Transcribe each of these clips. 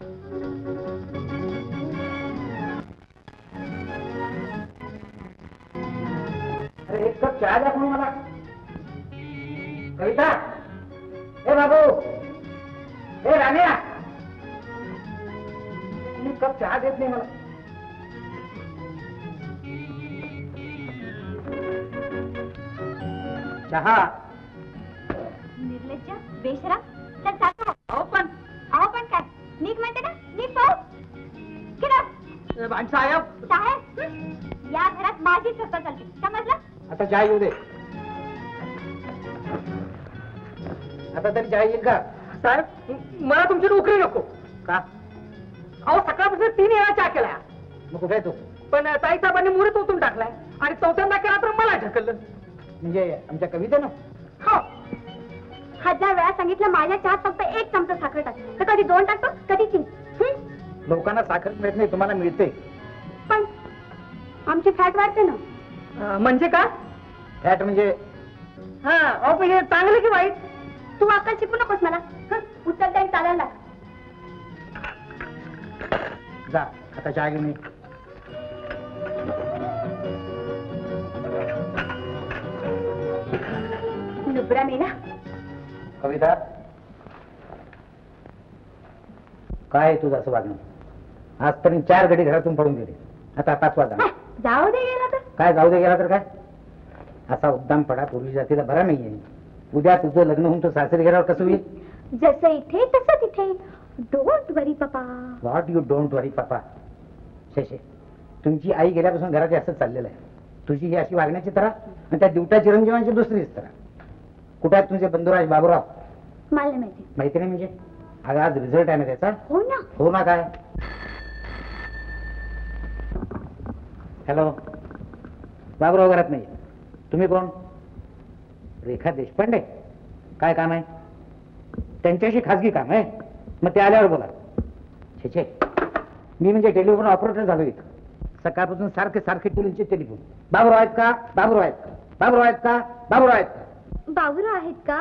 अरे एक कप चहा द्या म्हणून मला. कविता, हे बाबू, हे राण्या, एक कप चहा देत नाही मला. चहा. निर्लज्ज, बेशरा, चल जातो. अहो पण काय नीट म्हणते ना, नीट पाहू. साहेब, साहेब, या घरात माझी सत्ता चालते, समजलं? आता चहा येऊ दे. आता तरी चहा येईल का? साहेब, मला तुमची नोकरी नको. का? अहो सकाळपासून 3 वेळा चहा केला, मग कुठे आहे तू? पण ताई साहेबांनी मुहूर्त ओतून टाकलाय आणि चौथ्यांदा केला तर मला ढकललं. म्हणजे आमच्या कवितेनं? हो. 1000 वेळा सांगितलं माझ्या चहात फक्त 1 चमचा साखर टाक, तर कधी 2 टाकतो, कधी 3. लोकांना साखर मिळत नाही, तुम्हाला मिळते. पण आमची फॅट वाढते ना. म्हणजे का? फॅट म्हणजे? हा, अहो पण हे चांगलं की वाईट? तू अक्कल शिकू नकोस मला. उत्तर टाइम चालायला लाग. जा आता चहा घेऊन ये. नुब्रा मेला. कविता, काय तुझं असं वागणं? आजपर्यंत 4 घडी घरातून पडून गेले, आता 5वा झाला. जाऊ दे गेला तर काय जाऊ दे गेला तर काय? असा उद्दामपणा पूर्वी जातीला बरा नाहीये. उद्या तुझं लग्न होऊन तू सासरी गेल्यावर कसं होईल? जसं इथे तसं तिथे. डोंट वरी पप्पा. व्हॉट यू डोंट वरी पप्पा. शेषे, तुमची आई गेल्यापासून घरात जास्त चाललेलं आहे. तुझी ही अशी वागण्याची तरा आणि त्या दिवटा चिरंजीवांची दुसरीच तरा. कुठे आहेत तुमचे बंधुराज बाबूराव? मला नाही माहिती. माहिती नाही म्हणजे? अगं आज रिझल्ट आहे ना त्याचा. हो ना. हो ना. काय? हॅलो, बाबूराव घरात नाही. तुम्ही कोण? रेखा देशपांडे. काय काम आहे? त्यांच्याशी खासगी काम आहे. मग ते आल्यावर बोला. छे, मी म्हणजे टेलिफोन ऑपरेटर झालो इथं. सकाळपासून सारखे टेलिफोनचे टेलिफोन. बाबूराव आहेत का? बाबूराव आहेत का? बाबूराव आहेत का? बाबूराव आहेत का? बाबूराव आहेत का?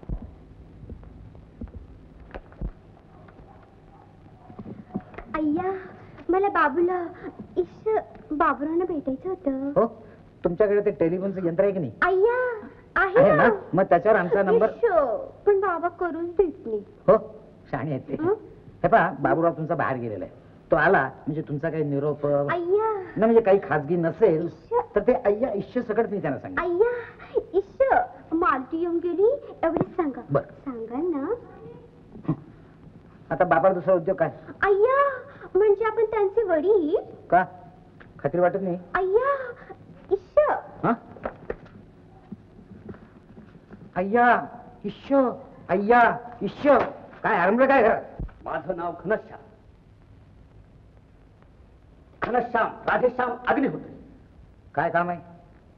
अय्या, मला बाबूरावना भेटायचं होतं. हो, तुमच्याकडे ते टेलिफोनचं यंत्र आहे की नाही? अय्या, आहे ना. मग त्याच्यावर आमचा नंबर. पण बाबा करून देत नाही. हो, शहाणे आहेत ते. हे पहा, बाबूराव तुमचा बाहेर गेलेला आहे. तो आला म्हणजे तुमचा काही निरोप अय्या ना, म्हणजे काही खाजगी नसेल तर ते अय्या इश्य सगळं मी त्यांना सांगा. अय्या इश्य मालती येऊन गेली एवढंच सांगा. बरं, सांगा ना. आता बाबा दुसरा उद्योग काय? अय्या, म्हणजे आपण त्यांचे वडील. का? खात्री वाटत नाही? अय्या इश्य. अय्या इश्य, अय्या इश्य. काय हरमलं काय घरात? माझं नाव घनश्याम, घनश्याम राधेश्याम अग्निहोत्री. काय काम आहे?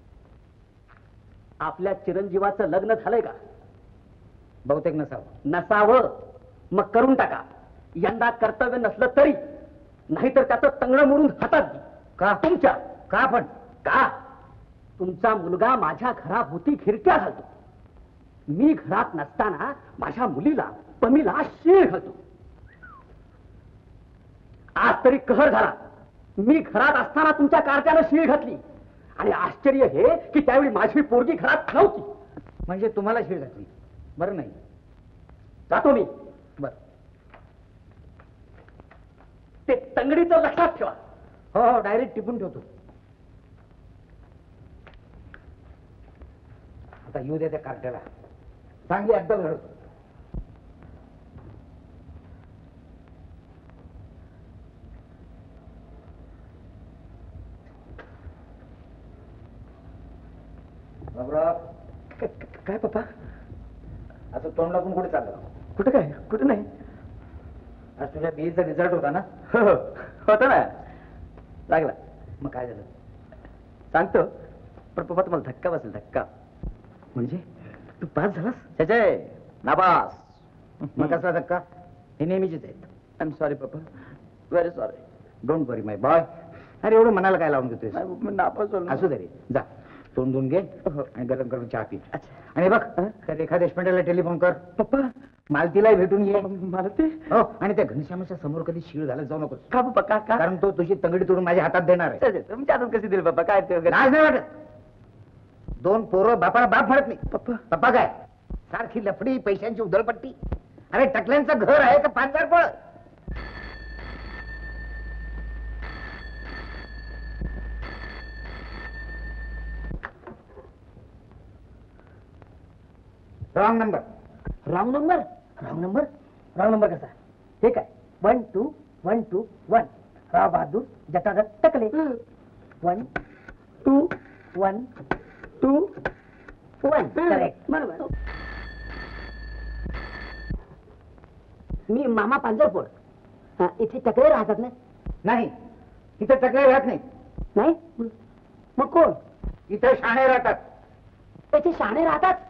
आपल्या चिरंजीवाचं लग्न झालंय का? बहुतेक नसावं. नसावं? मग करून टाका. यंदा कर्तव्य नसलं तरी, नाहीतर त्याचं तंगड मोडून हातात घे. का? तुमच्या. का पण? का? तुमचा मुलगा माझ्या घराभोवती खिरक्या घालतो. मी घरात नसताना माझ्या मुलीला पमीला शीळ घालतो. आज तरी कहर झाला. मी घरात असताना तुमच्या कारत्यानं शीळ घातली आणि आश्चर्य हे की त्यावेळी माझी पोरगी घरात नव्हती. म्हणजे तुम्हाला शिळ घातली? बरं नाही, जातो मी. बर. ते तंगडीचं लक्षात ठेवा. हो हो, डायरेक्ट टिपून ठेवतो. आता येऊ दे त्या कार्ट्याला, चांगली अद्दल घडतो. काय पप्पा? असं तोंड लागून कुठे चाललं? कुठं काय? कुठं नाही. आज तुझ्या बीएचा रिझल्ट होता ना? होता ना, लागला. मग काय झालं? सांगतो, पण पप्पा तुम्हाला धक्का बसेल. धक्का म्हणजे तू पास झालास? त्याचे नापास. मग कसा धक्का? हे नेहमीचेच आहेत. I am sorry papa, very sorry. Don't worry my boy. अरे एवढं मनाला काय लावून घेतोय? नापास झालो. असू दे रे, जा तोंड धुवून घे हो. आणि गरम गरम चहा पी. अच्छा. आणि बघ, त्या रेखा देशपांडेला टेलिफोन कर. पप्पा मालतीलाही भेटून ये. मालती हो, आणि त्या घनश्यामाच्या समोर कधी शिळ घालत जाऊ नकोस, का बाप्पा का का कारण तो तुझी तंगडी तोडून माझ्या हातात देणार आहे. तुमच्या हातात कशी दिली बाप्पा काय ते लाज नाही वाटत? 2 पोरं बापाला बाप म्हणत नाही. पप्पा पप्पा काय सारखी लफडी, पैशांची उधळपट्टी. अरे टकल्यांचं घर आहे का पांचाळ पळ? Wrong number. Wrong number wrong number wrong number कसा हे काय 1 2 1 2 1 राव बहादूर जटाधर टकले 1 2 1 2 1 करेक्ट बरोबर. मी मामा पांजरपोळ. इथे टकले राहतात ना? नाही, इथं टकले राहत नाही. नाही मग कोण? इथं शाणे राहतात. त्याचे शाणे राहतात.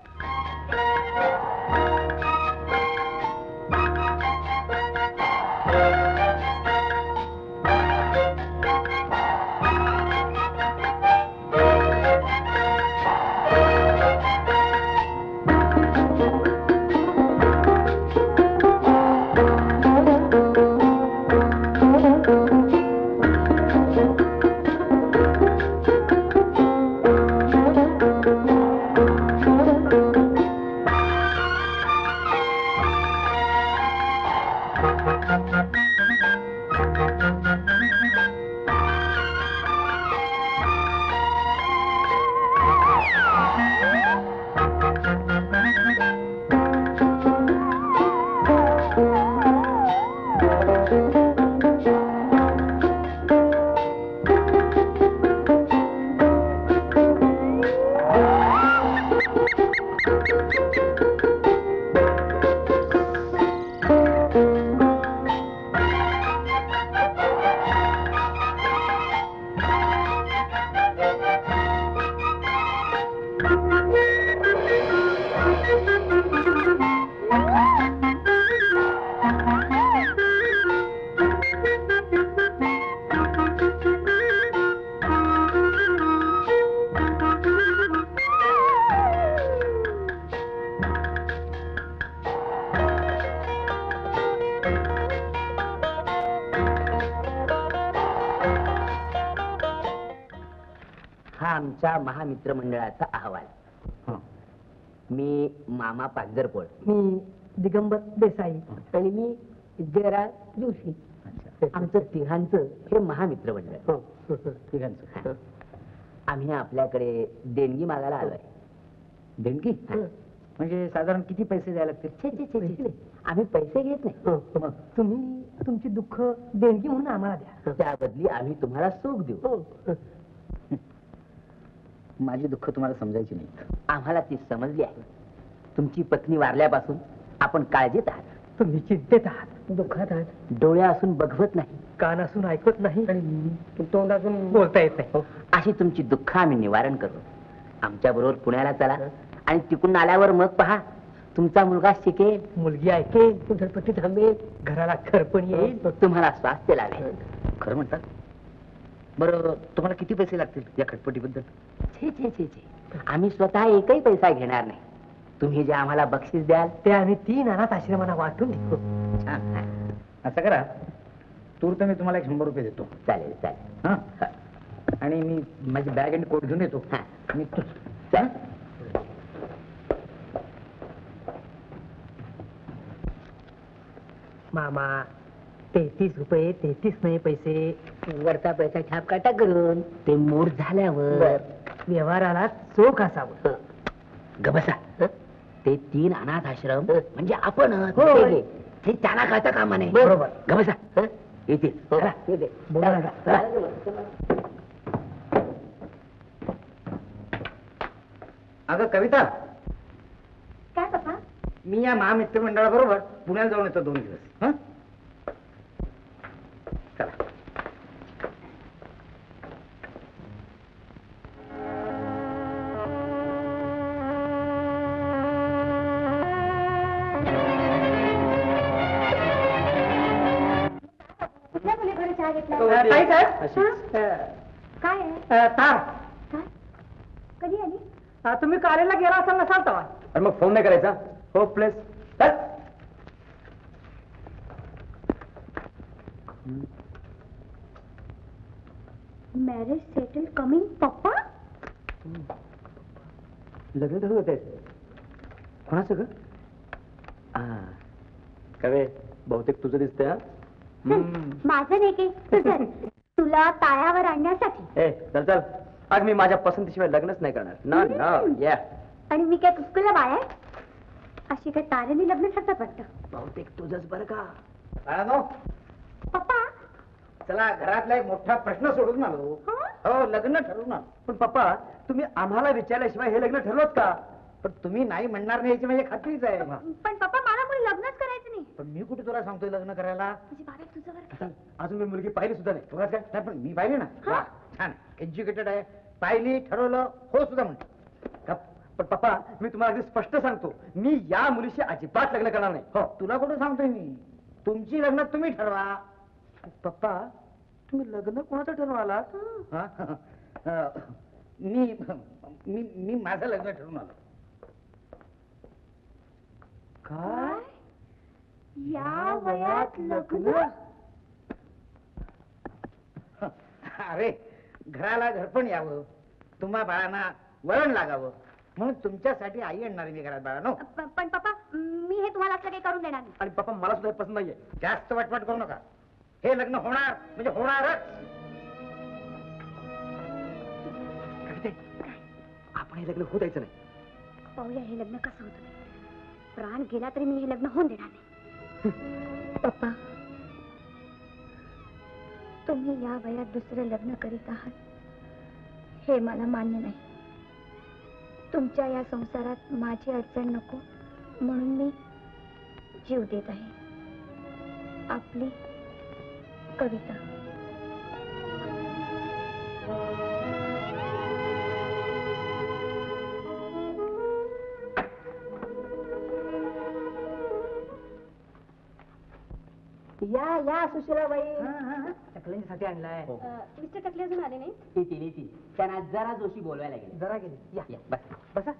हा आमच्या महामित्र मंडळाचा अहवाल. मी मामा पांजरपोळ. मी दिगंबर देसाई. आणि मी जयराज जोशी. आमचं तिघांचं हे महामित्र मंडळ. तिघांचं. आम्ही आपल्याकडे देणगी मागायला आलोय. देणगी म्हणजे साधारण किती पैसे द्यायला लागतील? छे छे छे छे. आम्ही पैसे घेत नाही. मग तुम्ही तुमची दुःख देणगी म्हणून आम्हाला द्या. त्या बदली आम्ही तुम्हाला सुख देऊ. माझी दुःख तुम्हाला समजायची नाही. आम्हाला ती समजली आहे. तुमची पत्नी वारल्यापासून आपण काळजीत आहात. तुम्ही चिंतेत आहात, दुःखात आहात, डोळे असून बघवत नाही, कान असून ऐकत नाही आणि तोंडातून बोलता येत नाही. अशी तुमची दुःख आम्ही निवारण करू. आमच्या बरोबर पुण्याला चला आणि तिकडून आल्यावर मग पहा तुमचा मुलगा शिकेल, मुलगी ऐकेल, उधळपट्टी थांबेल, घराला खरपण येईल, तुम्हाला स्वास्थ्य लावेल. खरं म्हणतात? बरं, तुम्हाला किती पैसे लागतील या खटपटीबद्दल? छे छे छे छे. आम्ही स्वतः एकही पैसा घेणार नाही. तुम्ही जे आम्हाला बक्षीस द्याल ते आम्ही 3 अनाथ आश्रमांना वाटून देऊ. छान. असं करा, तूर्त मी तुम्हाला 100 रुपये देतो. चालेल चालेल. हा, आणि मी माझी बॅग आणि कोट घेऊन येतो. हा. मी चल. मामा 33 रुपये 33 नाही पैसे. वरचा पैसा छाप काटा करून ते मोड झाल्यावर व्यवहाराला चोख असावं. गबसा. ते 3 अनाथ आश्रम म्हणजे आपण होय. ते त्यांना कळता कामा नाही. बरोबर. गबसा येते. चला. बोला नका. चला. अगं कविता, काय पप्पा? मी या महामित्र मंडळाबरोबर पुण्याला जाऊन येतो 2 दिवस. हं? चला. कुठल्या मुलीकडे चहा घेतला? ताई साहेब, काय आहे? तार काय? कधी आली? तुम्ही कॉलेजला गेला असाल नसाल तेव्हा. मग फोन नाही करायचा. हो प्लेस. मॅरेज सेटल कमिंग पप्पा. लग्न ठरवत आहे कोणाचं ग? कवे बहुतेक तुझं दिसतंय हा? माझं नाही की तुझं. तुला ताळ्यावर आणण्यासाठी. ए चल चल, आज मी माझ्या पसंतीशिवाय लग्नच नाही करणार. ना ना या. आणि मी काय कुस्कुला बाय आहे? अशी काय ताऱ्याने लग्न ठरतात वाटतं. बहुतेक तुझंच बरं का? बाळानो, पप्पा. चला घरातला एक मोठा प्रश्न सोडून आलो. हो, लग्न ठरवून आलो. पण पप्पा, तुम्ही आम्हाला विचारल्याशिवाय हे लग्न ठरवत का? पण तुम्ही नाही म्हणणार नाही याची म्हणजे खात्रीच आहे. पण पप्पा मला कोणी लग्नच करायचं नाही. पण मी कुठे तुला सांगतोय लग्न करायला? म्हणजे बाबा तुझं बरं. चल, अजून मी मुलगी पाहिली सुद्धा नाही. तुला काय नाही, पण मी पाहिली ना. वा, छान एज्युकेटेड आहे. पाहिली, ठरवलं, हो सुद्धा म्हणतो. पण पप्पा, मी तुम्हाला अगदी स्पष्ट सांगतो, मी या मुलीशी अजिबात लग्न करणार नाही. हो, तुला कुठं सांगतोय मी? तुमची लग्न तुम्ही ठरवा. पप्पा, तुम्ही लग्न कोणाचं ठरवाला? हा? मी मी मी माझं लग्न ठरवून आलो. काय? या वयात लग्न? अरे, घराला घरपण यावं, तुम्हा बाळांना वळण लागावं, म्हणून तुमच्यासाठी आई आणणार आहे मी घरात बाळांनो. पण पप्पा, मी हे तुम्हाला असं काही करून देणार नाही. आणि पप्पा, मला सुद्धा हे पसंत नाहीये. जास्त वटवट करू नका. हे लग्न होणार म्हणजे होणारच. आपण हे लग्न होऊ द्यायचं नाही. पाहूया हे लग्न कसं होतं. प्राण गेला तरी मी हे लग्न होऊन देणार नाही. पप्पा, तुम्ही या वयात दुसरं लग्न करीत आहात हे मला मान्य नाही. तुमच्या या संसारात माझी अडचण नको म्हणून मी जीव देत आहे. आपली कविता. या या सुशीलाबाई, चकल्यांसाठी आणलाय. मिस्टर टकले अजून आले नाही. येतील. त्यांना जरा जोशी बोलवायला गेले. जरा गेले. या बस बसा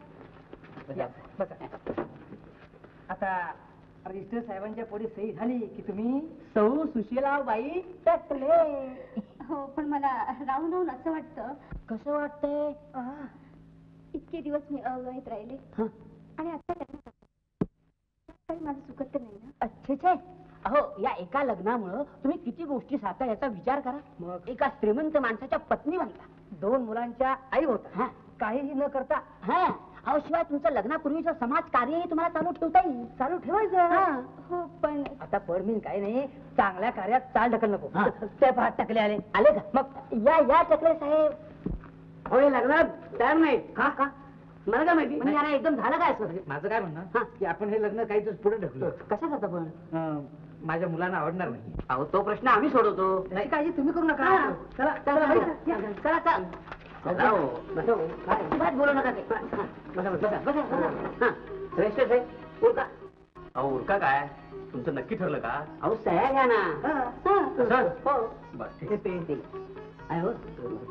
बसा. आता रजिस्टर साहेबांच्या पुढे सही झाली की तुम्ही सौ सुशीलाबाई टकले. हो, पण मला राहून राहून असं वाटतं. कसं वाटतंय? इतके दिवस मी अविवाहित राहिले आणि आता त्यांना काही माझं चुकत तर नाही ना. अच्छे. अहो, या एका लग्नामुळं तुम्ही किती गोष्टी साधता याचा विचार करा. मग एका श्रीमंत माणसाच्या पत्नी बनता, 2 मुलांच्या आई होता. हा. काहीही न करता. हा. अहो, शिवाय तुमचं लग्नापूर्वीचं समाज कार्यही तुम्हाला चालू ठेवता येईल. चालू ठेवायचं. हो, पण आता पडमीन काही नाही, चांगल्या कार्यात चाल ढकल नको. हा. ते पहा टकले आले. आले का? मग या टकले साहेब. अहो, हे लग्नात तयार नाही. का का मला काय माहिती म्हणजे याला एकदम झालं काय असं? माझं काय म्हणणं हा. की आपण हे लग्न काही दिवस पुढे ढकलू. कशा करता पण? माझ्या मुलांना आवडणार नाही. अहो, तो प्रश्न आम्ही सोडवतो. त्याची काळजी तुम्ही करू नका. हा. चला चला, बाई. चला, चला, चला. चला, हो. बसा, हो. काय? अजिबात बोलू नका ते. हा. बसा, बसा, बसा, बसा. हा. रजिस्टर साहेब, उरका. अहो उरका काय? तुमचं नक्की ठरलं का? अहो, सह्या घ्या ना. हा. हा. असं? हो. बस ते पेन ते आहे हो.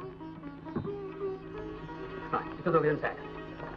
हा, इथं दोघे जण साहेब.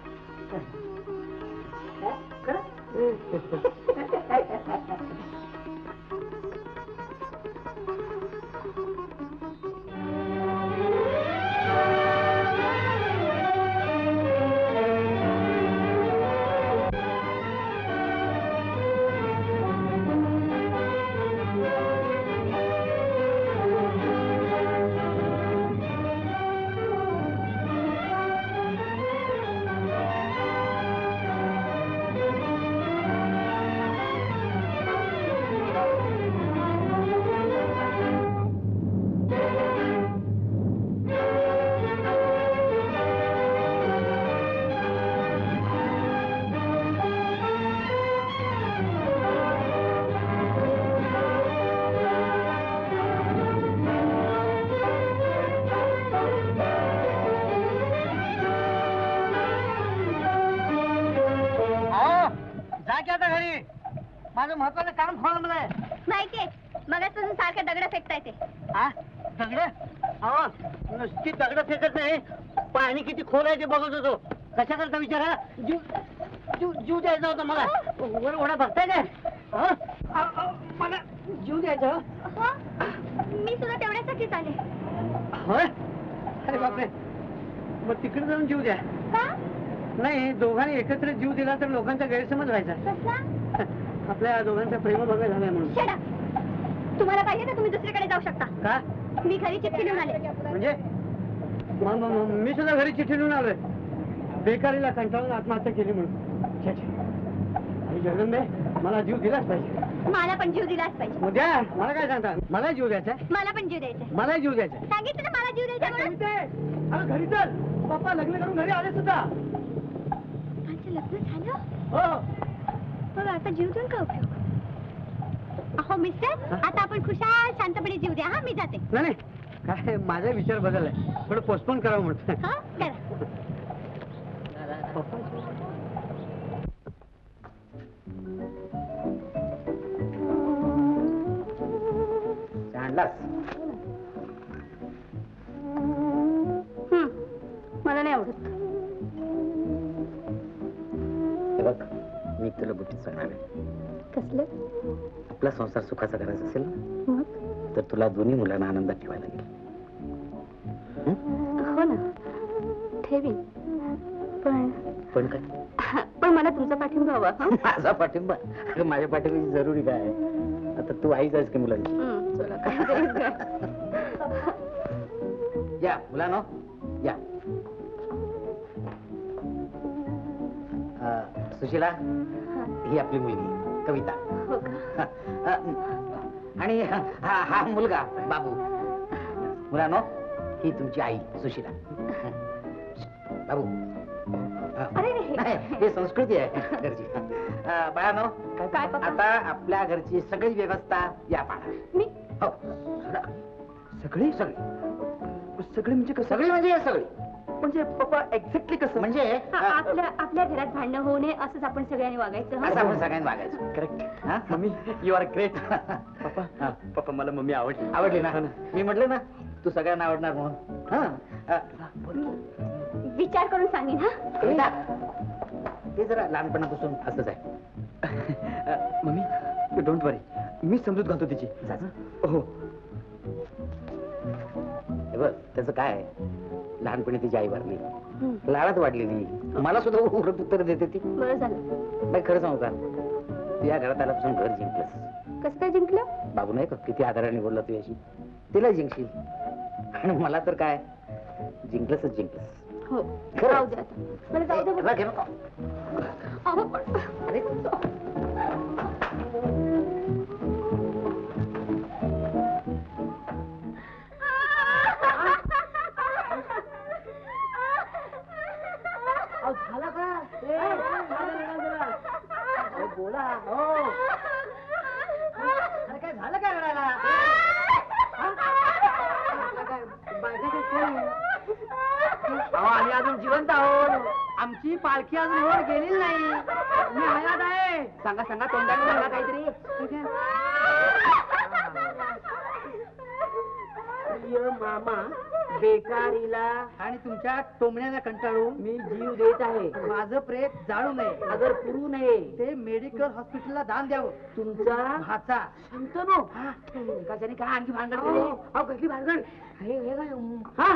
माझं महत्वाचं काम खोळलं मला. माहितीये, मगाचपासून सारखे दगड फेकता येते. हा? दगड? अहो, नुसती दगड फेकत नाही, पाणी किती खोल आहे ते बघत होतो. कशा करता विचारा? जीव द्यायचा होता मला. वर ओढा बघताय काय? मला जीव द्यायचा. मी सुद्धा तेवढ्यासाठीच आले. होय? अरे बापरे, मग तिकडे जाऊन जीव द्या. का? नाही, दोघांनी एकत्र जीव दिला तर लोकांचा गैरसमज व्हायचा. कसला? आपल्या दोघांचा प्रेम भंग झालाय म्हणून. शेडा, तुम्हाला पाहिजे तर तुम्ही दुसरीकडे जाऊ शकता. का? मी घरी चिठ्ठी लिहून आले. म्हणजे मी सुद्धा घरी चिठ्ठी लिहून आलोय. बेकारीला कंटाळून आत्महत्या केली म्हणून. छे, छे. आई जगदंबे, मला जीव दिलाच पाहिजे. मला पण जीव दिलाच पाहिजे. उद्या मला काय सांगता? मला जीव द्यायचा आहे. मला पण जीव द्यायचा. मला जीव द्यायचा आहे. सांगितलं ना मला जीव द्यायचा म्हणून. अरे घरी चल, पप्पा लग्न करून घरी आले सुद्धा. त्यांचं लग्न झालं? हो. मग आता जीव देऊन का उपयोग? अहो मिस्टर, आता आपण खुशाल शांतपणे जीव द्या. हा, मी जाते. नाही काय, माझा विचार बदललाय. थोडं पोस्टपोन करावं म्हणतो. हा, करा. आणलास? मला नाही आवडत. हे बघ, मी तुला गोष्टी सांगणार आहे. कसलं? आपला संसार सुखाचा करायचा असेल ना, मग? तर तुला दोन्ही मुलांना आनंदात ठेवायला लागेल. हो ना, ठेवीन. पण काय? पण मला तुमचा पाठिंबा हवा. माझा पाठिंबा? अगं, माझ्या पाठिंबाची जरुरी काय आहे? आता तू आईच आहेस की मुलांची. चला, काय या मुलांनो, या. सुशीला, ही आपली मुलगी कविता. हो का? आणि हा मुलगा बाबू. मुलांनो, ही तुमची आई सुशीला. बाबू. अरे नाही, हे संस्कृती आहे घरची. बाळांनो, काय पप्पा? आता आपल्या घरची सगळी व्यवस्था या पाडा. मी हो, सगळी सगळी म्हणजे कसं? सगळी म्हणजे सगळी म्हणजे पप्पा एक्झॅक्टली कसं? म्हणजे आपल्या घरात भांडणं होऊ नये असंच आपण सगळ्यांनी वागायचं. असं आपण सगळ्यांनी वागायचं. करेक्ट. हा? Mummy, you are great. Papa, papa मला मम्मी आवडली. आवडली ना? मी म्हटलं ना, तू सगळ्यांना आवडणार म्हणून. हा? विचार करून सांगेन. हा, कविता, ते जरा लहानपणापासून असंच आहे. मम्मी, डोंट वरी, मी समजूत घालतो तिची. हो. हे बघ, त्याचं काय आहे, लहानपणी तिची आई वारली, लाडात वाढलेली. मला सुद्धा उरत उत्तर देते ती. बरं झालं. बाई, खरं सांगू का, तू या घरात आल्यापासून घर जिंकलंस. कसं काय जिंकलं? बाबू नाही का किती आदराने बोलला तू याशी, तिला जिंकशील. आणि मला तर काय, जिंकलंच जिंकलंस. हो, खरं? जाऊ दे आता. मला जाऊ दे. बघ, हे बघ. अहो, पण- अरे, झाला का? बोला. हो, अरे काय झालं काय रडायला? आम्ही अजून जिवंत आहोत. आमची पालखी अजून वर गेलेली नाही. मी हयात आहे. सांगा सांगा, तोंडात सांगा काहीतरी. प्रिय मामा, बेकारीला आणि तुमच्या टोमण्याला कंटाळून मी जीव देत आहे. माझं प्रेत जाळू नये, अगर पुरू नये. ते मेडिकल हॉस्पिटलला दान द्यावं. तुमचा भाचा शंतनू. कशाने काय आणखी भानगड केली? अहो, कसली भानगड? हे काय? हा,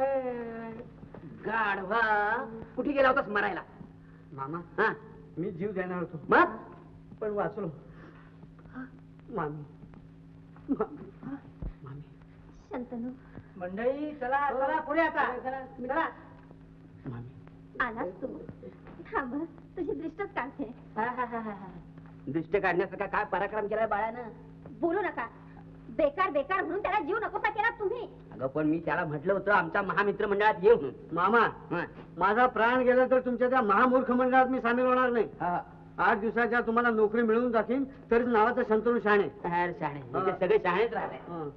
गाढवा, कुठे गेला होतास मरायला? मामा, हा, मी जीव देणार होतो, मग पण वाचलो. मामी, मामी. शंतनू, मंडळी, चला चला पुढे आता. चला. मामी, आलास तू. थांब, तुझी दृष्टच काढते. दृष्ट काढण्यासारखा काय पराक्रम केलाय बाळानं? बोलू नका. बेकार बेकार म्हणून त्याला जीव नकोसा केला तुम्ही. अगं, पण मी त्याला म्हटलं होतं आमच्या महामित्र मंडळात ये म्हणून. मामा, हा. माझा प्राण गेला तर तुमच्या त्या महामूर्ख मंडळात मी सामील होणार नाही. 8 दिवसाच्या तुम्हाला नोकरी मिळवून दाखीन, तरीच नावाचा शंतनू शाणे. अरे शहाणे, इथे सगळे शहाणेच राहते.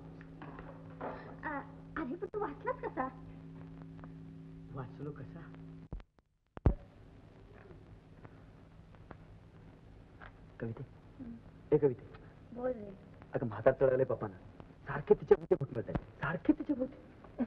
अरे पण तू वाचलास कसा? वाचलो कसा? कविते, ए कविते, बोल रे. अगं म्हातार चढवले पप्पाना, सारखे तिच्या भोवती फुटवत आहेत, सारखे तिच्या भोवती.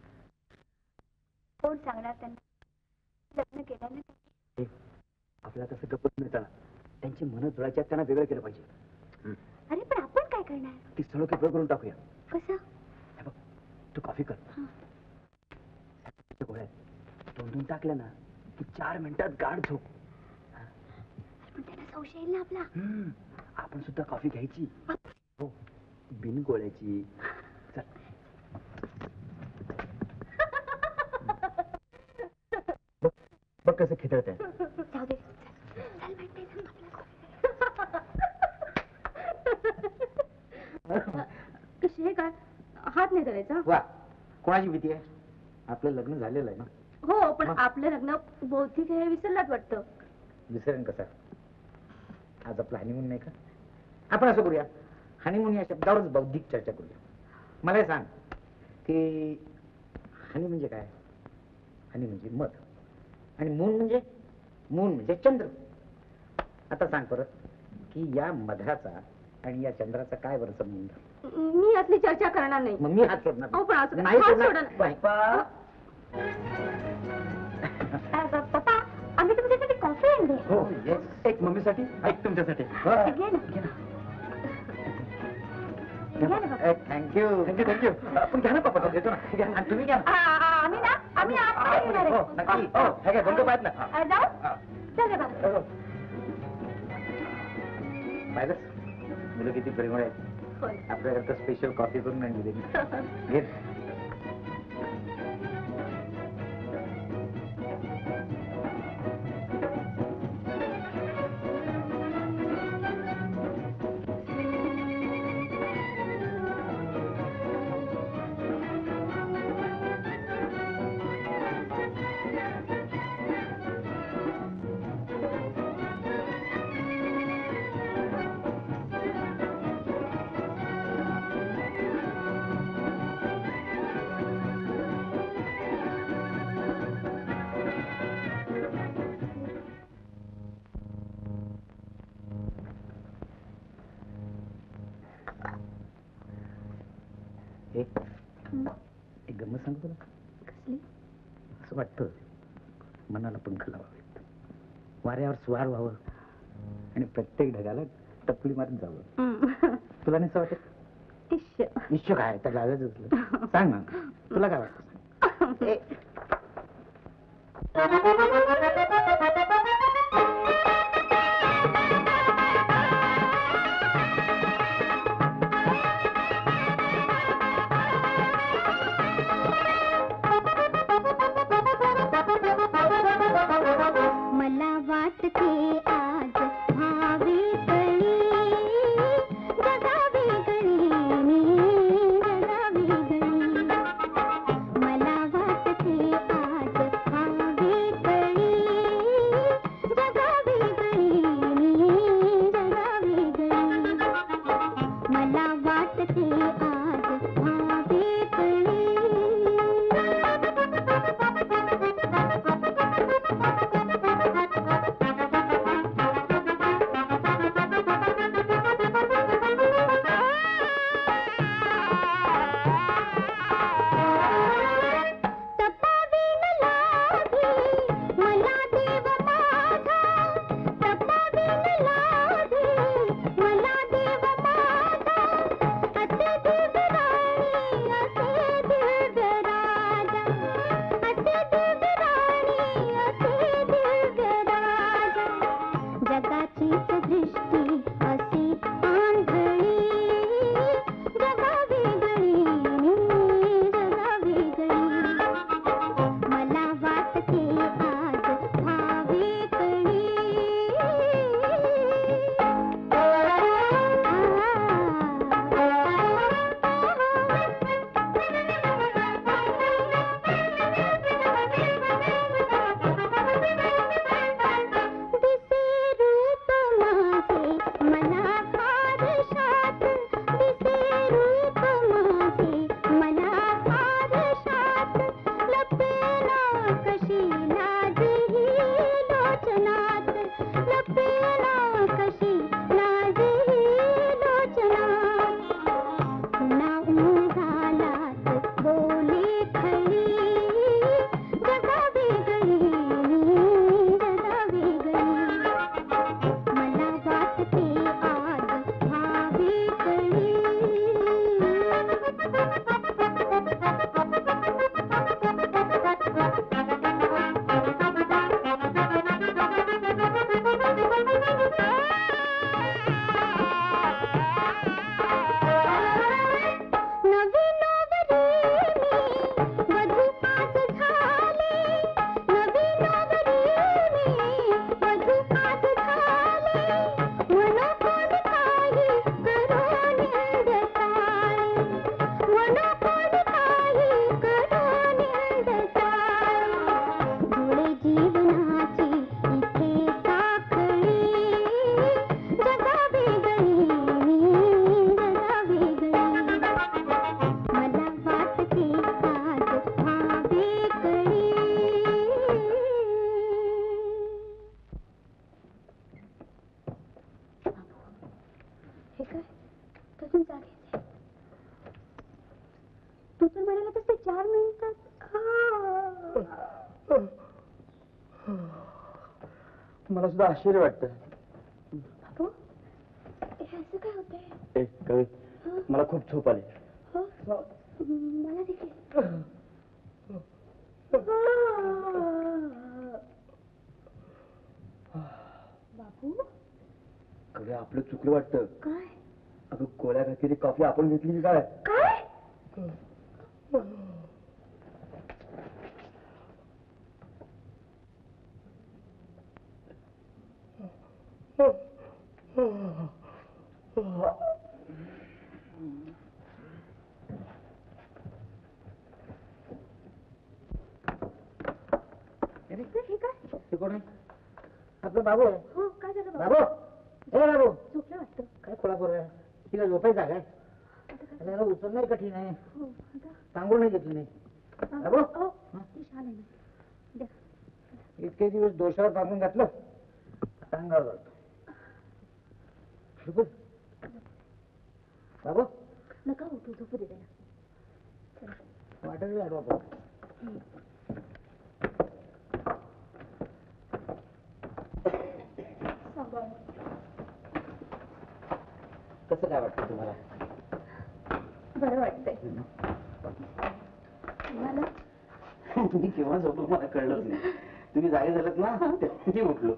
कोण सांगणार त्यांना लग्न केल्यानं? ए, आपल्याला तसं गप्पत मिळताना त्यांची मनं जुळायची आहेत, त्यांना वेगळं केलं पाहिजे. अरे पण आपण काय करणार ती सळो केपळ करून टाकूया. कसं? हे बघ, तू कॉफी कर. हं. गोळ्या 2 टाकल्या ना की 4 मिनिटात गाढ झोप. पण त्यांना संशय येईल ना आपला. आपण सुद्धा कॉफी घ्यायची. हो, बिन गोळ्याची. चल. बघ बघ कसं खिदळत आहे. जाऊ दे. चल म्हणते कशी आहे काय हात नाही धरायचा. वा, कोणाची भीती आहे? आपलं लग्न झालेलं आहे ना. हो पण आपलं लग्न बौद्धिक हे विसरलाच वाटतं. विसरेन कसा? आज आपला हनीमून नाही का? आपण असं करूया, हनीमून या शब्दावरच बौद्धिक चर्चा करूया. मला हे सांग की हनी म्हणजे काय? हनी म्हणजे मध आणि मून म्हणजे चंद्र. आता सांग परत की या मधाचा आणि या चंद्राचा काय बरं संबंध? मी यातली चर्चा करणार नाही. मग मी हात सोडणार अहो, पण असं नाही. हात सोडणार. सोडा. बाई. पप्पा आम्ही तुमच्यासाठी कॉफी आणली. हो, येस. एक मम्मीसाठी, एक तुमच्यासाठी. घे ना. Thank you thank you. आपण घ्या ना पप्पा, देतो ना. घ्या. आणि तुम्ही घ्या ना. आम्ही आता येणार आहे. हो, नक्की. हो, हे घ्या, बंद पाहत ना. जाऊ चल रे बाबा. पाहिलंच मुलं किती प्रेमळ आहेत. होय. आपल्याकरता स्पेशल कॉफी करून आणली त्यांनी. घे. एक गंमत सांगू तुला. कसली? असं वाटतं मनाला पंख लावावेत, वाऱ्यावर स्वार व्हावं आणि प्रत्येक ढगाला टपली मारून जावं. तुला नाही असं वाटत? इश्य काय तर लागायचं. सांग ना, तुला काय वाटतं? मला वाटते आज भावी गळी जगावी गळी जगावी गळी. मला वाटते आज भावी गळी तर म्हणाला तसं 4 मिनिटात. मला सुद्धा आश्चर्य वाटतं. बाबू, हे असं काय होतंय? कवी, मला खूप झोप आली. हो, मला देखील. बाबू, कवी, आपलं चुकलं वाटतं. काय अगं, गोळ्या घातलेली कॉफी आपण घेतली की काय? काय? हे काय? ते कोण आहे? आपलं बाबू आहे. हो, काय झालं बाबू? बाबू, ए बाबू, झोपलं वाटतं. काय खोळापूर आहे? तिला झोपायचा काय? त्याला उचलणं कठीण आहे. हो, आता. सांगून नाही घेतली नाही. बाबू, हो, ती शाल आहे ना. द्या. इतके दिवस दोषावर टाकून घातलं, आता अंगावर घालतो. झोपू. बाबू, नका उठू, झोपू दे त्याला. वाटेल गाडवा बाबू. कसं काय वाटतं तुम्हाला? बरं वाटतंय. मला मी केव्हा झोपलो मला कळलंच नाही. तुम्ही जागे झालात ना, तेव्हा मी उठलो.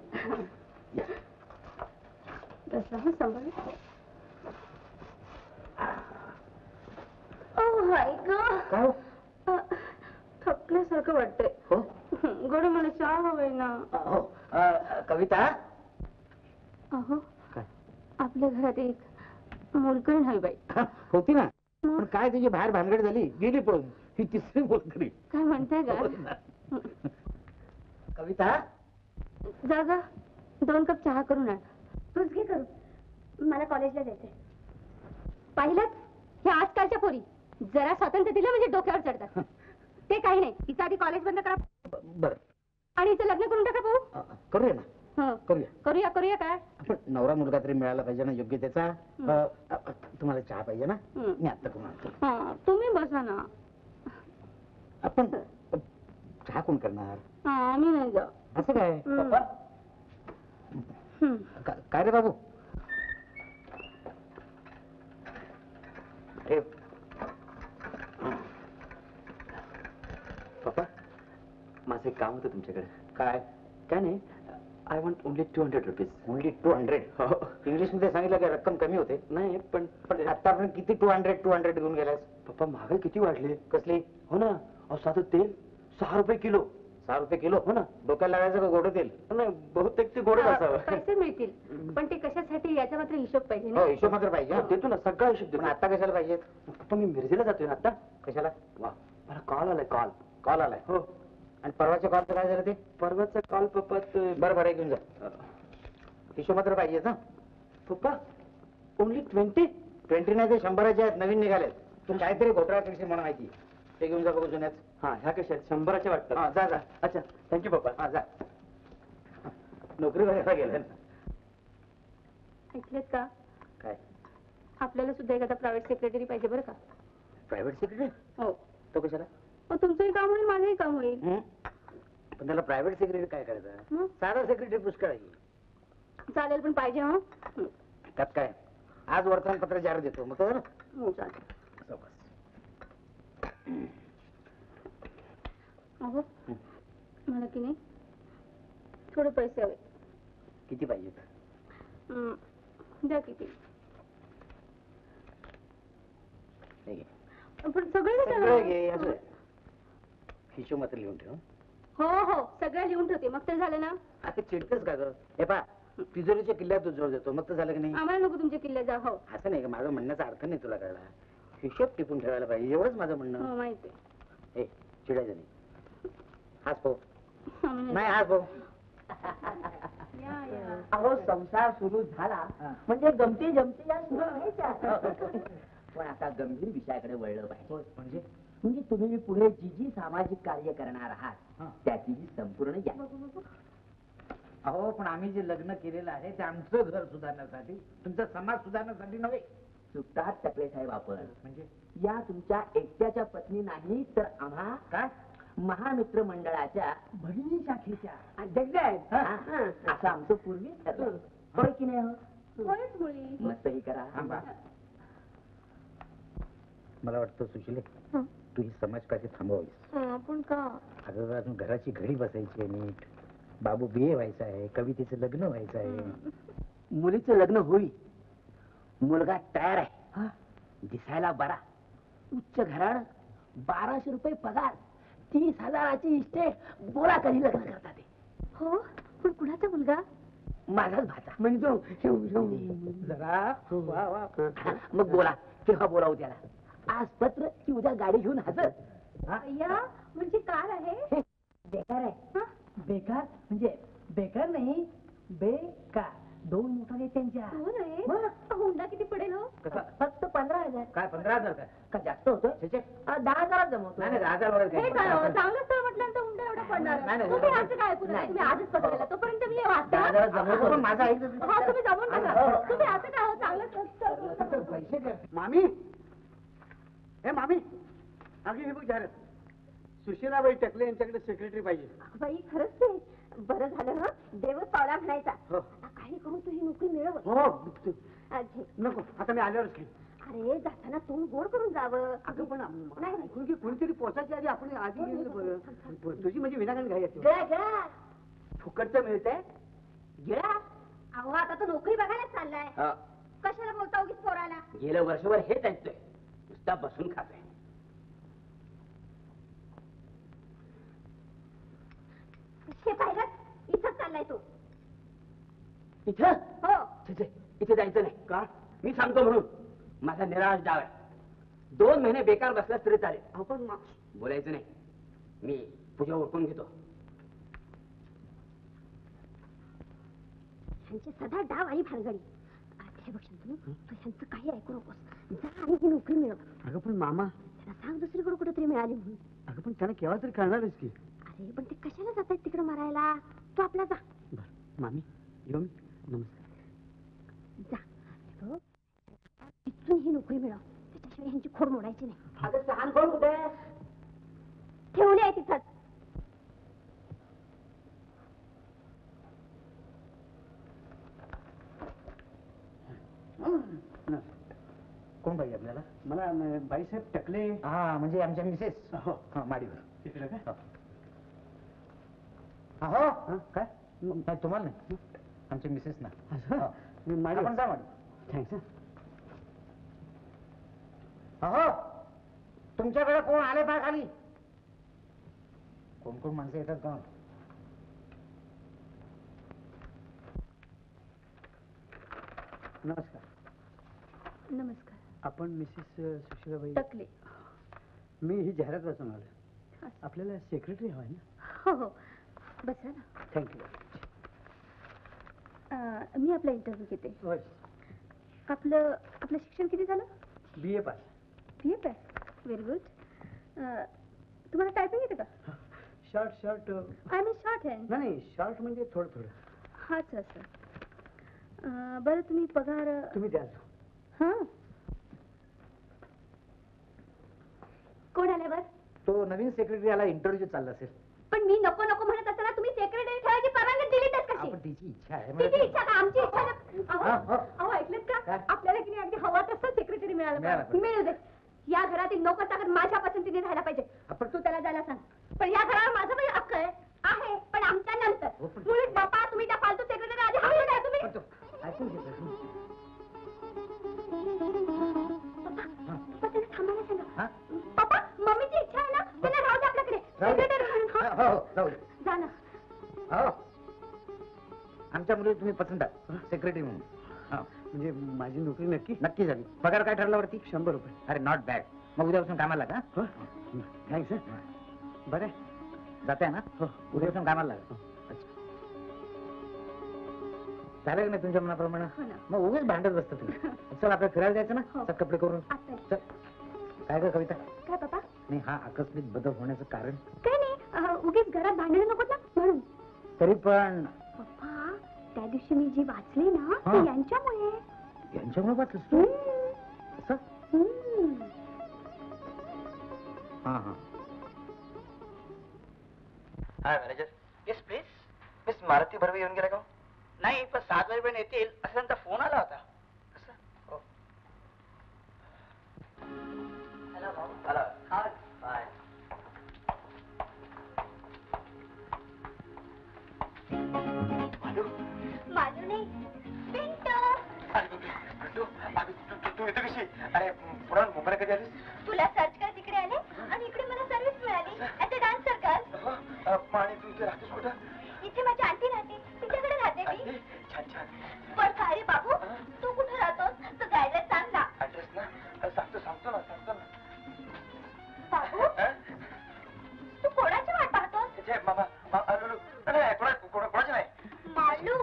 बसा हं, सांभाळून. ओ हाय गं. काय हो? थकल्यासारखं वाटतंय. हो? गड मला चहा हवंय ना. हो. कविता? अहो, काय? आपल्या घरात एक मोलकरीण हवी बाई. होती ना, पण काय तुझी बाहेर भानगड झाली, गेली पळून. ही तिसरी मोलकरी. काय म्हणताय हो का? ना. कविता? जागा 2 कप चहा करून आण. तूच घे करू, मला कॉलेजला जायचंय. पाहिलं, हे आजकालच्या पोरी जरा स्वातंत्र्य दिलं म्हणजे डोक्यावर चढतात. ते काही नाही, हिचं आधी कॉलेज बंद करा बर, आणि हिचं लग्न करून टाका भाऊ. करूया ना. हं. करूया. करूया करूया काय? आपण नवरा मुलगा तरी मिळाला पाहिजे ना योग्य त्याचा. तुम्हाला चहा पाहिजे ना? हं. मी आत्ता करून आणतो. हं, तुम्ही बसा ना. आपण चहा कोण करणार? हा, मी नाही जा. असं काय? हं. हं. काय रे बाबू? अरे पप्पा, माझं एक काम होतं तुमच्याकडे. काय? काय नाही, I want only 200 rupees. Only 200? हो. इंग्लिश मध्ये सांगितलं की रक्कम कमी होते. नाही, पण पण आतापर्यंत किती 200 घेऊन गेलास? पप्पा, महागाई किती वाढली. कसली? हो ना, अहो साधं तेल 6 रुपये किलो. 6 रुपये किलो? हो ना. डोक्याला लागायचं का गोड तेल? नाही, बहुतेक ते गोडच असावं. पैसे मिळतील, पण ते कशासाठी याचा मात्र हिशोब पाहिजे हो, ना. हिशोब मात्र पाहिजे हं. देतो ना, सगळा हिशोब पण देतो. आता कशाला पाहिजेत? पप्पा, मी मिरजेला जातोय ना आता. कशाला? वा, मला कॉल आलाय, कॉल. कॉल आलाय? हो. आणि परवाच्या कॉलचं काय झालं ते? परवाचा कॉल पप्पा बरं बरं, घेऊन जा. हिशोब मात्र पाहिजेत ना. पप्पा, ओनली 20? 20 नाही ते 100चे आहेत, नवीन निघालेत. तू काहीतरी घोटाळा करशील मला माहिती. ते घेऊन जा बघू जुन्याच. हा, ह्या कशा आहेत? 100च्या हा, वाटतात. जा जा. अच्छा, थँक्यू पप्पा. हा, जा. नोकरी बघायला गेलं ना. ऐकलेत का? काय? आपल्याला सुद्धा एखादा प्रायव्हेट सेक्रेटरी पाहिजे बरं का. Private secretary? हो. तो कशाला? मग तुमचंही काम होईल, माझंही काम होईल. हं? पण त्याला प्रायव्हेट सेक्रेटरी काय करायचं? मग? साधा सेक्रेटरी पुष्कळ आहे. चालेल, पण पाहिजे हं. त्यात काय? आज वर्तमानपत्र जाहीर देतो, मग तर हो, चालेल. अहो, मला की नाही थोडे पैसे हवे. किती पाहिजेत? द्या किती. हे घे. पण सगळे सगळं घे, असं आहे. हिशोब मात्र लिहून ठेव. हो हो, सगळं लिहून ठेवते, मग तर झालं ना. आता चिडतेस का ग? हे पा, तिजोरीच्या किल्ल्यात तू जोर देतो, मग तर झालं की नाही? आम्हाला नको तुमच्या किल्ल्यात जा. हो असं नाही का, माझं म्हणण्याचा अर्थ नाही तुला कळला. हिशोब टिपून ठेवायला पाहिजे, एवढंच माझं म्हणणं. हो, माहिती हे चिडायचं नाही. हाच पाहू. आहे. नाही, हाच पाहू. या, या. अहो, संसार सुरू झाला म्हणजे गमती जमती या सुरू व्हायच्या. पण आता गंभीर विषयाकडे वळलं पाहिजे. म्हणजे म्हणजे तुम्ही पुढे जी जी सामाजिक कार्य करणार आहात हं. त्याची जी संपूर्ण अहो, पण आम्ही जे लग्न केलेलं आहे ते आमचं घर सुधारण्यासाठी, तुमचा समाज सुधारण्यासाठी नव्हे. चुकतात टकले साहेब आपण. म्हणजे या तुमच्या एकट्याच्या पत्नी नाही तर आम्हा काय महामित्र मंडळाच्या भगिनी शाखेच्या जगदायत असं आमचं पूर्वी ठरलं. होय की नाही हो? होयच मुली. मस्त ही करा. थांबा. मला वाटतं सुशिले हं. तू ही समाजकार्य थांबवावीस. पण का अगं अजून घराची घडी बसायची आहे नीट. बाबू BA व्हायचा आहे, कवितेचं लग्न व्हायचं आहे. मुलीचं लग्न होईल. मुलगा तयार आहे. दिसायला बरा, उच्च घराणं, 1200 रुपये पगार, 30,000ची इस्टेट. बोला कधी लग्न करता ते. हो पण कुणाचा मुलगा माझाच भाचा म्हणजे जरा वा वा. मग बोला केव्हा बोलावू त्याला. आज पत्र की उद्या गाडी घेऊन हजर. या म्हणजे कार आहे. बेकार आहे. बेकार म्हणजे बेकार नाही, बेकार. 2 मोटर आहेत त्यांच्या. हो रे. मग? हुंडा किती पडेल हो? फक्त 15,000. काय 15,000 काय का जास्त होतोय? छे, छे. 10,000 जमवतो. नाही नाही 10,000 वगैरे हे काय. काय हो? चांगलं स्थळ म्हटल्यानंतर हुंडा एवढा पडणार. नाही, नाही. तुम्ही असं काय पुन्हा नाही. तुम्ही आधीच पकडलेला तोपर्यंत मी वाचते. 10,000 जमवतो. पण माझा ऐक हा तुम्ही जमून टाका. तुम्ही असं काय हो? चांगलं स्थळ. पैसे द्या. मामी हे मामी अगदी हे बघ जाहिरात. सुशीलाबाई टकले यांच्याकडे सेक्रेटरी पाहिजे. बाई खरंच ते बरं झालं ना. देवच पावला म्हणायचा. हो. काही करून तू ही नोकरी मिळव. हो घे. नको आता मी आल्यावरच घेईन. अरे जाताना तोंड गोड करून जावं. अगं पण नाही. ऐकून की कोणीतरी पोचायच्या आधी आपण आधी गेलेलं बरं. तुझी म्हणजे विनाकारण घाई असते. गिळा गिळा. फुकटचं मिळतंय. गिळा. अहो आता तो नोकरी बघायला चाललाय. हा, कशाला बोलता उगीच पोराला. गेलं वर्षभर हेच ऐकतोय. नुसता बसून खातोय. हे पाहिलं इथंच चाललाय तो. इथं हो. छे, छे, इथे जायचं नाही. का? मी सांगतो म्हणून. माझा निराश डाव आहे. 2 महिने बेकार बसलास तरी चालेल. आपण बोलायचं नाही. मी पूजा ओळखून घेतो. ह्यांची सदा डाव आणि भानगडी. हे बघ शंतनू, तू ह्यांचं काही ऐकू नकोस. जा आणि ही नोकरी मिळव. अगं पण मामा त्यांना सांग दुसरीकडे कुठेतरी मिळाली म्हणून. अगं पण त्याला केव्हा तरी कळणारच की. अरे पण ते कशाला जात आहेत तिकडे मारायला. तू आपला जा. बरं मामी येऊ मी. नमस्कार. जा. हे बघ, इथून ही नोकरी मिळव. त्याच्याशिवाय ह्यांची खोड मोडायची नाही. अगं सहान कोण कुठे? ठेवली आहे तिथंच. कोण पाहिजे आपल्याला? मला बाईसाहेब टकले. हा म्हणजे आमच्या मिसेस. हो. हा माडीवर. तिकडे काय हो काय नाही तुम्हाला नाही आमच्या मिसेस ना. आपण जा माडी. थँक्स. हो तुमच्याकडे कोण आले पा खाली? कोण कोण माणसं येतात का? नमस्कार. नमस्कार. आपण मिसेस सुशीलाबाई टकले. मी ही जाहिरात वाचून आलो. आपल्याला सेक्रेटरी हवाय ना. हो हो बसा ना. थँक्यू. मी आपला इंटरव्ह्यू घेते. होय. आपलं आपलं शिक्षण किती झालं? BA pass. BA pass. Very good. तुम्हाला टायपिंग येते का? Short short I mean shorthand. नाही शॉर्ट म्हणजे थोडं थोडं. अच्छा अच्छा. बरं तुम्ही पगार तुम्ही द्याल. हां कोण आल्यावर? तो नवीन सेक्रेटरी आला इंटरव्ह्यू चालला असेल. पण मी नको नको म्हणत असताना तुम्ही सेक्रेटरी ठेवायची परवानगी दिलीच कशी? आपण तिची इच्छा आहे तिची म्हणजे इच्छा का आमची इच्छा ना? हा, हो. अहो ऐकलत का? काय? आपल्याला की नाही अगदी हवा तसं सेक्रेटरी मिळालं मिळालं पाहिजे. मिळू दे. या घरातील नोकर चाकर माझ्या पसंतीने राहायला पाहिजे. आपण तू त्याला जायला सांग. पण या घरावर माझं पण हक्क आहे पण आमच्या नंतर. हो, पण- मुळीच बापा तुम्ही त्या फालतू सेक्रेटरी आधी हवे नाही तुम्ही. पण तो ऐकून घेतलं तुम्ही. पप्पा त्याला थांबायला सांगा. हा? पप्पा मम्मीची इच्छा आहे ना त्यांना राहू दे आपल्याकडे. राहू दे. सेक्रेटरी म्हणून. हो, हा. हो, जाऊ दे. जा ना. हो आमच्या मुलीला तुम्ही पसंत आहात सेक्रेटरी म्हणून. हो, म्हणजे माझी नोकरी नक्की नक्की झाली. पगार काय ठरला वरती? 100 रुपये. अरे नॉट बॅड. मग उद्यापासून कामाला का? हो थँक्स. बरं आहे. जाते ना? हो उद्यापासून कामाला लागा. अच्छा. झालं की नाही तुमच्या मनाप्रमाणे? हो ना. मग उगीच भांडत बसतं तुम्ही. चल आपल्याला फिरायला जायचं ना? हो. चल कपडे करून. आता चल. काय ग कविता? काय पप्पा? नाही हा आकस्मिक बदल होण्याचं कारण काय नाही उगीच घरात भांडणं नको ना म्हणून. तरी पण पप्पा त्या दिवशी मी जी वाचली ना हा. ती यांच्यामुळे. यांच्यामुळे वाचलंस तू? हां. Hi manager. Yes please. Miss Maruti Barve येऊन गेला का? नाही, पण 7 वाजेपर्यंत येतील असं त्यांचा फोन आला होता. कसं? हो. हॅलो भाऊ. हॅलो. हाय. मालू नाही पिंटू. तू इथे कशी? अरे पुन्हा मुंबईला कधी आलीस? तुला सर्च कर तिकडे आले आणि इकडे मला सर्व्हिस मिळाली ऍट अ डान्स सर्कल. आणि तू इथे राहतेस कुठं? इथे माझी आंटी राहते, तिच्याकडे राहते मी. छान छान. पण काय रे बाबू, तू कुठे राहतोस? तर जायला सांग ना. ऍड्रेस ना? सांगतो ना. बाबू, तू कोणाची वाट पाहतोस? कोणाची नाही. मालू.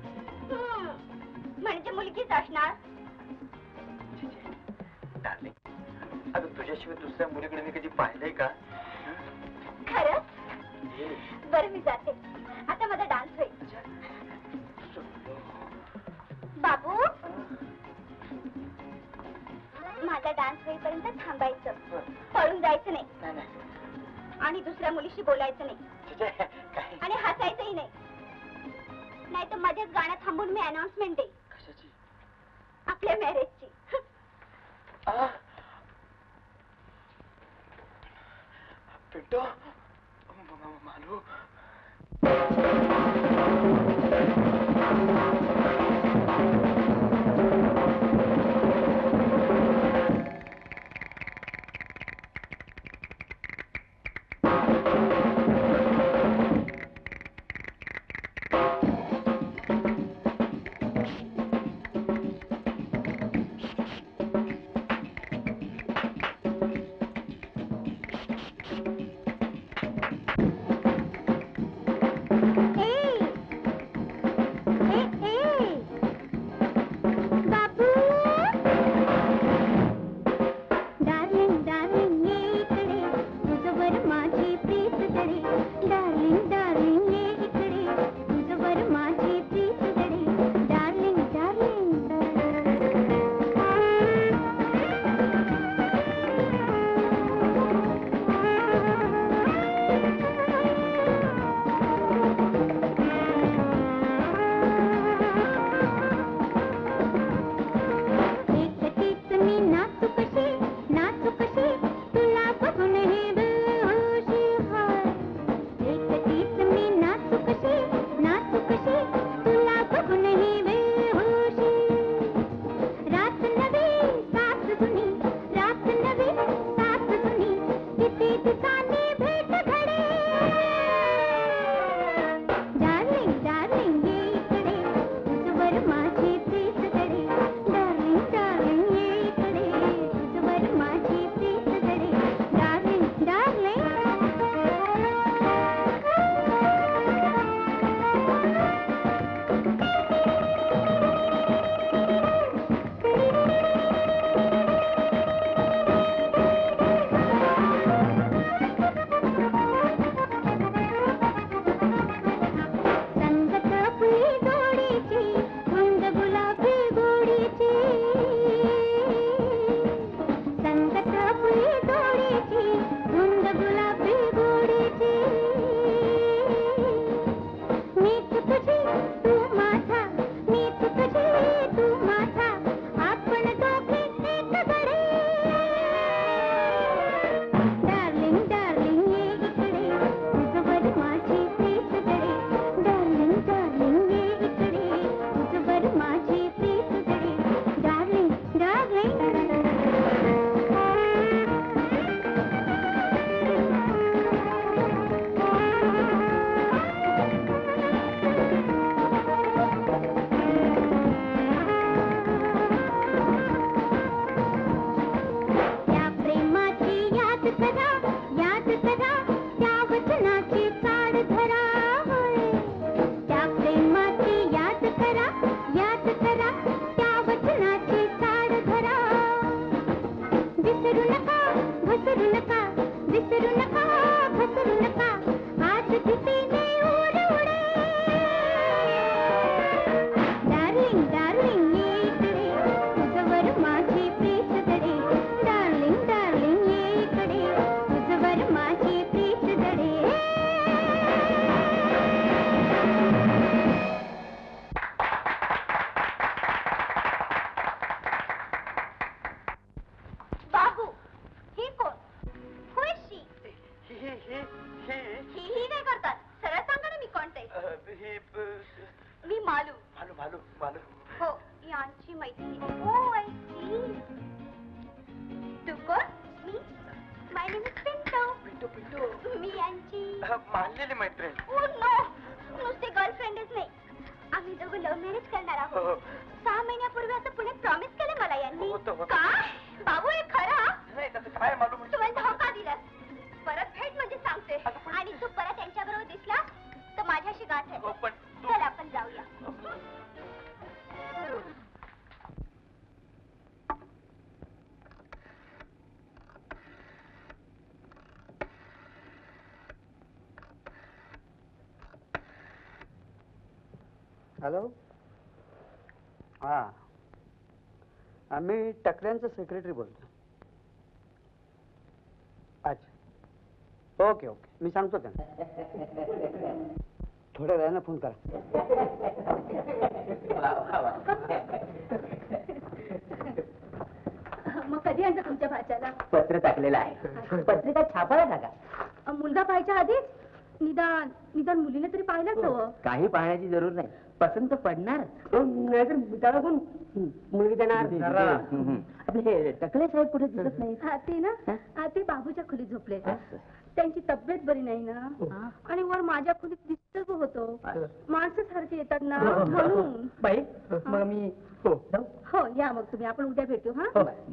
म्हणजे मुलगीच असणार. डार्लिंग, अगं तुझ्याशिवाय दुसऱ्या मुलीकडे मी कधी पाहिलंय का? खरंच? बरं मी जाते, आता माझा डान्स होईल. बाबू, माझा डान्स होईपर्यंत थांबायचं, पळून जायचं नाही आणि दुसऱ्या मुलीशी बोलायचं नाही आणि हसायचंही नाही. नाही तर मध्येच गाणं थांबून मी अनाउन्समेंट देईन. कशाची? आपल्या मॅरेजची. पिंटू. मालू. तुझवर मी यांची मानलेली मैत्रीण. नुसती गर्लफ्रेंडच नाही, आम्ही दोघं लव्ह मॅरेज करणार आहोत. 6 महिन्यापूर्वी असं पुण्यात प्रॉमिस केलं मला यांनी. काय बाबू हे खरं? नाही तसं काय मालूम. तू मला धोका दिलास. परत भेट म्हणजे सांगते, आणि तू परत यांच्याबरोबर दिसला तर माझ्याशी गाठ आहे. पण चल आपण जाऊया. हॅलो, हा, आम्ही टकल्यांचं सेक्रेटरी बोलतो. अच्छा, ओके ओके, मी सांगतो त्यांना. थोड्या वेळानं फोन करा. मग कधी आणतं तुमच्या भाच्याला? पत्र टाकलेलं आहे, पत्रिका छापायला टाका. मुलगा पाहायच्या आधीच निदान निदान मुलीने तरी पाहिलंच हवं. काही पाहण्याची जरूर नाही, पसंत पडणार. नाहीतर त्याला कोण मुलगी देणार? आपले हे टकले साहेब कुठे दिसत नाही. ते ना ते बाबूच्या खोलीत झोपले. त्यांची तब्येत बरी नाही ना, आणि वर माझ्या खोलीत डिस्टर्ब होतो. माणसं सारखी येतात ना, म्हणून. बाई मग मी जाऊ? हो या मग तुम्ही, आपण उद्या भेटू. हा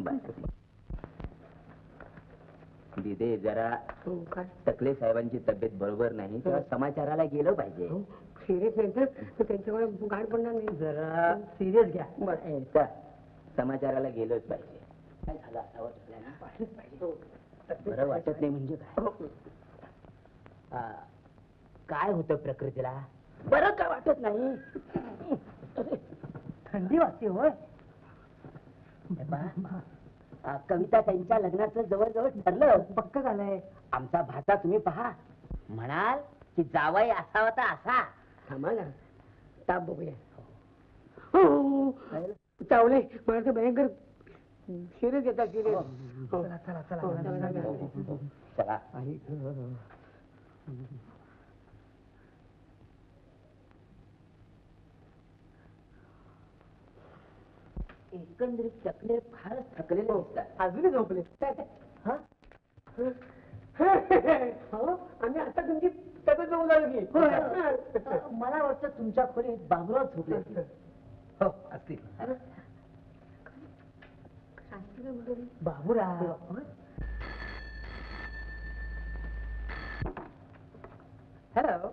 दिदे, जरा टकले साहेबांची तब्येत बरोबर नाही, तेव्हा समाचाराला गेलं पाहिजे. सिरियस आहे तर त्यांच्यामुळे गाठ पडणार नाही. जरा सिरियस घ्या. समाचाराला गेलोच पाहिजे. काय झालं असावं टकल्यानं? बरं वाटत नाही म्हणजे काय? काय होतं प्रकृतीला? बरं काय वाटत नाही. थंडी वाजते होय. कविता त्यांच्या लग्नाचं जवळजवळ ठरलं, पक्क झालंय. आमचा भाचा तुम्ही पहा, म्हणाल की जावाई असावा तर असा. थांबा ना, ताप बघूया. हो चावले मला तर भयंकर सिरियस येतात. सिरियस. चला चला चला चला. एकंदरीत टकले फारच थकलेले दिसतात. अजूनही झोपले. हा? हो, आम्ही आता तुमची तब्येत बघून झालो की. मला वाटतं तुमच्या खोलीत बाबुराव झोपले. हो असतील. बाबूराव. हॅलो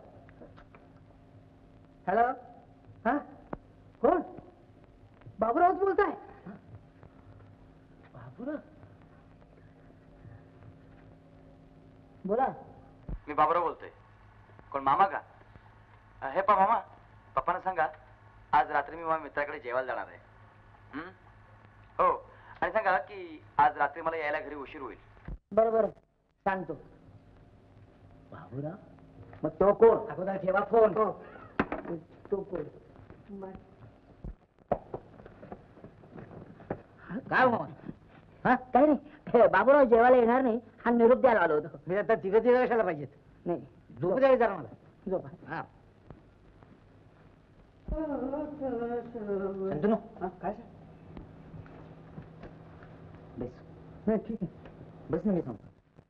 हॅलो, हा कोण? बाबूरावच बोलताय? बाबुराव बोला. मी बाबूराव बोलतोय. कोण मामा का? हे पा मामा, पप्पांना सांगा आज रात्री मी माझ्या मित्राकडे जेवायला जाणार आहे. हो, आणि सांगा की आज रात्री मला यायला घरी उशीर होईल. बरोबर सांगतो. बाबूराव, मग तो कोण? अगोदर ठेवा फोन. तो कोण? काय हो? हा काही नाही, हे बाबूराव जेवायला येणार नाही हा निरोप द्यायला आलो होतो. मी आता तिघं कशाला पाहिजेत? नाही झोपू द्यायला जरा मला. झोपा. हा शंतनू, काय? बेस नाही ठीक आहे. बस ना, मी सांगतो.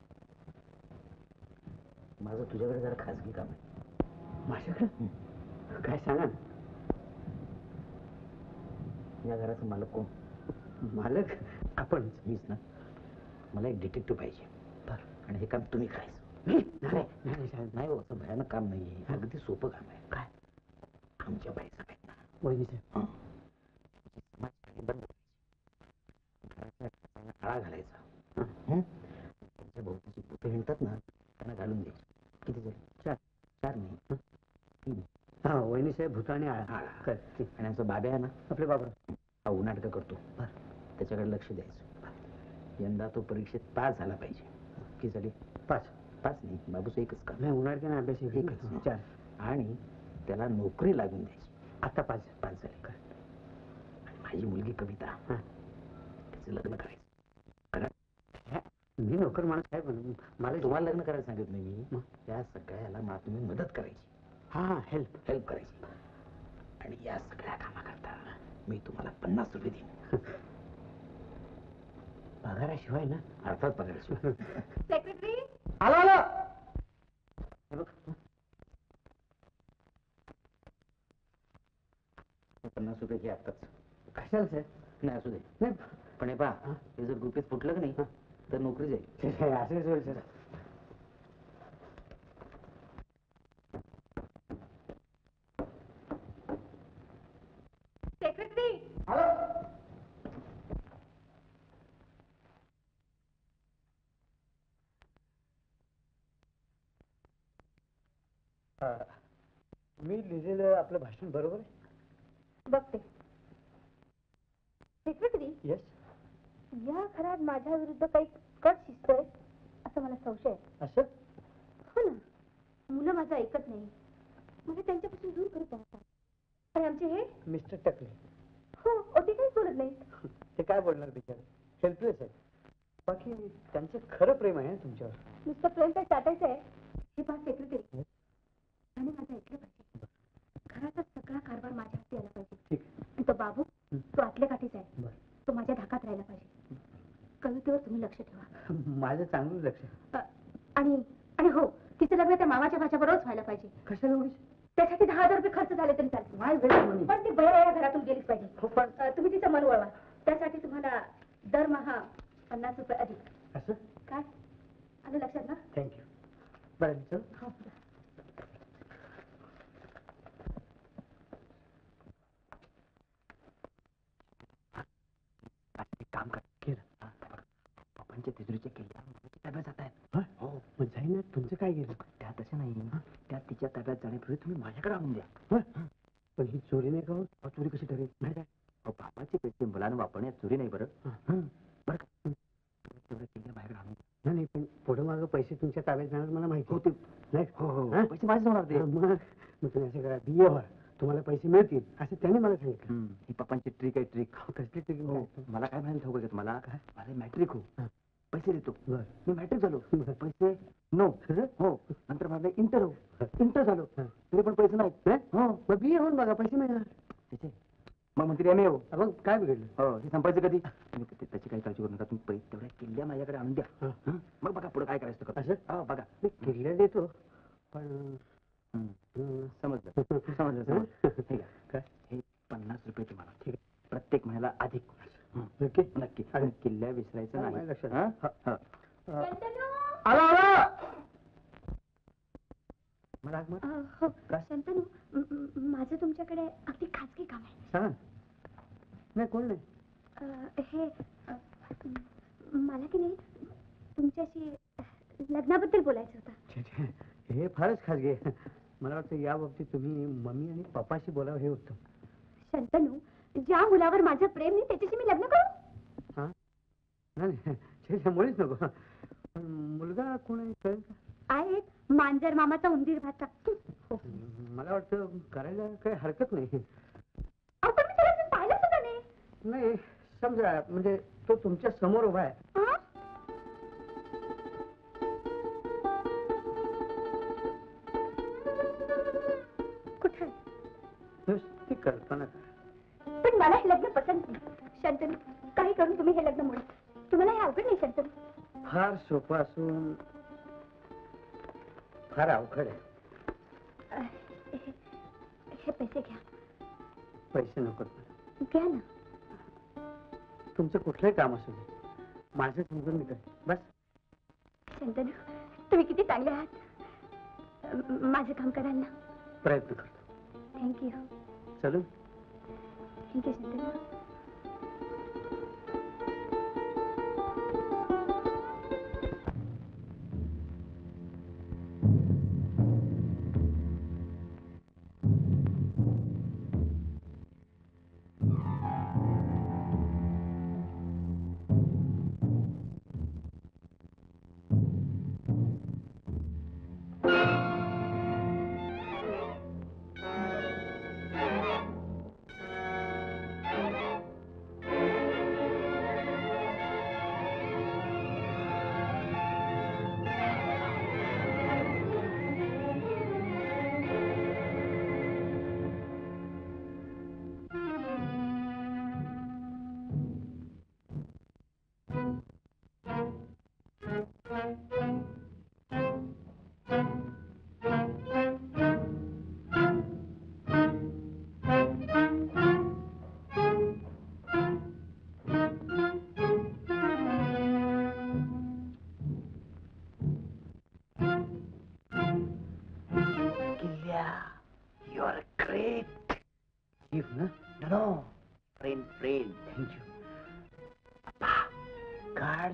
माझं तुझ्याकडे जरा खासगी काम आहे. माझ्याकडे काय सांगा ना. या घराचं मालक कोण? मालक आपण. मीच ना. मला एक डिटेक्टिव्ह पाहिजे. बरं. आणि हे काम तुम्ही करायचं. नाही हो, असं भयानक काम नाहीये, अगदी सोपं काम आहे. काय? आमच्या बाईचा काय ना वहिनीचे. बंद आळा घालायचा. त्यांच्या भोवतीची भूतं हिंडतात ना, त्यांना घालून द्यायची. किती झाले? 4 नाही 3. हा वहिनी साहेब भूताने आळा. आणि आमचा बाब्या आहे ना, आपले बाबा हा उन्हाटकं करतो. त्याच्याकडे लक्ष द्यायचं. यंदा तो परीक्षेत पास झाला पाहिजे. किती झाली? 5 नाही, बाबूचं एकच काम. नाही उन्हाळ्याने अभ्यास एकच 4. आणि त्याला नोकरी लागून द्यायची. आता 5 झाले का? माझी मुलगी कविता, त्याचं लग्न करायचं. मी नोकर माणूस आहे, पण मला तुम्हाला लग्न करायला सांगितलं नाही मी. त्या सगळ्याला तुम्ही मदत करायची. हा हेल्प करायची. आणि या सगळ्या कामाकरता मी तुम्हाला 50 रुपये देईन. पगाराशिवाय ना? अर्थात पगाराशिवाय. सेक्रेटरी, आलो आलो. ₹50 घे आत्ताच. कशाला साहेब? नाही असू दे. नाही पण हे पहा, हे जर रुपीज फुटलं की नाही तर नोकरी जाईल. असेच होईल सर. सेक्रेटरी मी लिहिलेलं आपलं भाषण बरोबर आहे? बघते. Secretary, yes. या घरात माझ्या विरुद्ध काही कट शिजतोय असं मला संशय आहे. असं? हो ना, मुलं माझं ऐकत नाही, मला त्यांच्यापासून दूर करत राहतात. आणि आमचे हे मिस्टर टकले. हो ते काहीच बोलत नाही. ते काय बोलणार बिचारे, हेल्पलेस आहे. बाकी त्यांचं खरं प्रेम आहे ना तुमच्यावर. नुसतं प्रेम काय टाटायचं आहे. हे पहा सेक्रेटरी, आणि माझं ऐकलं पाहिजे. घराचा सगळा कारभार माझ्या हाती आला पाहिजे. ठीक. आणि तो बाबू, तो आतल्या काठीचा आहे. बरं. तो माझ्या धाकात राहायला पाहिजे. कवितेवर तुम्ही लक्ष ठेवा. माझं चांगलं लक्ष आहे. आणि आणि हो, तिचं लग्न त्या मामाच्या भाच्याबरोबरच व्हायला पाहिजे. कशाला एवढीच? त्यासाठी 10,000 रुपये खर्च झाले तरी चालतील. माय वेळ म्हणे. पण ती बया या घरातून गेलीच पाहिजे. हो, पण तुम्ही तिचं मन वळवा. त्यासाठी तुम्हाला दरमहा 50 रुपये अधिक. असं? काय आलं लक्षात ना? थँक्यू. बरं चल. हो. काम कर केलं पप्पांच्या तिजोरीच्या किल्ल्या ताब्यात जात आहेत. हो मग जाईन ना. तुमचं काय गेलं? त्या तशा नाही, त्या तिच्या ताब्यात जाण्यापूर्वी तुम्ही माझ्याकडे आणून द्या. पण ही चोरी नाही का हो? चोरी कशी ठरेल? नाही काय बापाचे पैसे मुलांना वापरण्यात चोरी नाही. बरं बरं का तेवढ्या किल्ल्या माझ्याकडे आणून द्या. नाही पण पुढे मागं पैसे तुमच्या ताब्यात जाणार मला माहिती होते. नाही. हो हो हा? पैसे माझेच होणार ते. मग तुम्ही असं करा, बिये व्हा, तुम्हाला पैसे मिळतील असं त्याने मला सांगितलं. ही पप्पांची ट्रिक आहे, ट्रिक. कसली ट्रिक? मला काय म्हणायला ठाऊक आहे का तुम्हाला? माझे मॅट्रिक हो, पैसे देतो. बरं. मी मॅट्रिक झालो, बरं. पैसे नो. हो, नंतर माझं इंटर हो, इंटर झालो, तरी पण पैसे नाहीत. हो, मग बिये होऊन बघा, पैसे मिळणार. त्याचे मग म्हणते एम ए हो. मग काय बिघडलं? हो, हे संपायचं कधी? त्याची काही काळजी करू नका. तुम्ही पैसे तेवढ्या किल्ल्या माझ्याकडे आणून द्या. हं. मग बघा पुढे काय करायचं ते करू. असं? हो बघा. मी किल्ल्या देतो पण समजलं समजलं समजलं. हे घ्या. काय? हे 50 रुपये तुम्हाला. ठीक प्रत्येक महिन्याला अधिक. नक्की? नक्की. आणि किल्ल्या विसरायचं हा, नाही. माझ्या लक्षात. हं? हा. हं. आला आला. मला हाक मार. हो शंतनू, माझं तुमच्याकडे अगदी खाजगी काम आहे. सांगा ना. नाही कोण नाही. हे मला की नाही तुमच्याशी लग्नाबद्दल बोलायचं होतं. छे, छे. हे फारच खाजगी आहे. मला वाटतं या बाबतीत तुम्ही मम्मी आणि पप्पाशी बोलावं हे उत्तम. शंतनू, ज्या मुलावर माझं प्रेम नाही त्याच्याशी मी लग्न करू? हा नाही छे, छे, मुळीच नको. पण मुलगा कोण आहे कळेल का? आहे एक मांजर मामाचा उंदीर भाचा. मला वाटतं करायला काही हरकत नाही. आपण मी त्याला अजून पाहिलं सुद्धा नाही. नाही समजा म्हणजे तो तुमच्या समोर उभा आहे. हा? कुठे आहे? नुसती कल्पना कर. पण मला हे लग्न पसंत नाही. शंतनू, काही करून तुम्ही हे लग्न मोडा. तुम्हाला हे अवघड नाही शंतनू? फार सोपं असून फार अवघड आहे. हे पैसे घ्या. पैसे नको घ्या ना. तुमचं कुठलंही काम असू दे माझं समजून मी करेन बस. शंतनू, तुम्ही किती चांगले आहात. माझं काम कराल ना? प्रयत्न करतो. थँक्यू. चलू. थँक्यू शंतनू.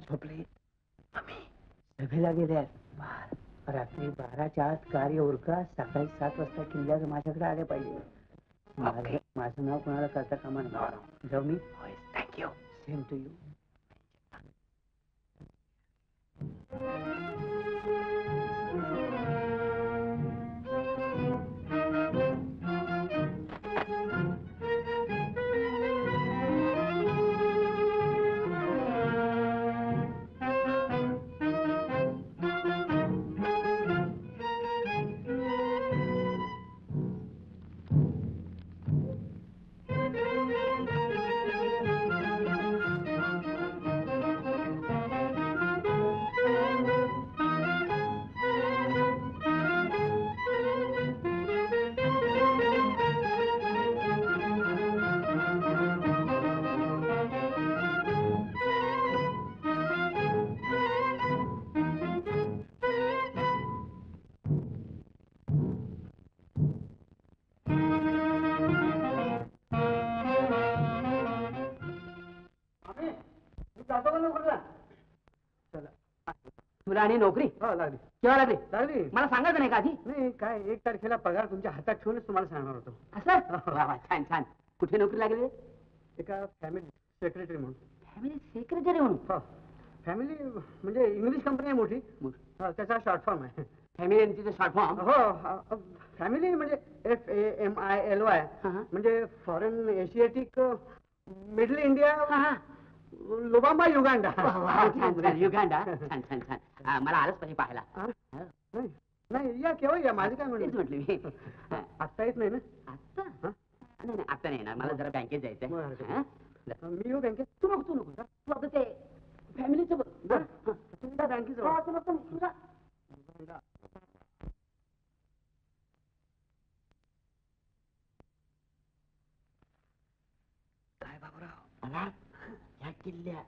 झोपले सभेला गेल्यात रात्री 12च्या आत कार्य उरका सकाळी 7 वाजता किल्ल्यावर माझ्याकडे आले पाहिजे माझं नाव कोणाला करता कामा नये जाऊ मी थँक्यू सेम टू यू तुला आणि नोकरी लागली केव्हा लागली लागली मला सांगायचं नाही का आधी नाही काय 1 तारखेला पगार तुमच्या हातात ठेवूनच तुम्हाला सांगणार होतो असं वा वा, छान छान कुठे नोकरी लागली रे? एका फॅमिली सेक्रेटरी म्हणून फॅमिली सेक्रेटरी म्हणून फॅमिली म्हणजे इंग्लिश कंपनी आहे मोठी त्याचा शॉर्ट फॉर्म आहे फॅमिली तिथे शॉर्ट फॉर्म हो फॅमिली म्हणजे FAMILY म्हणजे foreign asiatic middle India Lobamba Uganda Uganda छान छान छान मला आलंच पाहिजे पाहायला नाही या केव्हा या माझं काय तेच म्हणलं म्हटलं मी आत्ता येत नाही ना आत्ता नाही नाही आत्ता नाही येणार मला जरा बँकेत जायचंय बरं. मी येऊ बँकेत तू नको तू आता ते फॅमिलीचं बघ तुमच्या बँकेत काय बाबूराव मला या किल्ल्या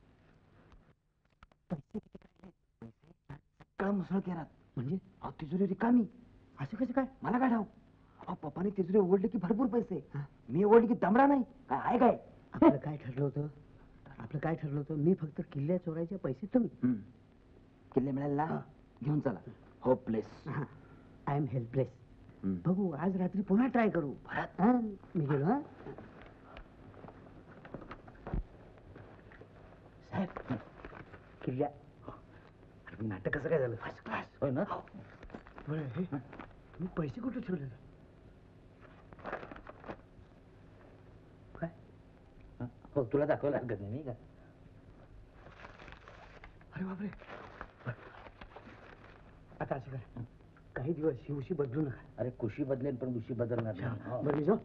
पैसे किती काढले सगळं मुसळ केला म्हणजे तिजोरी रिकामी असं कसं काय मला काय ठाऊ पप्पाने तिजोरी ओढली की भरपूर पैसे मी ओढली की दमडा नाही काय आहे काय आपलं काय ठरलं होतं मी फक्त किल्ल्या चोरायचे पैसे तुम्ही किल्ले मिळाले ना घेऊन चला होपलेस आय एम हेल्पलेस बघू आज रात्री पुन्हा ट्राय करू मी गेलो साहेब किल्ल्या नाटक कसं काय झालं फर्स्ट क्लास होय ना मी पैसे कुठे ठेवले काय हो तुला दाखवायला हरकत नाही का अरे बापरे आता असं काय काही दिवस ही उशी बदलू नका अरे कुशी बदलेल पण उशी बदलणार नाही बरं मी जाऊ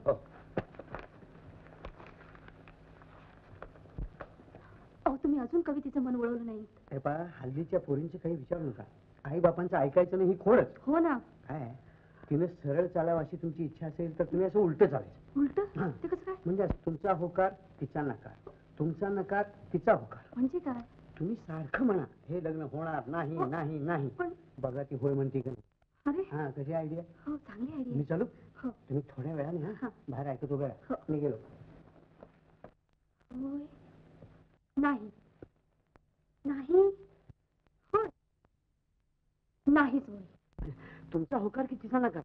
अहो तुम्ही अजून कवितेचं मन वळवलं नाही हे पहा हल्लीच्या पोरींचे काही विचारू नका आई बापांचं ऐकायचं नाही ही खोडच हो ना काय तिने सरळ चालावं अशी तुमची इच्छा असेल तर तुम्ही असं उलट चालायचं उलट हां. ते कसं काय म्हणजे असं तुमचा होकार तिचा नकार तुमचा नकार तिचा होकार म्हणजे काय तुम्ही सारखं म्हणा हे लग्न होणार नाही नाही नाही पण बघा ती होय म्हणते का नाही अरे हा कशी आयडिया हो चांगली मी आयडिया चालू हो तुम्ही थोड्या वेळाने हा हां. बाहेर ऐकत उभ्या हो. राहा. मी गेलो होय नाही नाही होय नाहीच होय तुमचा होकार की तिचा नकार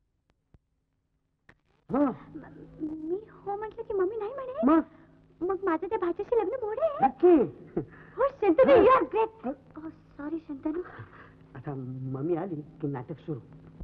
हा मी हो म्हटलं की मम्मी नाही म्हणे मग मग माझं त्या भाच्याशी लग्न मोडे नक्की हो Shantanu you are great sorry Shantanu आता मम्मी आली की नाटक सुरू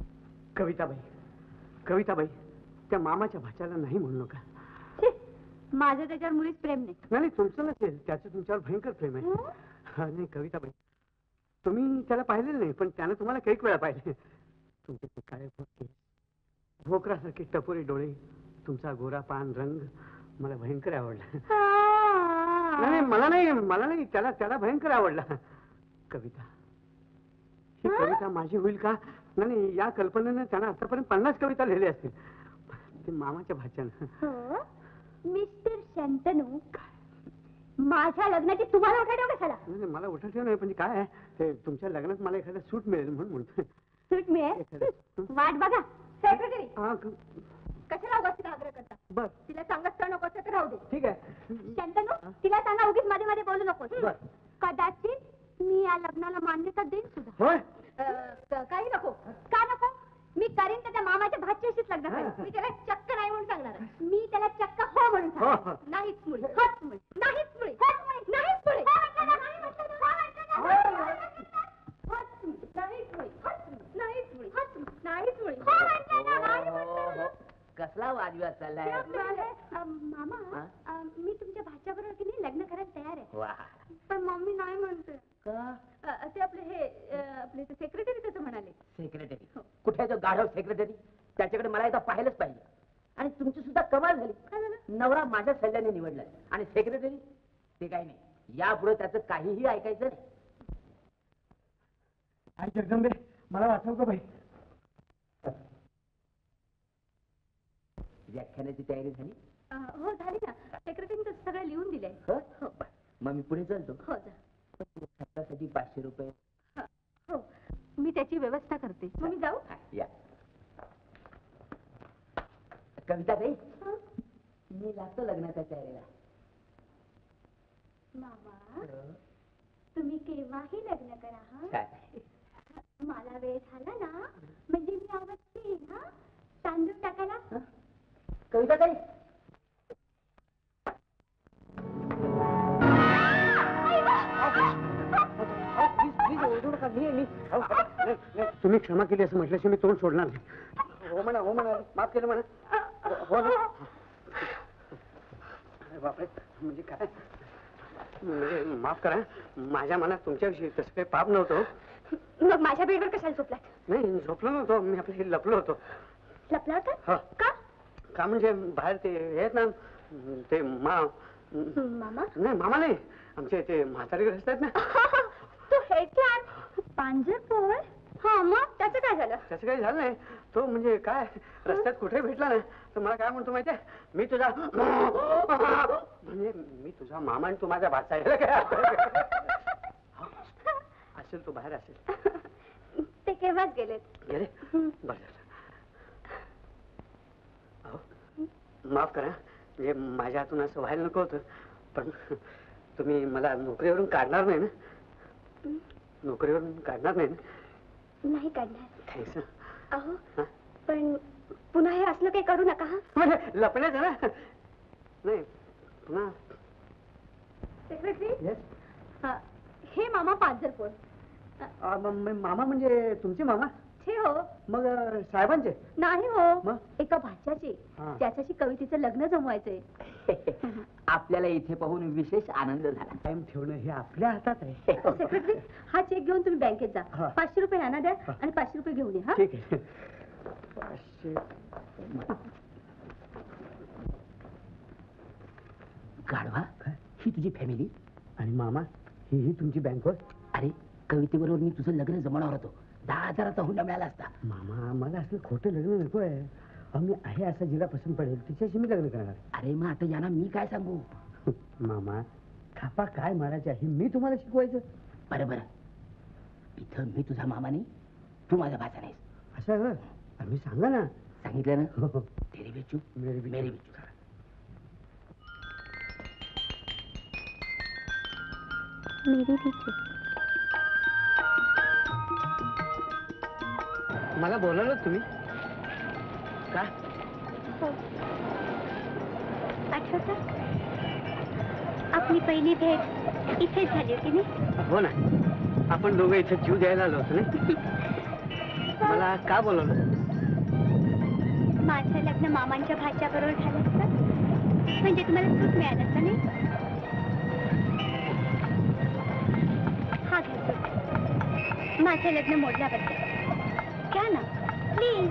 कविताबाई त्या मामाच्या भाच्याला नाही म्हणू नका माझं त्याच्यावर मुळीच प्रेम नाही नाही तुमचं नसेल त्याचं तुमच्यावर भयंकर प्रेम आहे हा नाही कविताबाई तुम्ही त्याला पाहिलेलं नाही पण त्यानं तुम्हाला काही वेळा पाहिले तुमचे ते काळे केस, भोकरासारखे टपोरे डोळे तुमचा गोरा पान रंग मला भयंकर आवडला नाही मला नाही त्याला भयंकर आवडला कविता ही कविता माझी होईल का नाही या कल्पनेनं त्यानं आतापर्यंत 50 कविता लिहिल्या असतील ते मामाच्या भाच्यानं मिस्टर शंतनू माझ्या लग्नाची तुम्हाला उठाठेव कशाला नाही मला उठाठेव नाही म्हणजे काय आहे ते तुमच्या लग्नात मला एखादा सूट मिळेल म्हणून म्हणतोय सूट मिळेल वाट बघा सेक्रेटरी हा कशाला उगाच तिला आग्रह करता बर तिला सांगत तर नको तर राहू दे ठीक आहे शंतनू तिला सांगा उगीच मध्ये मध्ये बोलू नकोस बर. कदाचित मी या लग्नाला मान्यता देईन सुद्धा. होय काही नको. का नको? मी करीन त्याच्या मामाच्या भाच्याशीच लग्न करीन. मी त्याला चक्क नाही म्हणून सांगणार. मी त्याला चक्क हो म्हणून सांगणार. नाहीच मुळी, होच मुळी, नाहीच मुळी, होच मुळी, नाहीच मुळी. कसला वादविवाद चाललाय? मामा, मी तुमच्या भाच्याबरोबर की नाही लग्न करायला तयार आहे. वा पण मम्मी नाही म्हणते. का? ते आपले सेक्रेटरी तसं म्हणाले. सेक्रेटरी कुठे तो गाढव सेक्रेटरी? त्याच्याकडे मला एकदा पाहिलंच पाहिजे. आणि तुमची सुद्धा कमाल झाली. काय झालं? नवरा माझ्या सल्ल्याने निवडलाय आणि सेक्रेटरी ते काही नाही. यापुढे त्याचं काहीही ऐकायचं नाही. आई जगदंबे मला वाचव का बाई? व्याख्यानाची तयारी झाली? हो झाली ना. सेक्रेटरीने तसं सगळं लिहून दिलंय. हो बरं. मग मी पुढे चलतो. हो जा. स्वतःसाठी 500 रुपये. हो मी त्याची व्यवस्था करते. मग मी जाऊ? हा, या कविता ताई, मी लागतो लग्नाच्या तयारीला. मामा तुम्ही केव्हाही लग्न करा. हा काय? मला वेळ झाला ना म्हणजे मी आवाज येईन. हा तांदूळ टाकायला. कविता ताई, तुम्ही क्षमा केली असं म्हटल्याशी मी तोंड सोडणार नाही. हो म्हणा, हो म्हणा, माफ केलं म्हणा. हो ना. अरे बापरे, म्हणजे काय? म्हणजे माफ करा, माझ्या मनात तुमच्याविषयी तसं काही पाप नव्हतं. मग माझ्या बेडवर कशाला झोपलात? नाही झोपलो नव्हतो मी, आपलं लपलो होतो. लपला होता? हो. का? का म्हणजे बाहेर ते हे आहेत ना ते मामा? नाही मामा नाही, आमचे ते म्हातारे ग्रस्त आहेत ना. तू हे छान पांजरपोळ. हा मग त्याचं काय झालं? त्याचं काही झालं नाही. तो म्हणजे काय रस्त्यात कुठे भेटला नाही तर मला काय म्हणतो माहितीये, मी तुझा म्हणजे मी तुझा मामा आणि तू माझ्या भाचा याला काय असेल, तो बाहेर असेल. ते केव्हाच गेलेत. गेले? बरं झालं. अहो, माफ करा, म्हणजे माझ्या हातून असं व्हायला नको होतं, पण तुम्ही मला नोकरीवरून काढणार नाही ना? नोकरीवरून काढणार नाही ना? नाही काढणार. थँक्स. अहो पण पुन्हा हे असलं काही करू नका. हा म्हणजे लपण्याचं ना? नाही पुन्हा. Secretary, yes. हे मामा पांजरपोळ. मामा म्हणजे तुमचे मामा? छे हो. मग साहेबांचे? नाही हो, मग? एका भाच्याचे. हा. त्याच्याशी कवितेचं लग्न जमवायचंय. आपल्याला इथे पाहून विशेष आनंद झाला. टाइम ठेवणं हे आपल्या हातात आहे. सेक्रेटरी, हा चेक घेऊन तुम्ही बँकेत जा. हा. 500 रुपये यांना द्या आणि 500 रुपये घेऊन या. हा ठीक आहे. 500. गाढवा, ही तुझी फॅमिली आणि मामा ही तुमची बँक होय? अरे कवितेबरोबर मी तुझं लग्न जमवणार होतो. 10,000चा हुंडा मिळाला असता. मामा मला असलं खोटं लग्न नको आहे. मी आहे असं जिला पसंत पडेल तिच्याशी मी लग्न करणार. अरे मग आता यांना मी काय सांगू? मामा थापा काय मारायच्या हे मी तुम्हाला शिकवायचं? बरं बरं, इथं मी तुझा मामा नाही, तू माझा भाचा नाहीस. असं आहे? आम्ही सांगा ना. सांगितलं ना? हो, हो. तेरी बिच्चू मेरी बिच्चू. मेरी बिच्चू. मेरी बिच्चू. मला बोलावलं तुम्ही का? आठवतं आपली पहिली भेट इथेच झाली होती ना? हो ना, आपण दोघं इथे जीव द्यायला आलो होतो ना. मला का बोलावलं? माझं लग्न मामांच्या भाच्याबरोबर झालं असतं म्हणजे तुम्हाला सूट मिळालं असतं नाही? हा घ्या सूट. माझं लग्न मोडल्याबद्दल घ्या ना प्लीज.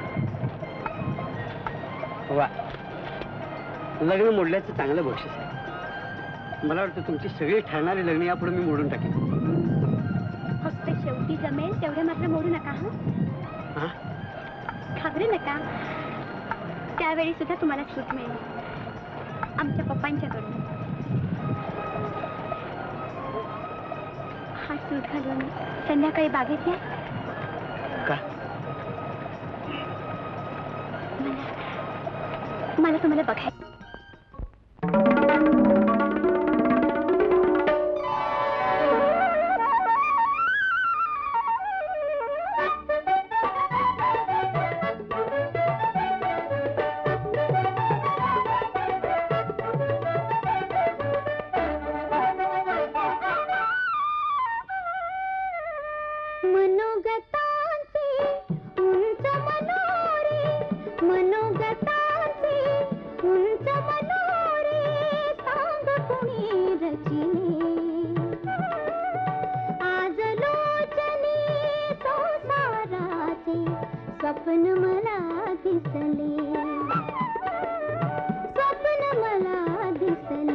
वा, लग्न मोडल्याचं चांगलं बक्षीस आहे. मला वाटतं तुमची सगळी ठरणारी लग्न यापुढे मी मोडून टाकेन. फक्त शेवटी जमेल तेवढे मात्र मोडू नका. हा? घाबरू नका, त्यावेळी सुद्धा तुम्हाला सूट मिळेल आमच्या पप्पांच्याकडून. हा सूट घालून संध्याकाळी बागेत या. का? मला तुम्हाला बघायचं. मनोगतांचे उंच मनोरे मनोगतांचे उंच मनोरे सांग कुणी रचिले आज लोचने संसाराचे स्वप्न मला दिसले स्वप्न मला दिसले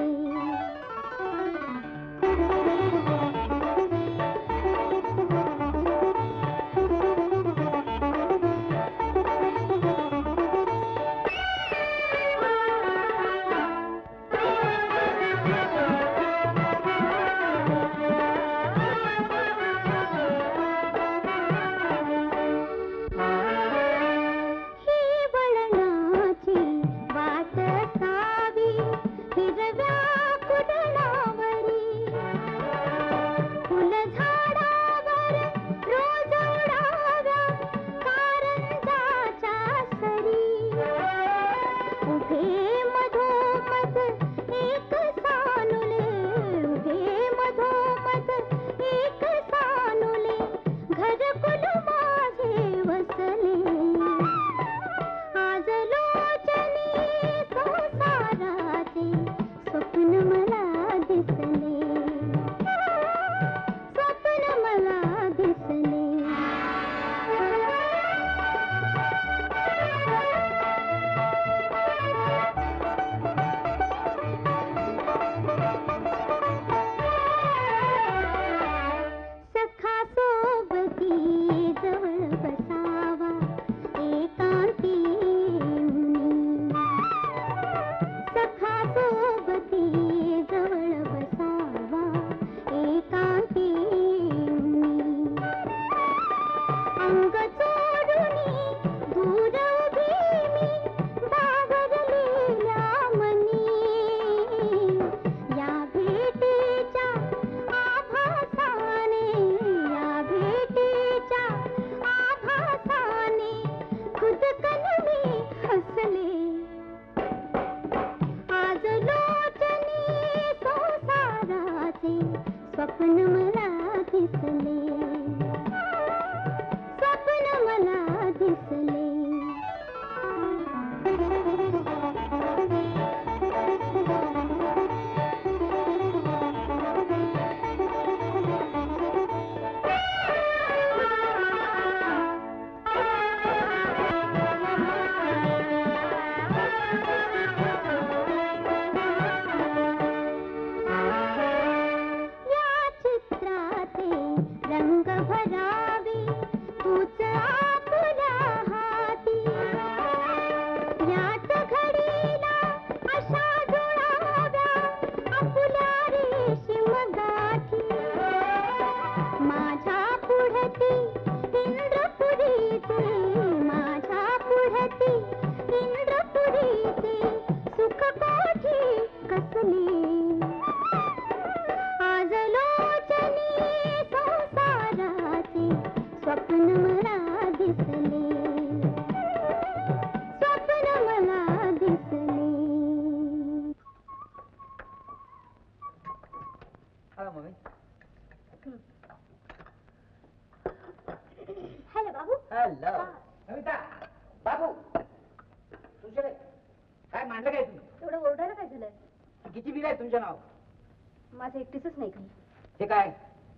माझं एकटीच नाही काही. हे काय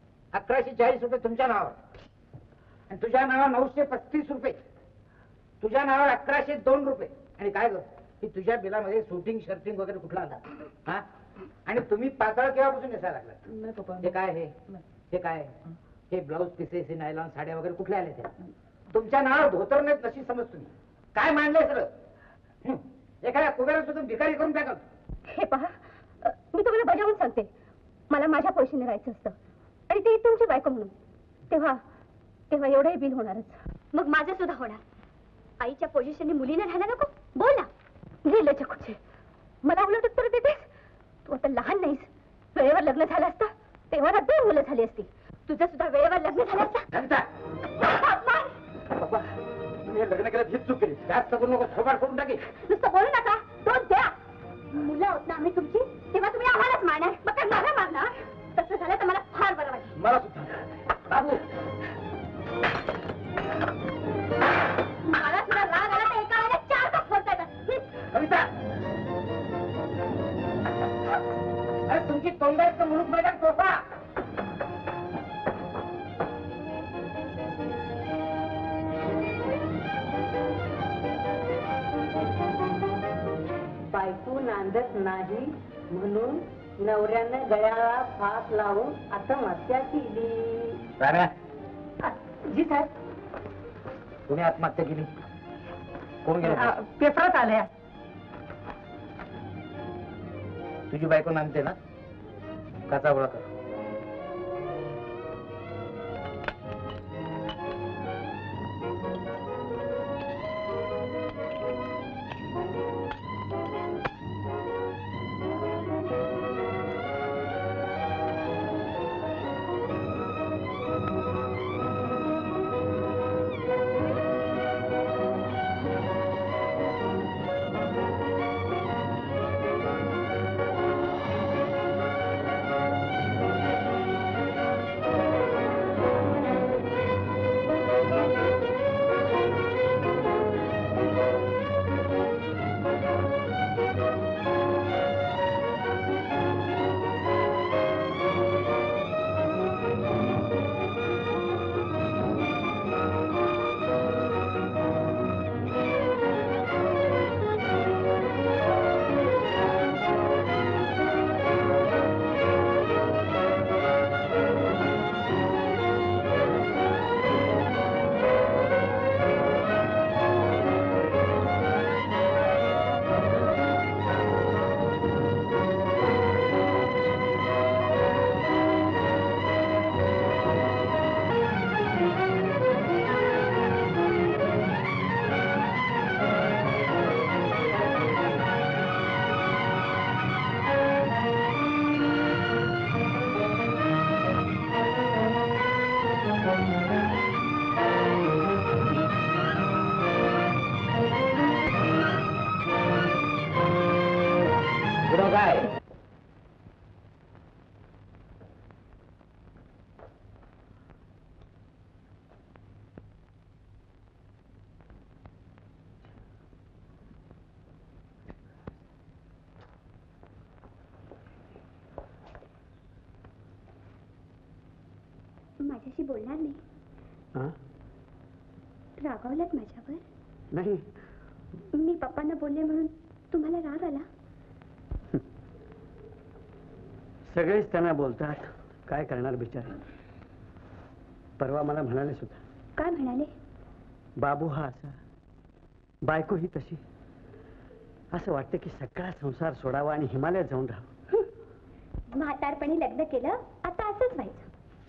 1140 रुपये तुमच्या नावावर आणि तुझ्या नावावर 935 रुपये, तुझ्या नावावर 1102 रुपये. आणि काय ग की तुझ्या बिलामध्ये शूटिंग शर्टिंग वगैरे कुठला आला हा? आणि तुम्ही पाताळ केव्हापासून नेसायला लागला? हे काय हे काय हे ब्लाऊज पीसेस नायलॉन साड्या वगैरे कुठल्या आल्या त्या? तुमच्या नावावर धोतर नाहीत नशी समज तुम्ही काय मांडलंय सगळं? एखाद्या कुबेरा सुद्धा भिकारी करून टाकल. हे पहा, मी तुम्हाला बजावून सांगते, मला माझ्या पैशाने राहायचं असतं आणि ते तुमची बायको म्हणून, तेव्हा तेव्हा एवढंही बिल होणारच. मग माझं सुद्धा होणार. आईच्या पोझिशनने मुलीने राहायला नको? बोल ना. गेले चकुचे, मला उलट उत्तर देतेस. तू आता लहान नाहीस. वेळेवर लग्न झालं असतं तेव्हा ना 2 मुलं झाली असती. तुझं सुद्धा वेळेवर लग्न झालं असतं. बाबा मी लग्न केलं हीच चूक केली. जास्त करू नको, थोबाड करून टाकेल. नुसतं बोलू नका, दोन द्या. मुलं होत ना आम्ही तुमची, तेव्हा तुम्ही आम्हालाच मारणार. मग काय मला मारणार? तसं झालं तर मला फार बरं वाटेल. मला सुद्धा बाबू तोंडाचं मुलूक मैदान सोपा. बायको नांदत नाही म्हणून नवऱ्यानं गळ्याला फास लावून आत्महत्या केली. राण्या, जी साहेब. कोणी आत्महत्या केली? कोण गेलं? पेपरात आल्या. तुझी बायको नांदते ना? काचा गोळा कर. काय? माझ्याशी बोलणार नाही? रागावलात माझ्यावर? नाही. मी पप्पांना बोलले म्हणून तुम्हाला राग आला? सगळेच त्यांना बोलतात, काय करणार बिचारे. परवा मला म्हणाले सुद्धा. काय म्हणाले? बाबू हा असा, बायको ही तशी. असं वाटतं की सगळा संसार सोडावा आणि हिमालयात जाऊन राहावं. म्हातारपणी लग्न केलं, आता असंच व्हायचं.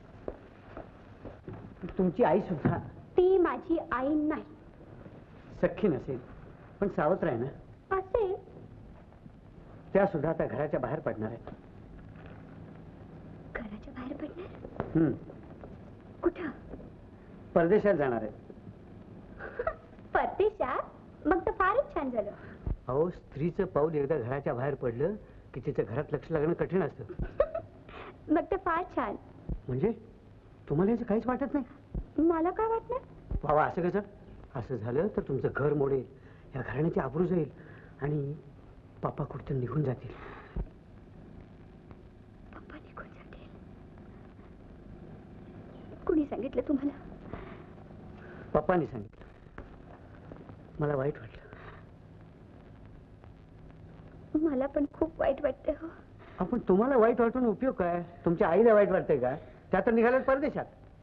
तुमची आई सुद्धा. ती माझी आई नाही. सख्खी नसेल पण सावत्र आहे ना. असेल. त्या सुद्धा आता घराच्या बाहेर पडणार आहेत. घराच्या बाहेर पडणार? कुठं? परदेशात जाणार आहेत. परदेशात? मग तर फारच छान झालं. अहो, स्त्रीचं पाऊल एकदा घराच्या बाहेर पडलं की तिचं घरात लक्ष लागणं कठीण असतं. मग तर फार छान. म्हणजे तुम्हाला याचं काहीच वाटत नाही? मला काय वाटणार? बाबा, असं कसं? असं झालं तर तुमचं घर मोडेल, या घराण्याची आबरू जाईल आणि पप्पा कुठे निघून जातील. पप्पा निघून जातील? कुणी सांगितलं तुम्हाला? पप्पांनी सांगितलं. मला वाईट वाटलं. मला पण खूप वाईट वाटतं हो. आपण तुम्हाला वाईट वाटून उपयोग काय? तुमच्या आईला वाईट वाटतंय का? त्या तर निघाल्यात परदेशात.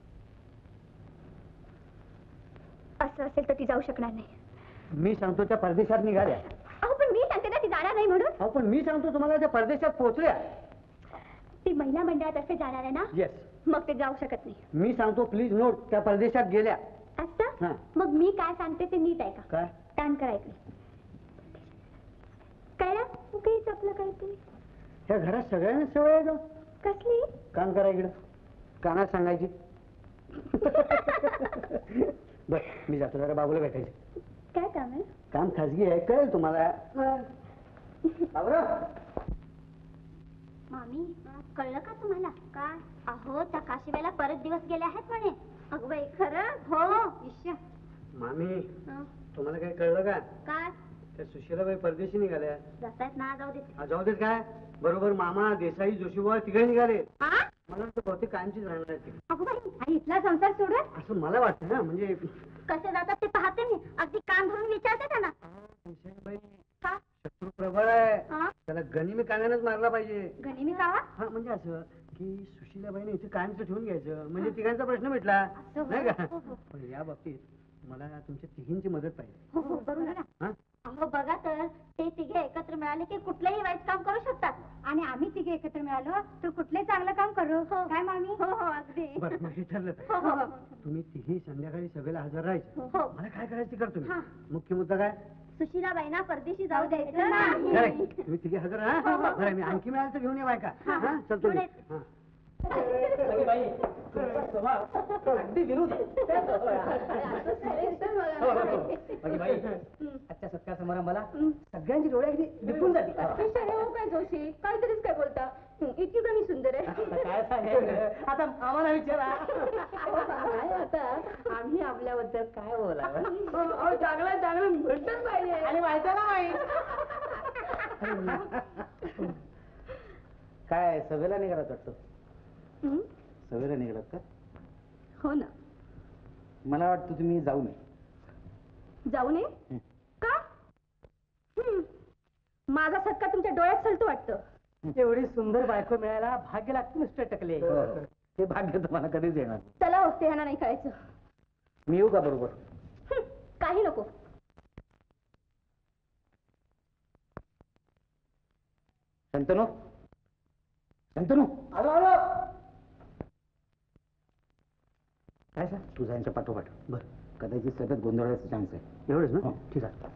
असं असेल तर ती जाऊ शकणार नाही. मी सांगतो त्या परदेशात निघाल्या. अहो, पण मी सांगते ना ती जाणार नाही म्हणून. अहो, पण मी सांगतो तुम्हाला त्या परदेशात पोहोचल्या. ती महिला मंडळातर्फे जाणार आहे ना? येस. मग ते जाऊ शकत नाही. मी सांगतो प्लीज नोट, त्या परदेशात गेल्या. असं? हां. मग मी काय सांगते ते नीट आहे का? काय? कान करायचं. कळलं? उगीच आपलं काहीतरी. ह्या घरात सगळ्यांना सवय आहे का? कसली? कान करा इकडं. कानात सांगायची. बर, मी जातो, जरा बाबूला भेटायचं. काय काम आहे? काम खाजगी आहे, कळेल तुम्हाला. बाबूराव. मामी, कळलं का तुम्हाला? काय? अहो, त्या काशीबाईला परत दिवस गेले आहेत म्हणे. अगं बाई, खरं? हो. मामी, तुम्हाला काही कळलं का? काय? त्या सुशीलाबाई परदेशी निघाल्या. जातायत ना, जाऊ दे. जाऊ देत काय, बरोबर मामा देसाई जोशीबुवा तिकडे निघाले. आ? मला वाटतं बहुतेक कायमचीच राहणार आहे तिकडे. अगो बाई, आणि इथला संसार सोडून असं मला वाटतं ना, म्हणजे कसे जातात ते पाहते मी. अगदी कान धरून विचारते त्यांना. देसाईबाई का? शत्रू प्रबळ आहे, हा? त्याला गनिमी कानानच मारला पाहिजे. गनिमी कावा? हा म्हणजे असं की सुशीलाबाईने इथे कायमचं ठेवून घ्यायचं, म्हणजे तिघांचा प्रश्न मिटला असं नाही का. हो, हो. पण या बाबतीत मला तुमच्या तिघींची मदत पाहिजे. हो, हो, करू ना. हा? अहो बघा तर, ते तिघे एकत्र मिळाले की कुठलंही वाईट काम करू शकतात. आणि आम्ही तिघे एकत्र मिळालो तर कुठलंही चांगलं काम करू. काय मामी? हो हो, अगदी. बरं मग हे ठरलं तर. हो हो तुम्ही तिघी संध्याकाळी सभेला हजर राहायचं. हो. मला काय करायचं ते करतो मी. हा. मुख्य मुद्दा काय? सुशीलाबाईंना परदेशी जाऊ द्यायचं खरं नाही. आहे. तुम्ही तिघे हजर राहा. हो, हो. बरं मी आणखी मिळालं तर घेऊन येवाय का. हा. हा, चलतो मी. पुढे. हा. अगदी विरोध आजच्या सत्कार समारंभाला सगळ्यांची डोळे अगदी दिपून जाते. काय जोशी, काहीतरीच काय बोलता. इतकी कमी सुंदर आहे. काय सांगेल आता आम्हाला विचारा. काय आता आम्ही आपल्याबद्दल काय बोलावं चांगलं चांगलं म्हटलंच पाहिजे. आणि माहिती ना माहिती. काय सभेला निघालात वाटतं? सभेला निघालात का? हो ना. मला वाटतं तुम्ही जाऊ नये. जाऊ नये का? माझा सत्कार तुमच्या डोळ्यात चलतो वाटतं. एवढी सुंदर बायको मिळायला भाग्य लागतं मिस्टर टकले. हो. ते भाग्य तुम्हाला कधीच येणार नाही. चला हो, ह्यांना नाही कळायचं. मी येऊ का बरोबर? काही नको. शंतनू, शंतनू, आलो आलो. काय सर तुझा यांच्या पाठोपाठ. बरं कदाचित सतत गोंधळायचा चान्स आहे. एवढंच ना. हो. ठीक आहे.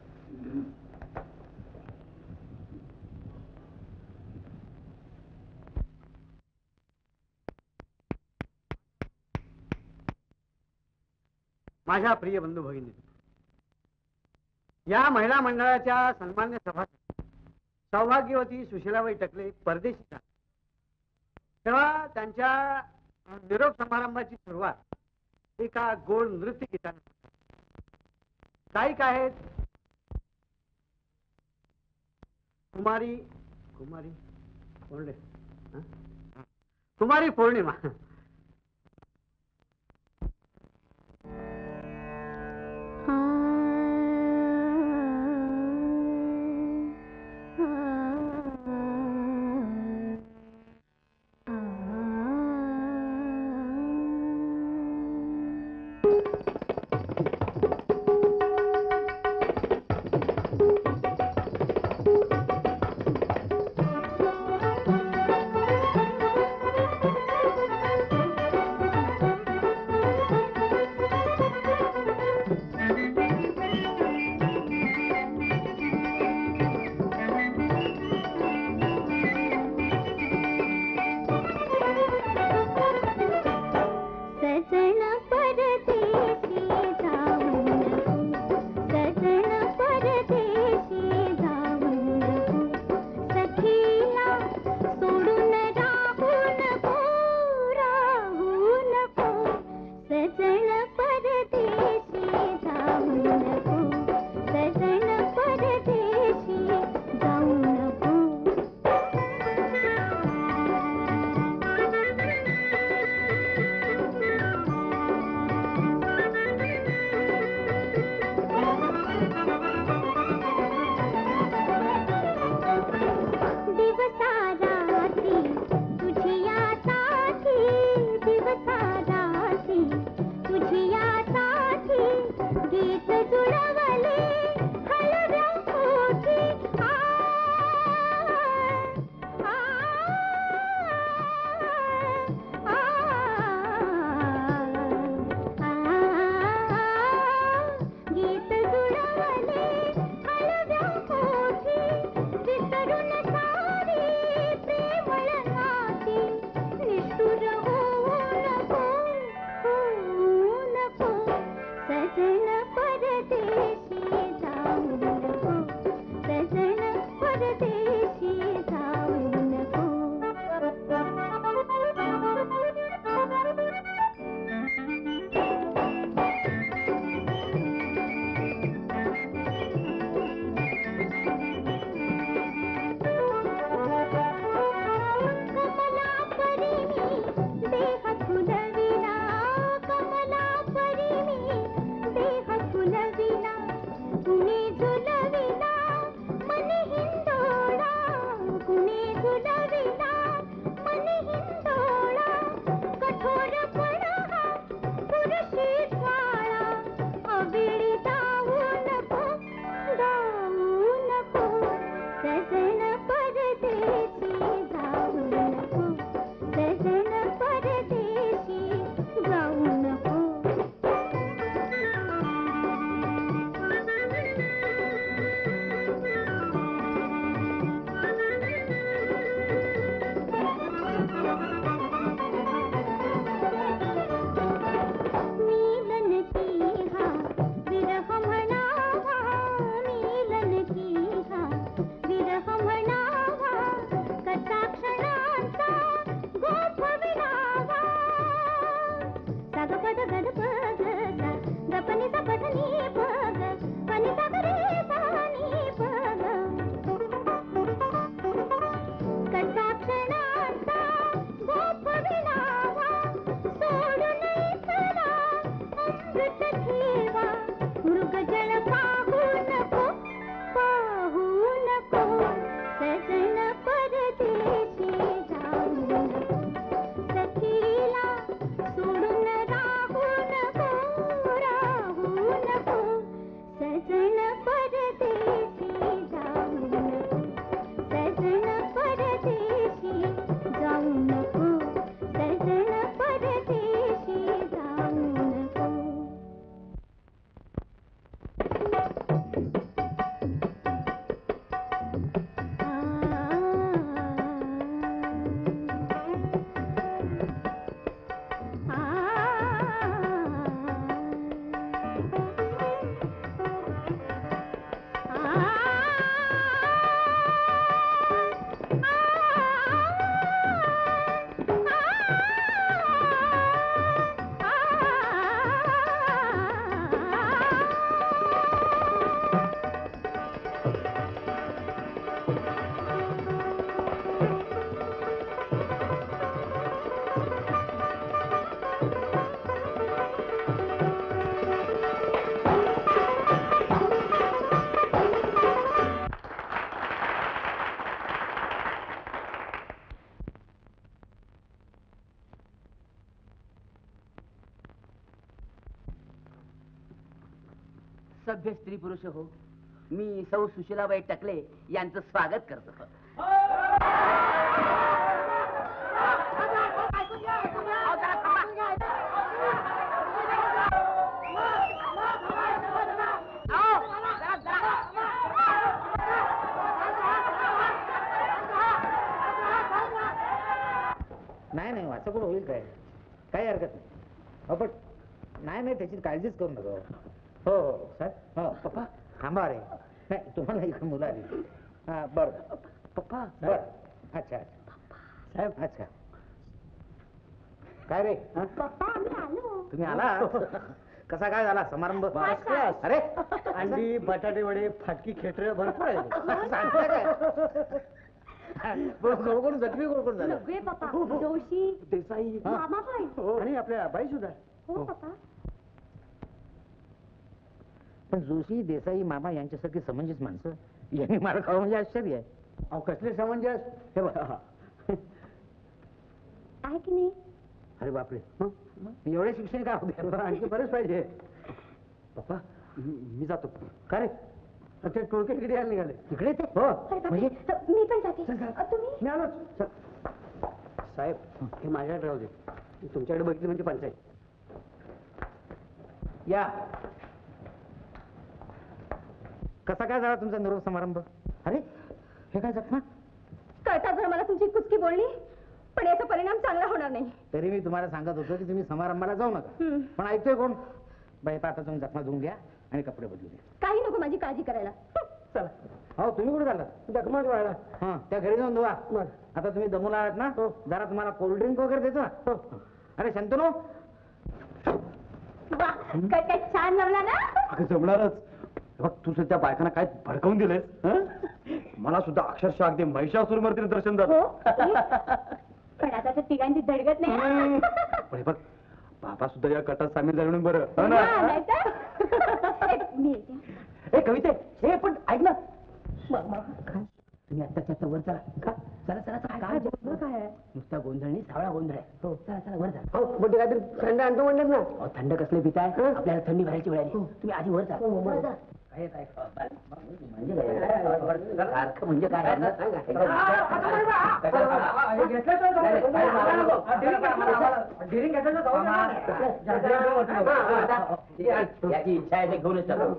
माझ्या प्रिय बंधू भगिनी, या महिला मंडळाच्या सन्मान्य सभासद सौभाग्यवती सुशीलाबाई टकले परदेशी जातात. तेव्हा त्यांच्या निरोप समारंभाची सुरुवात एका गोड नृत्य गीताने. गायिका आहेत कुमारी कुमारी कोण कुमारी पौर्णिमा. अमृत ठेवा मृगजळ पाहू नको सजन परदेशी जाऊ नको सखीला सोडून राहू नको सजन परदेशी जाऊ नको सजन परदेशी जाऊ नको सजन परदेशी जाऊ नको सभ्य स्त्री पुरुष हो, मी सौ सुशीलाबाई टकले यांचं स्वागत करतो. नाही नाही असं कुठं होईल काय, काही हरकत नाही. हो पण नाही त्याची काळजीच करू नका. हो हो साहेब. हो पप्पा थांबा रे. नाही तुम्हाला इकडे मुलं आली. हा बरं पप्पा. बरं अच्छा अच्छा साहेब. अच्छा काय रे पप्पा आम्ही आलो. तुम्ही आला. कसा काय झाला समारंभ? अरे अंडी बटाटे वडे फाटकी खेटर भरपूर आहे. सांगता काय कोण जखमी कोण झालं? सगळे पप्पा जोशी देसाई मामा पण. आणि आपल्या बाई सुद्धा. हो पप्पा. पण जोशी देसाई मामा यांच्यासारखी समंजस माणसं यांनी मार खावं म्हणजे आश्चर्य आहे. अहो कसले समंजस. हे बघा आहे की नाही? अरे बापरे एवढे शिक्षण काय होते? आणखी बरेच पाहिजे. पप्पा मी जातो. का रे ते टोळके इकडे यायला निघाले. इकडे ते हो अरे म्हणजे बापरे, मी पण जाते. तुम्ही मी आलोच. साहेब हे माझ्याकडे राहू दे. तुमच्याकडे बघितलं म्हणजे पंचायत. या कसा काय झाला तुमचा निरोप समारंभ? अरे हे काय जखमा? कळतात बरं मला तुमची कुचकी बोलणी, पण याचा परिणाम चांगला होणार नाही. तरी मी तुम्हाला सांगत होतो की तुम्ही समारंभाला जाऊ नका. पण ऐकतोय कोण? बाई आता तुम्ही जखमा धुवून घ्या आणि कपडे बदलून घ्या. काही नको माझी काळजी करायला. चला हो तुम्ही कुठे चाललात? जखमाच व्हायला. हा त्या घरी जाऊन धुवा. बरं. आता तुम्ही दमूला आहात ना, जरा तुम्हाला कोल्ड्रिंक वगैरे देतो ना. अरे शंतनू वा काय छान जमला ना. अगं जमणारच. बघ तू त्या बायकांना काय भडकवून दिलंयस. मला सुद्धा अक्षरशः अगदी महिषासुरमर्तीने दर्शन झालं. हो पण आता त्या तिघांची धडगत नाही. पण बघ बाबा सुद्धा या गटात सामील झाले म्हणून बरं. हो हा, ना? नाहीतर? मी येते. ए कविते हे पण ऐक ना. तुम्ही आता वर चला. चला चला चला. काय काय आहे? नुसता गोंधळ नाही, सावळा गोंधळ आहे. हो चला चला वर जा. हो म्हणजे काहीतरी थंड आणतो म्हणतात ना. अहो थंड कसले पिताय? आपल्याला थंडी भरायची वेळ आली. तुम्ही आधी वर जा. वर जा. काय काय म्हणजे काय? सारखं म्हणजे काय? याची इच्छा आहे ते घेऊनच टाकू.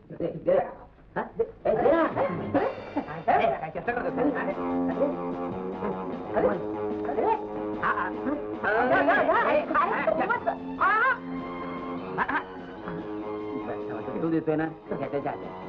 तू देतोय ना त्याच्या हातात.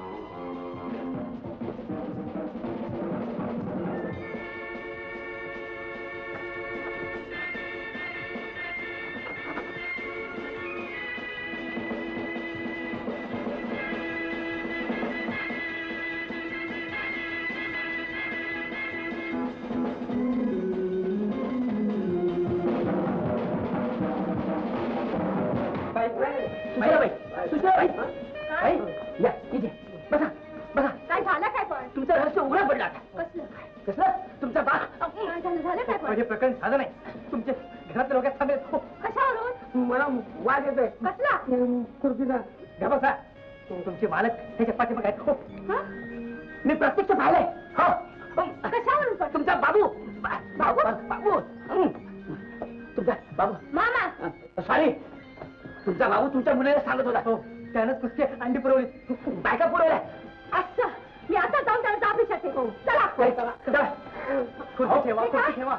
सुशीलाबाई, सुशीलाबाई, बाई, या इथे बसा बसा. काय झालं काय पण तुमचं रहस्य उघडं पडलं आता. कसलं कसलं तुमचा बा काय झालं काय पण म्हणजे प्रकरण साधं नाही. तुमचे घरातल्या लोक थांबेल. कशावरून मला वाद येतोय. कसला खुर्चीचा घ्या बसा. तुमचे मालक त्याच्या पाठीमागे आहेत. हो. हा? मी प्रत्यक्ष पाहिलंय. हो कशावरून पण तुमचा बाबू बाबू बाबू तुमचा बाबू मामा सॉरी तुमचा बाबू तुमच्या मुलीला सांगत होता. हो त्यानंच कुस्ती अंडी पुरवली. बायका पुरवल्या. असं मी आता जाऊन त्याला जाब विचारते चला चला. खुर्ची ठेवा खुर्ची ठेवा.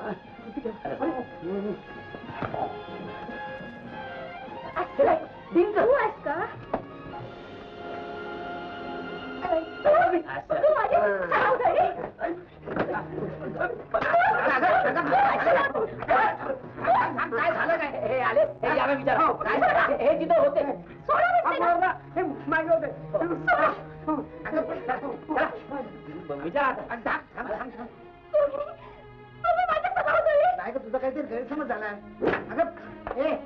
डिंक. तू आहेस का तू माझी सहोदरी? काय झालं काय हे आले हे याला विचार काय झालं? हे तिथं होते सोडा म्हणते ना. हे मागे होते. विचार तुम्ही माझी सहोदरी? नाही का तुझा काहीतरी गैरसमज झाला. अगं ए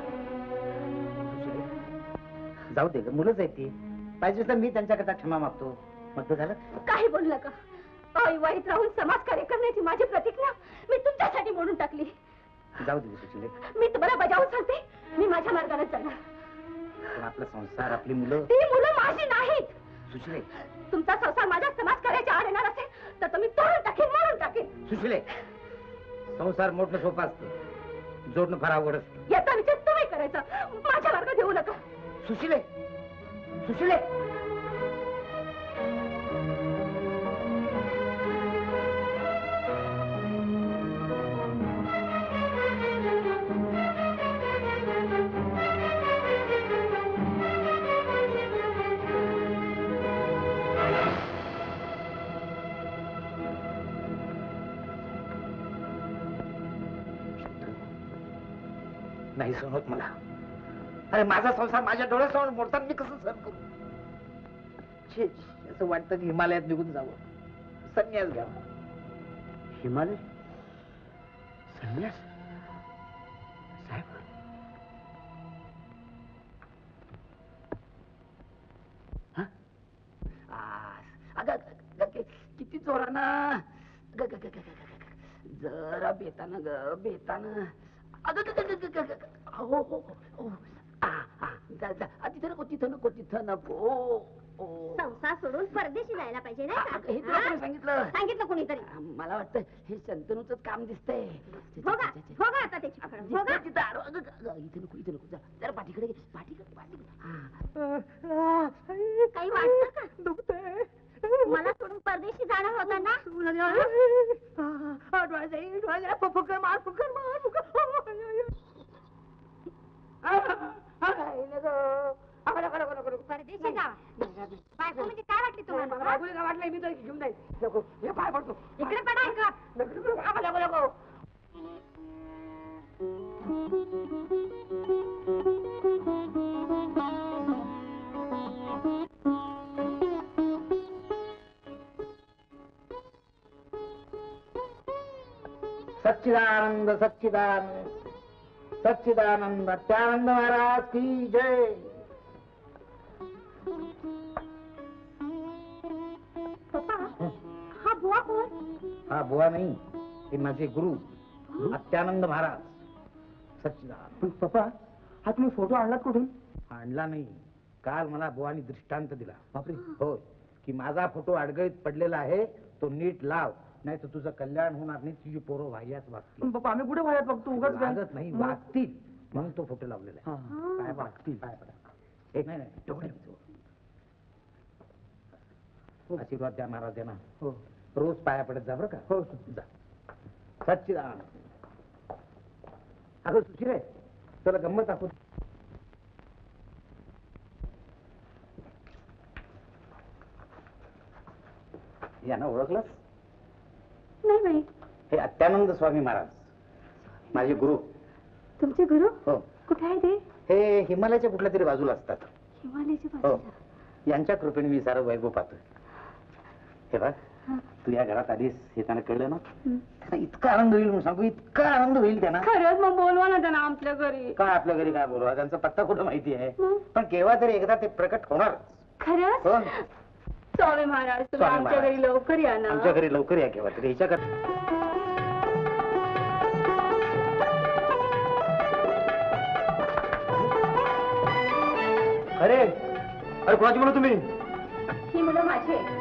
जाऊ दे ग, मुलंच आहेत ती. पाहिजे तर मी त्यांच्याकरता क्षमा मागतो. मग तो झालं. काही बोलू नका अविवाहित राहून समाजकार्य करण्याची माझी प्रतिज्ञा मी तुमच्यासाठी मोडून टाकली. जाऊ दे सुशीले. मी तुम्हाला बजावून सांगते मी माझ्या मार्गाने चालणार. पण आपला संसार आपली मुलं. ती मुलं माझी नाहीत. सुशीले तुमचा संसार माझ्या समाजकार्याच्या आड येणार असेल तर तुम्ही तोडून टाकेन मारून टाकेन. सुशीले संसार मोठं सोपं असतं, जोडणं फार अवघड असतं. याचा विचार तुम्ही करायचा माझ्या मार्गात येऊ नका. सुशीले सुशीले नाही सहन होत मला. अरे माझा संसार माझ्या डोळ्यासमोर मोडतात मी कसं सहन करू. छे छे, असं वाटतं की हिमालयात निघून जावं, संन्यास घ्यावा. हिमालय संन्यास साहेब हा? अगं, किती जोरानं जरा बेतानं ग बेतानं. हो हो हो तिथं नको तिथं नको. संसार सोडून परदेशी जायला पाहिजे नाही का? हे तुला कोणी सांगितलं? सांगितलं कोणीतरी. मला वाटतं हे शंतनूच काम दिसतंय. बघा आता त्याची पकड. बघा. इथे नको जरा पाठीकडे घे. पाठीकडे काही वाटतं का? मला सोडून परदेशी जाणार होता ना? परदेशी जावा बायको म्हणजे काय वाटली तुम्हाला? वाटलंय मी तर घेऊन जाईल. नको हे पाय पडतो. इकडे पडा का? नको. सच्चिदानंद सच्चिदानंद सच्चिदानंद त्यानंद महाराज की जय. पप्पा हा बुवा कोण? हा बुवा नाही, ते माझे गुरु अत्यानंद महाराज सच्चिदानंद. पण पप्पा हा तुम्ही फोटो आणलात कुठून? आणला नाही, काल मला बुवानी दृष्टांत दिला. बापरे. होय की माझा फोटो अडगळीत पडलेला आहे, तो नीट लाव, नाही तर तुझं कल्याण होणार नाही, तुझी पोरं वाह्याच वागतील. पण पप्पा आम्ही कुठे वाह्यात बघतो उगाच काय? वागत नाही, वागतील म्हणून तो फोटो लावलेला आहे. हा. काय वागतील काय पडा. एक नाही तेवढे आशीर्वाद द्या महाराजांना. हो रोज पाया पडत जा बरं का. हो जा. सच्चिदानंद. अगं सुशील चला गंमत दाखव. यांना ओळखलंस? नाही बाई. हे अत्यानंद स्वामी महाराज माझे गुरु. तुमचे गुरु हो. कुठे आहे ते? हे हिमालयाच्या कुठल्या तरी बाजूला असतात. हिमालयाच्या हो बाजूला. यांच्या कृपेने मी सारं वैभव पाहतोय. हे बघ तू या घरात आलीस हे त्यांना कळलं ना त्यांना इतका आनंद होईल म्हणून सांगू, इतका आनंद होईल त्यांना. खरंच मग बोलवा ना त्यांना आमच्या घरी. काय आपल्या घरी काय बोलवा, त्यांचा पत्ता कुठं माहिती आहे. पण केव्हा तरी एकदा ते प्रकट होणार. खरंच हो. स्वामी महाराज तुम्ही स्वामी आमच्या महाराज. घरी लवकर या ना. आमच्या घरी लवकर या केव्हा तरी. हिच्याकडे अरे अरे कोणाची म्हणू तुम्ही? ही मुलं माझी आहे.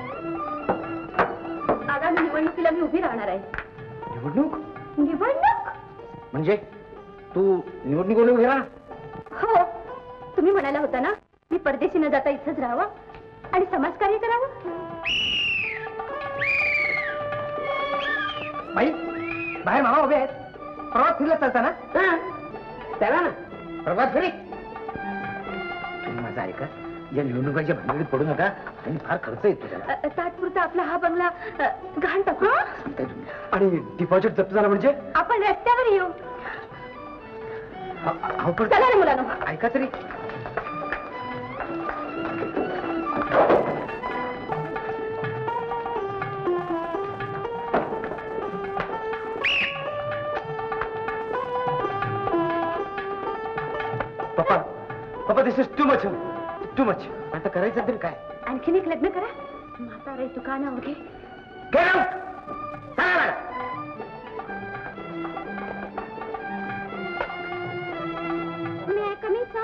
आगामी निवडणुकीला मी उभी राहणार आहे. निवडणूक निवडणूक? म्हणजे तू निवडणुकीला उभी राहा? हो, तुम्ही म्हणाला होता ना मी परदेशी न जाता इथंच राहावं आणि समाजकार्य करावं. बाई बाहेर मामा उभे आहेत. प्रवास फिरला चालता ना? त्याला ना प्रभात फेरी. तुम्ही माझं ऐका, या निवडणुकांच्या भानगडीत पडू नका आणि फार खर्च येतो त्याला. तात्पुरता आपला हा बंगला घाण टाकू. सांगताय तुम्ही. आणि डिपॉझिट जप्त झाला म्हणजे? आपण रस्त्यावर येऊ. अहो, पण चला रे मुलांनो. ऐका तरी. Papa papa this is too much, too much. आता करायचं तरी काय? आणखीन एक लग्न करा. म्हातारा दुकाना वगैरे. Get out! चला. May I come in, sir?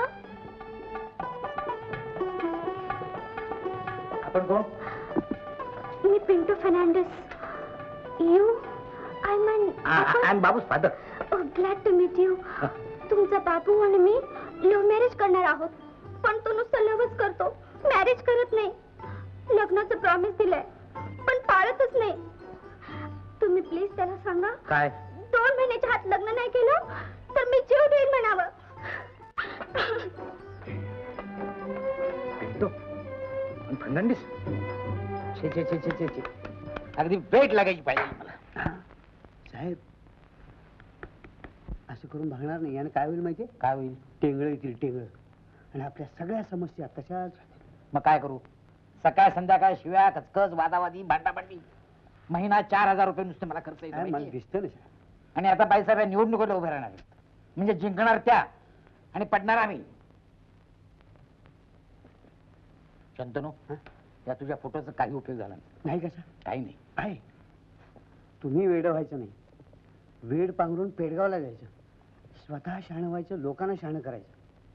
आपण कोण? मी Pintu Fernandes. You? I mean I am Babu's father. Glad to meet you. तुमचा बाबू आणि मी लव्ह मॅरेज करणार आहोत. पण तो नुसतं लव्हच करतो, मॅरेज करत नाही. लग्नाचं प्रॉमिस दिलंय पण पाळतच नाही. तुम्ही प्लीज त्याला सांगा काय? 2 महिन्याच्या आत लग्न नाही केलं तर मी जीव देईन म्हणावं. पिंटू फर्नांडिस, छे छे छे छे छे छे. अगदी भेट लागायची पाहिजे मला. साहेब असं करून भागणार नाही. आणि काय होईल माहितीये? काय होईल? टेंगळ येतील टेंगळ. आणि आपल्या सगळ्या समस्या तशाच राहतील. मग काय करू? सकाळ संध्याकाळ शिव्या, कचकच, वादावादी, भांडाभांडी. महिना 4,000 रुपये नुसते मला खर्च येतो मला माहितीये? दिसतं ना साहेब. आणि आता बाईसाहेब निवडणुकीला उभे राहणार आहेत. म्हणजे जिंकणार त्या आणि पडणार आम्ही. शंतनू, या तुझ्या फोटोचा काही उपयोग झाला नाही. नाही कसा? काही नाही. आहे. तुम्ही वेड व्हायचं नाही. वेड पांघरून पेडगावला जायचं. स्वतः शहाणं व्हायचं, लोकांना शहाणं करायचं.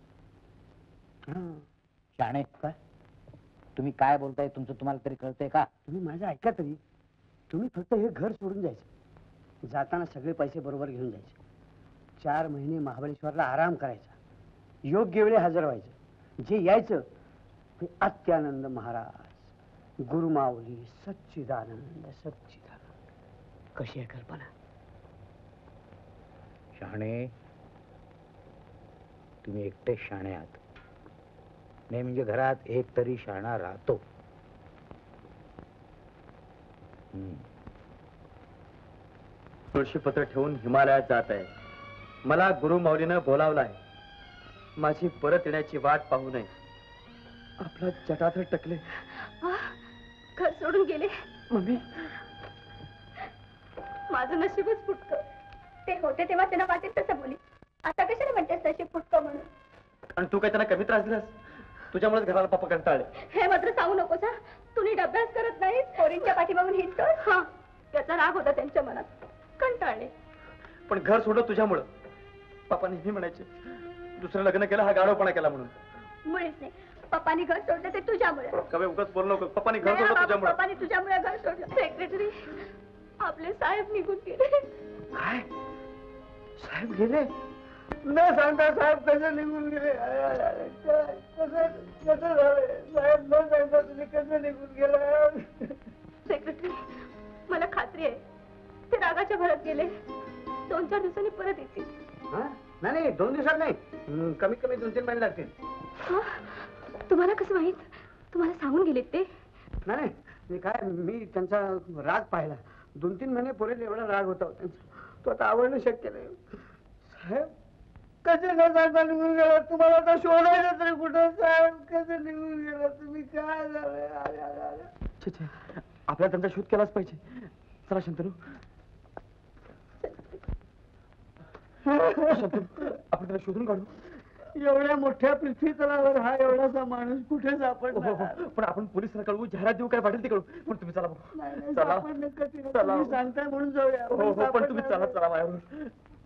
शाणे काय? तुम्ही काय बोलताय तुमचं तुम्हाला तरी कळतंय का? तुम्ही माझं ऐका तरी. तुम्ही फक्त हे घर सोडून जायचं. जाताना सगळे पैसे बरोबर घेऊन जायचे. 4 महिने महाबळेश्वरला आराम करायचा. योग्य वेळी हजर व्हायचं. जे यायचं ते अत्यानंद महाराज, गुरुमाऊली, सच्चिदानंद सच्चिदानंद. कशी आहे कल्पना? शाणे, तुम्ही एकटे शाणे आहात. नाही म्हणजे घरात एक तरी शाणा राहतो. तुळशीपत्र ठेवून हिमालयात जात आहे. मला गुरु माऊलीनं बोलावलं आहे. माझी परत येण्याची वाट पाहू नये. आपला जटाधर टकले. घर सोडून गेले. मम्मी, माझं नशीबच फुटकं. ते होते तेव्हा त्यांना वाटेल तसं बोली. आता कशाला म्हणतेस नशीब फुटकं म्हणून? आणि तू काय त्यांना कमी त्रास दिलास? तुझ्यामुळेच घराला पप्पा कंटाळले. हे मात्र सांगू नकोस हा. तुम्ही अभ्यास करत नाहीस, पोरींच्या पाठीमागून हिंडतो. हा, त्याचा राग होता त्यांच्या मनात. कंटाळले. पण घर सोडलं तुझ्यामुळं. पप्पा नेहमी म्हणायचे दुसरं लग्न केलं हा गाढवपणा केला म्हणून. मुळीच नाही. पप्पानी घर सोडलं ते तुझ्यामुळे. कवे उगाच बोलू नको. पप्पानी घर सोडलं तुझ्यामुळे. पप्पानी तुझ्यामुळे घर सोडलं. सेक्रेटरी, आपले साहेब निघून गेले. काय? साहेब गेले? न सांगता साहेब कसे निघून गेले? कसं झालं साहेब? न सांगता तुम्ही कसं निघून गेला? सेक्रेटरी, मला खात्री आहे ते रागाच्या भरात गेले. 2-4 दिवसांनी परत येतील. नाही 2 दिवसात नाही. कमीत कमी 2-3 महिने लागतील. तुम्हाला कसं माहित? तुम्हाला सांगून गेलेत ते? नाही मी त्यांचा राग पाहिला. 2-3 महिने पुरेल एवढा राग होता त्यांचा. तो आता आवडणं शक्य नाही. साहेब कसे न सांगता निघून गेला? तुम्हाला आता शोधायचं तरी कुठं? साहेब कसे निघून गेला तुम्ही? काय झालं? आपल्याला त्यांचा शोध केलाच पाहिजे. चला शंतनू. शंतनू, आपण त्याला शोधून काढू. एवढ्या मोठ्या पृथ्वी तलावर हा एवढासा माणूस कुठे सापडला? पण आपण पोलिसांना कळवू, जाहिरात देऊ, काय वाटेल ते कळू. पण तुम्ही चला बघू. चला. चला. तुम्ही सांगताय म्हणून जाऊया. हो पण तुम्ही चला चला माझ्याबरोबर.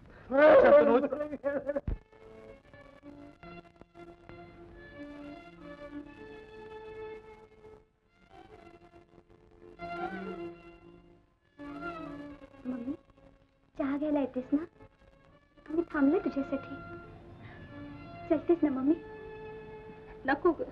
मम्मी चहा घ्यायला येतेस ना? मी थांबले तुझ्यासाठी. चलतेस ना मम्मी? नको ग.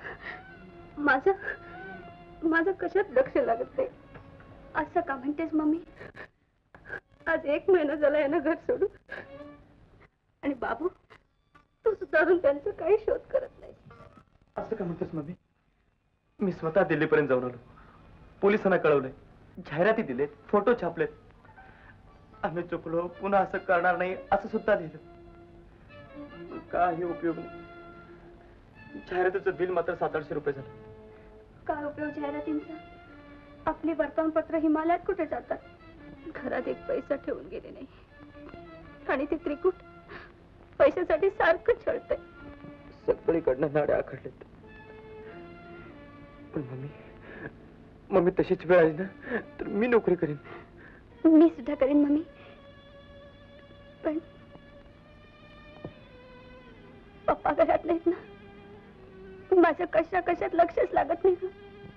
माझं कशात लक्ष लागत नाही. असं का म्हणतेस मम्मी? आज 1 महिना झाला यानं घर सोडून. आणि बाबू तू सुद्धा अजून त्यांचा काही शोध करत नाही. असं का म्हणतेस मम्मी? मी स्वतः दिल्लीपर्यंत जाऊन आलो, पोलिसांना कळवलंय, जाहिराती दिलेत, फोटो छापलेत. आम्ही चुकलो, पुन्हा असं करणार नाही असं सुद्धा लिहिलं. काही उपयोग नाही. जाहिरातीचं बिल मात्र 700-800 रुपये झालं. काय उपयोग जाहिरातींचा? आपली वर्तमानपत्र हिमालयात कुठे जातात? घरात एक पैसा ठेवून गेले नाही. आणि ते त्रिकुट पैशासाठी सारखं छळतंय. सगळीकडनं नाड्या आखडलेत. पण मम्मी तशीच वेळ आली ना तर मी नोकरी करीन. मी सुद्धा करेन मम्मी. पण पप्पा घरात नाहीत ना. माझं कशात लक्षच लागत नाही.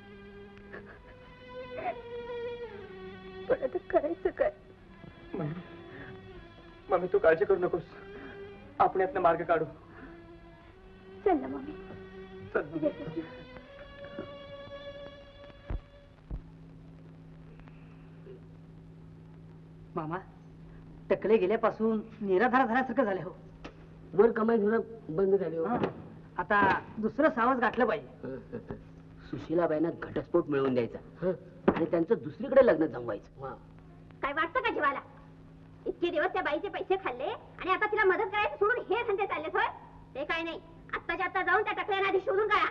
पण आता करायचं काय? मम्मी तू काळजी करू नकोस. आपण यातनं मार्ग काढू. चल ना मम्मी. चल. मामा टकले गेल्यापासून निराधार झाल्यासारखं झाले हो. वर कमाई होणं बंद झाली. आता दुसरं सावज गाठलं पाहिजे. सुशीलाबाईंना घटस्फोट मिळवून द्यायचा आणि त्यांचं दुसरीकडे लग्न जमवायचं. काय वाटतं का जीवाला? इतके दिवस त्या बाईचे पैसे खाल्ले आणि आता तिला मदत करायचं सोडून हे धंदे चालले होय? ते काय नाही. आत्ताच्या आत्ता जाऊन त्या टकल्याला आधी शोधून काढा.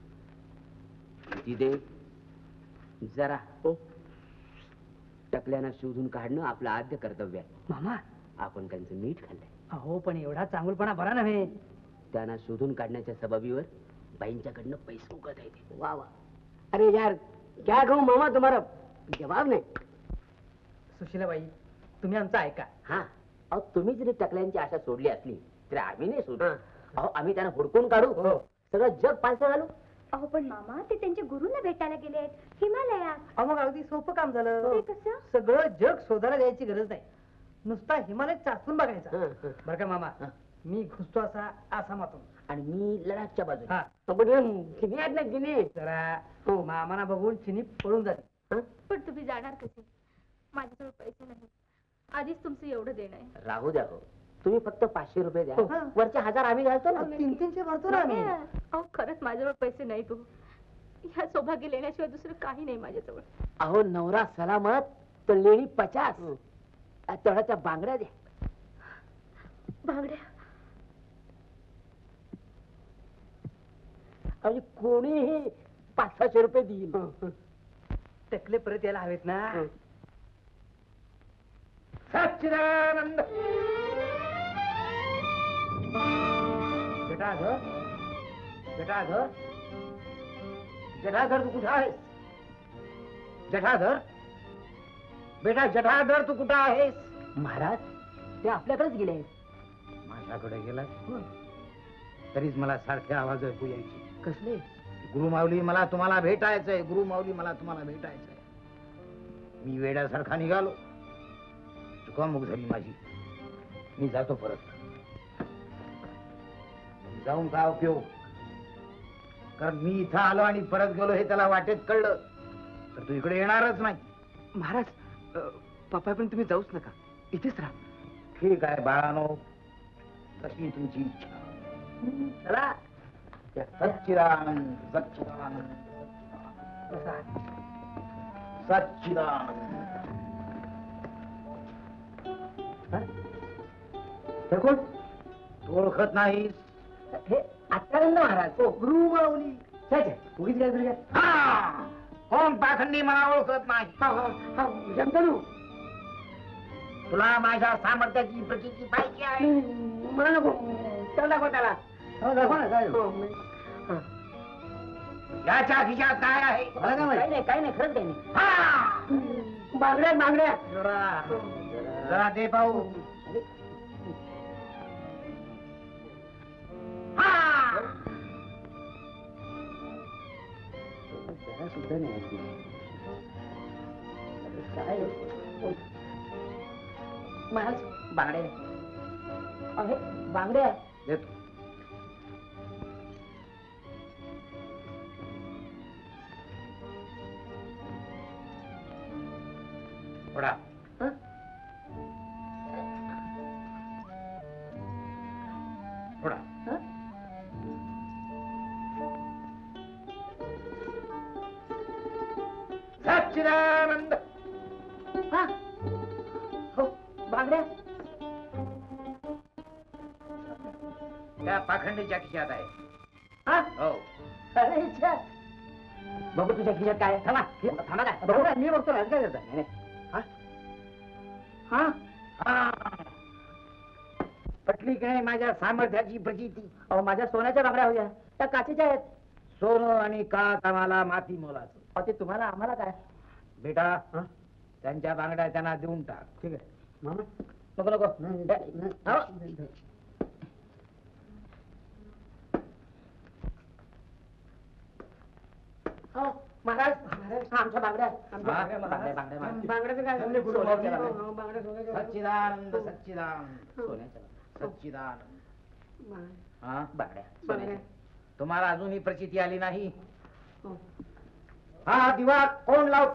जिदे जरा टकल्यांना शोधून काढणं आपलं आद्य कर्तव्य आहे. मामा आपण त्यांचं मीठ खाल्लंय. अहो पण एवढा चांगुलपणा बरा नव्हे. त्यांना शोधून काढण्याच्या सबबीवर बाईंच्याकडनं पैसे उकळत आहे. वा वा. अरे यार क्या कहूं मामा, तुम्हारा जवाब नाही. सुशीलाबाई तुम्ही आमचं ऐका. हा अहो तुम्ही जरी टकल्यांची आशा सोडली असली तरी आम्ही नाही सोडू. अहो आम्ही त्यांना हुडकून काढू, सगळं जग पालथं घालू. अहो पण मामा ते त्यांच्या गुरूंना भेटायला गेले आहेत हिमालयात. अहो मग अगदी सोपं काम झालं. ते कसं? सगळं जग शोधायला द्यायची गरज नाही. नुसता हिमालय चाचून बघायचा. बरं का मामा? मी घुसतो असा आसामातून आणि मी लडाखच्या बाजूला. हा. किती आहेत ना किती जरा मामाना बघून चिनी पळून जाते. पण तुम्ही जाणार कसे? माझ्याजवळ पैसे नाही. आधीच तुमचं एवढं देणं आहे. राहू द्या हो. तुम्ही फक्त 500 रुपये द्या. हा. वरचे 1000 आम्ही घालतो ना. 300 भरतो ना आम्ही. अहो खरंच माझ्याजवळ पैसे नाही भाऊ. ह्या सौभाग्य लेण्याशिवाय दुसरं काही नाही माझ्याजवळ. अहो नवरा सलामत तर लेणी 50. तेवढ्या त्या बांगड्या द्या. बांगड्या? म्हणजे कोणीही 500-600 रुपये देईल. टकले परत यायला हवेत ना. सच्चिदानंद. जटाधर जटाधर जटाधर तू कुठं आहेस? जटाधर बेटा जटाधर तू कुठं आहेस? महाराज ते आपल्याकडेच गेले आहेत. माझ्याकडे गेला तरीच मला सारखे आवाज ऐकू यायचे. कसले? गुरुमाऊली मला तुम्हाला भेटायचंय. गुरुमाऊली मला तुम्हाला भेटायचंय. मी वेड्यासारखा निघालो. चुकामुक झाली माझी. मी जातो परत. जाऊन काय उपयोग? कारण मी इथं आलो आणि परत गेलो हे त्याला वाटेत कळलं तर तू इकडे येणारच नाही. महाराज पप्पा पण तुम्ही जाऊच नका, इथेच राहा. ठीक आहे बाळानो, तशी तुमची इच्छा. चला. सच्चिदानंद सच्चिदानंद सच्चिदानंद. हे कोण? तू ओळखत नाहीस? हे आत्यानंद महाराज. गुरुमाऊली. उगीच काय तुझ्या? हा कोण पाखंडी मला ओळखत नाही. शंतनू तुला माझ्या सामर्थ्याची प्रचिती पाहिजे आहे. मला नको त्याला दाखव त्याला दाखव ना काय याच्या खिशात काय आहे? काय नाही खरंच काही नाही. हा! बांगड्या जरा दे पाहू. हा! जरा सुद्धा नाही काय महाराज बांगड्या आहे बांगड्या देतो. थोडा थोडा सच्चिदानंद. हो बांगड्या त्या पाखंडीच्या खिशात आहे. हा हो. अरे इच्छा बघू तुझ्या खिशात काय आहे. थांबा काय बघू काय मी बघतो ना काय करता हा हा. पटली की नाही माझ्या सामर्थ्याची प्रचिती? अहो माझ्या सोन्याच्या बांगड्या होत्या त्या काचेच्या आहेत. सोनं आणि काच आम्हाला माती मोलाचं. अहो ते तुम्हाला आम्हाला काय बेटा त्यांच्या बांगड्या त्यांना देऊन टाक. ठीक आहे मामा नको नको हो महाराज आमच्या बांगड्या बांगड्याचं काय सच्चिदानंद सच्चिदानंद सोन्याच्या सच्चिदानंद. हा बांगड्या तुम्हाला अजूनही प्रचिती आली नाही. हा दिवा कोण लावतो?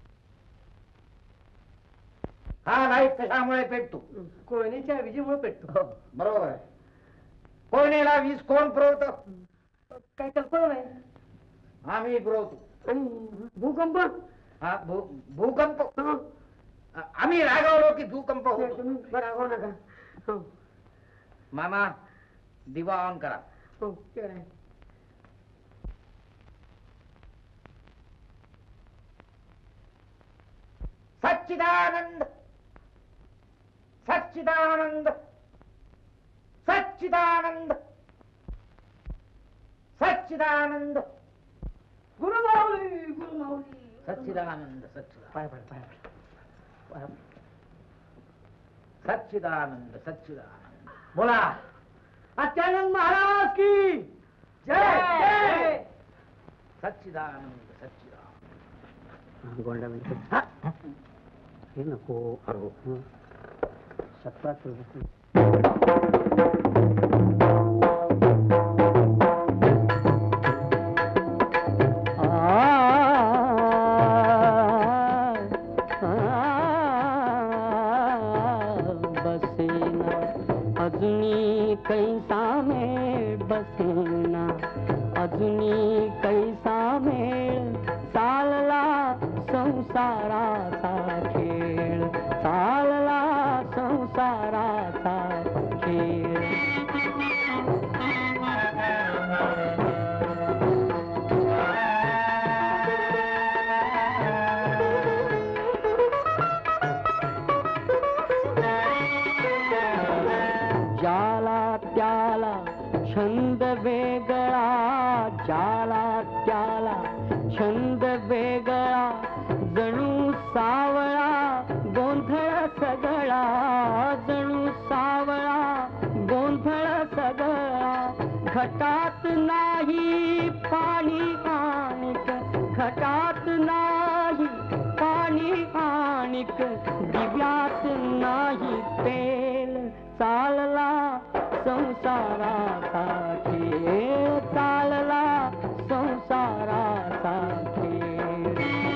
हा लाईट कशामुळे पेटतो? कोयनेच्या विजेमुळे पेटतो. बरोबर आहे. कोयनेला वीज कोण पुरवतो? काय कल्पना नाही. आम्ही पुरवतो. आणि भूकंप हा भूकंप आम्ही रागावलो की भूकंप होतो. तुम्ही रागवू नका. मामा दिवा ऑन करा. हो ठीक आहे. सच्चिदानंद सच्चिदानंद सच्चिदानंद सच्चिदानंद गुरुमाऊली सच्चिदानंद सच्चिदानंद पाय पड पाय पड सच्चिदानंद सच्चिदानंद. बोला. अत्यानंद महाराज की जय. सच्चिदानंद सच्चिदानंद. गोंडा हे नको शपथ बसेना अजूनी कैसा मेळ बसेना अजूनी कैसा मेळ चालला संसाराचा खेळ चालला संसाराचा खेळ. ज्याला त्याला छंद वेगळा ज्याला त्याला छंद वेगळा जणू सावळा गोंधळ सगळा जणू सावळा गोंधळ सगळा. घटात नाही पाणी आणिक घटात नाही पाणी आणिक दिव्यात नाही तेल चालला संसाराचा खेळ चालला संसाराचा खेळ.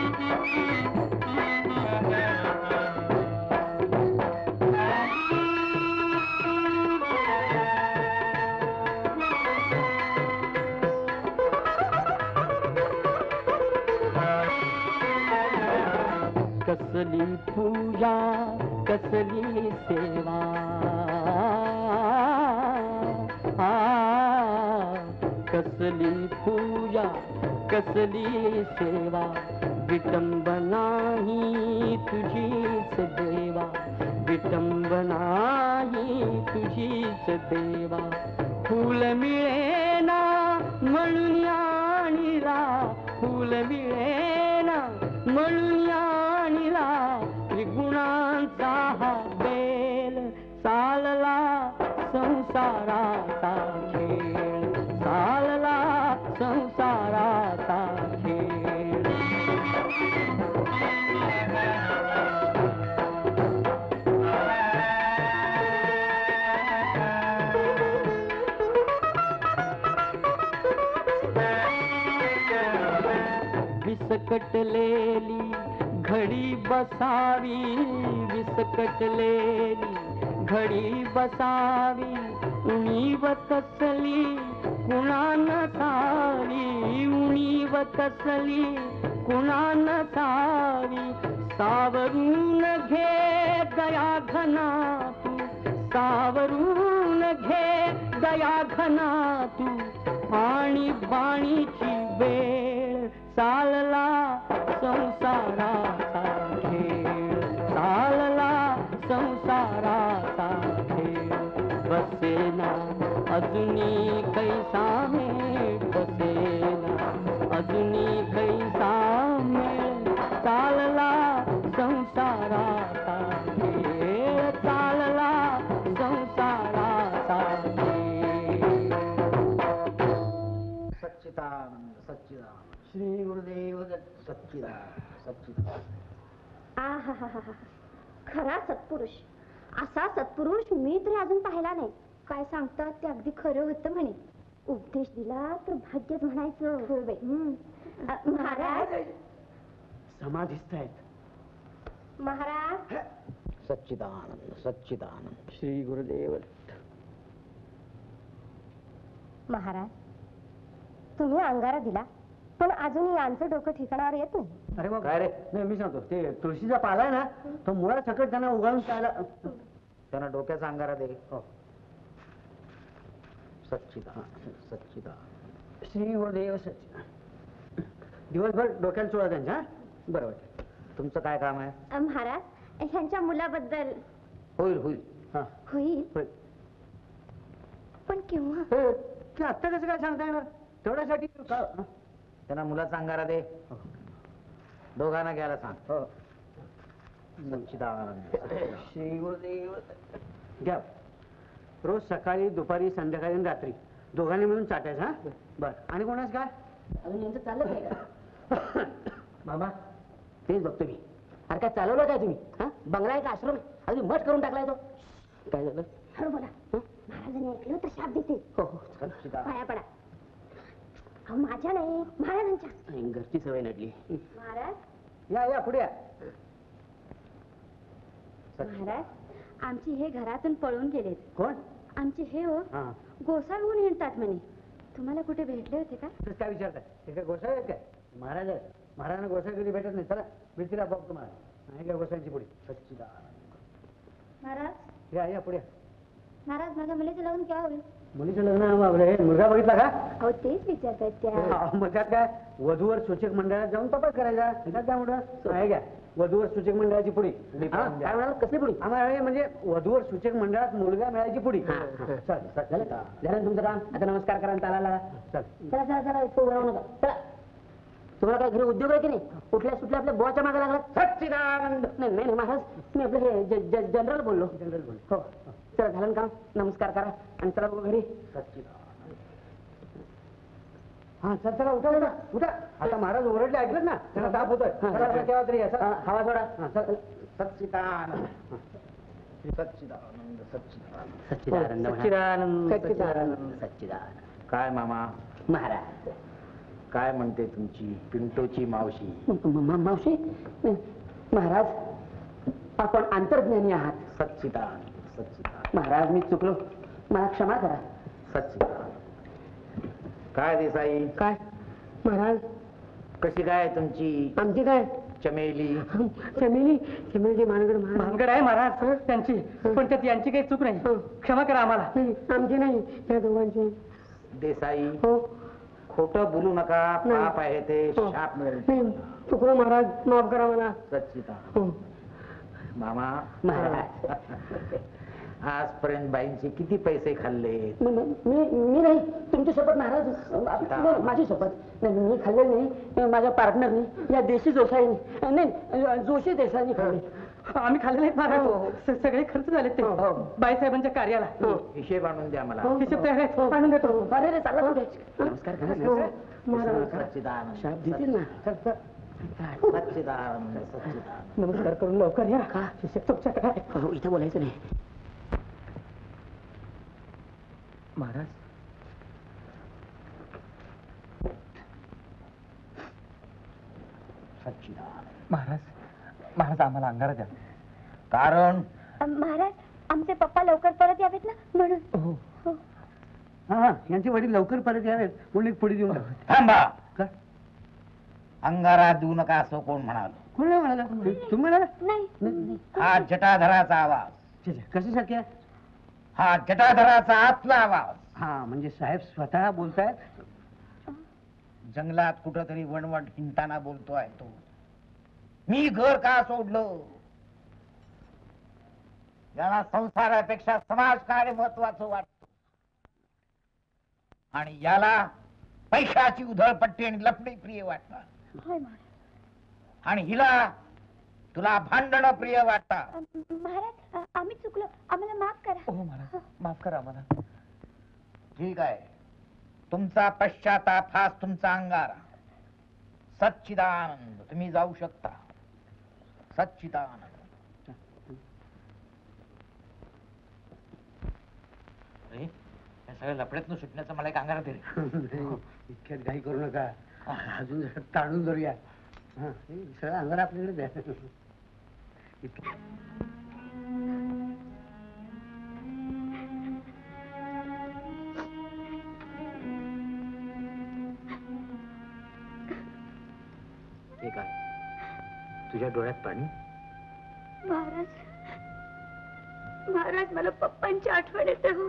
कसली पूजा कसली सेवा कसली पूजा कसली सेवा विटंबना ही तुझीच देवा विटंबना ही तुझीच देवा फूल मिळेना म्हणून आणिला फूल मिळेना म्हणून आणिला त्रिगुणांचा हा बेल चालला संसाराचा खेळ चालला संसाराचा खेळ विसकटलेली घडी बसावी विसकटलेली घडी बसावी उणीव कसली कुणा नसावी उणीव कसली कुणा नसावी सावरून घे दया घना तू सावरून घे दया घना तू आणि बाणीची वेळ चालला संसाराचा खेळ चालला संसाराचा खेळ बसेना अजूनी कैसा मेळ बसेना अजूनी कैसा मेळ चालला संसाराचा खेळ चालला संसाराचा खेळ सच्चिदानंद सच्चिदानंद श्री गुरुदेव दत्त सच्चिदानंद सच्चिदानंद आहाहाहा. खरा सत्पुरुष असा सत्पुरुष मी तरी अजून पाहिला नाही. काय सांगतात ते अगदी खरं होतं म्हणे. उपदेश दिला तर भाग्यच म्हणायचं. होय बाई. महाराज समाधीस्थ आहेत महाराज सच्चिदानंद सच्चिदानंद श्री गुरुदेव महाराज तुम्ही अंगारा दिला पण अजून यांचं डोकं ठिकाणावर येत नाही. अरे मग काय रे? नाही मी सांगतो ते तुळशीचा पाला आहे ना तो मुळा सकट त्यांना उगाळून प्यायला त्यांना डोक्याचा अंगारा दे. हो. सच्चिदानंद सच्चिदानंद श्री गुरुदेव सच्चिदानंद दिवसभर डोक्याला चोळा त्यांच्या बरोबर. तुमचं काय काम आहे? महाराज ह्यांच्या मुलाबद्दल होईल होईल. हा होईल होय. पण केव्हा? हे, ते आत्ता कसं काय सांगता येणार तेवढ्यासाठी त्यांना मुलाचा अंगारा दे. दोघांना घ्यायला सांग. हो. सच्चिदानंद श्री गुरुदेव घ्या रोज सकाळी दुपारी संध्याकाळी आणि रात्री दोघांनी मिळून चाटायचं. हा बरं. आणि कोणाच काय अजून यांचं चाललं काय का? मामा तेच बघतो मी. अरे काय चालवलं काय तुम्ही? हा बंगला आहे का आश्रम आहे? अगदी मठ करून टाकलाय तो. काय झालं? हळू बोला. महाराजांनी ऐकलं तर शाप देतील. हो हो पाया पडा. अहो माझ्या नाही महाराजांच्या. आणि घरची सवय नडली. महाराज या या पुढे या. महाराज आमची हे घरातून पळून गेलेत. कोण? आमचे हे हो हा गोसाळहून हिंडतात म्हणे. तुम्हाला कुठे भेटले होते का? तेच काय विचारताय ते काय गोसाई आहेत काय? महाराज आहेत. महाराजांना गोसाई कधी भेटत नाही. चला भेटतील आपोआप तुम्हाला. नाही काय गोसाईंची पुढे सच्चिदानंद. महाराज या या पुढे या. महाराज माझ्या मुलीचं लग्न केव्हा होईल? मुलीचं लग्न बाबरे मुलगा बघितला का? अहो तेच विचारतायत त्या. मग त्यात काय वधूवर सूचक मंडळात जाऊन तपास करायचा. त्यात काय मोठं आहे काय? वधूवर सूचक मंडळाची पुढी. हा, काय म्हणाल? कसली पुढी? आम्हाला म्हणजे वधूवर सूचक मंडळात मुलगा मिळायची पुढी. चल झालं झालं तुमचं काम. आता नमस्कार करा चालायला. चल. चला चला चला इतकं उभं राहू नका. चला तुम्हाला काय घरी उद्योग आहे की नाही? कुठल्या सुटल्या आपल्या बुवाच्या मागे लागलात? सच्चिदानंद. नाही नाही नाही, महाराज मी आपलं हे जनरल बोललो. जनरल बोल. हो चला झालं ना काम. नमस्कार करा आणि चला बघू घरी. सच्चिदानंद. हा चल चला उठा उठा उठा. आता महाराज ओरडले ऐकलं ना त्यांना ताप होतोय. चला, चला, केव्हा तरी या. चला. हवा सोडा. हा, चल. सच्चिदानंद सच्चिदानंद सच्चिदानंद सच्चिदानंद सच्चिदानंद सच्चिदानंद सच्चिदानंद. काय मामा महाराज काय म्हणते तुमची पिंटोची मावशी? मावशी महाराज आपण अंतर्ज्ञानी आहात. सच्चिदानंद सच्चिदानंद महाराज मी चुकलो. मला क्षमा करा. सच्चिदानंद. काय देसाई काय महाराज? कशी काय तुमची आमची काय चमेली? चमेली चमेलीची मानगड महाराज. भानगड आहे महाराज त्यांची पण त्यात यांची काही चूक नाही. क्षमा करा आम्हाला. नाही आमची नाही त्या दोघांची. देसाई हो खोटं बोलू नका, नाही. पाप आहे ते, हो. शाप मिळेल. नाही, चुकलो महाराज, माफ करा मला. सच्चिदा हो. मामा, महाराज. आजपर्यंत बाईंचे किती पैसे खाल्ले? मी नाही, तुमची शपथ महाराज. नाही, माझी शपथ नाही, मी खाल्ले नाही, माझ्या पार्टनरनी, या देशी जोशाईने, नाही जोशी देसाईनी खाल्ले. आम्ही खाल्ले नाहीत महाराज. सगळे खर्च झाले ते बाईसाहेबांच्या कार्याला. हिशेब आणून द्या मला. हिशेब तयार आहे, आणून देतो. अरे रे, चालला कुठे? नमस्कार करा. महाराज सच्चिदानंद, शाप देतील ना. सच्चिदानंद, सच्चिदानंद. नमस्कार करून लवकर या. हिशेब तुमच्याकडे आहे. हो, इथं बोलायचं नाही. महाराज सच्चिदानंद. महाराज महाराज आम्हाला अंगारा द्या. कारण महाराज आमचे पप्पा लवकर परत यावेत ना म्हणून. हो हा, यांचे वडील लवकर परत यावेत म्हणून एक पुढे देऊन टाक. थांबा. का? अंगारा देऊ नका असं कोण म्हणाल? कोण नाही म्हणाला? तुम्ही म्हणाला? नाही. हा जटाधराचा आवाज. छे, छे, कशासाठी आहे? हा जटाधराचा आतला आवाज. हा, म्हणजे साहेब स्वतः बोलतायत. जंगलात कुठंतरी वणवण हिंडताना बोलतोय तो. मी घर का सोडलं? याला संसारापेक्षा समाजकार्य महत्वाचं वाटतं आणि याला पैशाची उधळपट्टी आणि लफडी प्रिय वाटतात. होय महाराज. आणि हिला तुला भांडण प्रिय वाटतात. महाराज आम्ही चुकलो, आम्हाला माफ करा. हो महाराज माफ करा आम्हाला. ठीक आहे, तुमचा पश्चाताप हाच तुमचा अंगारा. सच्चिदानंद, तुम्ही जाऊ शकता. सच्चिदानंद. अरे, या सगळ्या लफड्यातून सुटण्याचा मला एक अंगारा दे रे. इतक्यात घाई करू नका, अजून जरा ताणून धरूया. हा, हे सगळं अंगार आपल्याकडे द्या. ठीक आहे, तुझ्या डोळ्यात पाणी. महाराज मला पप्पांची आठवण येते हो.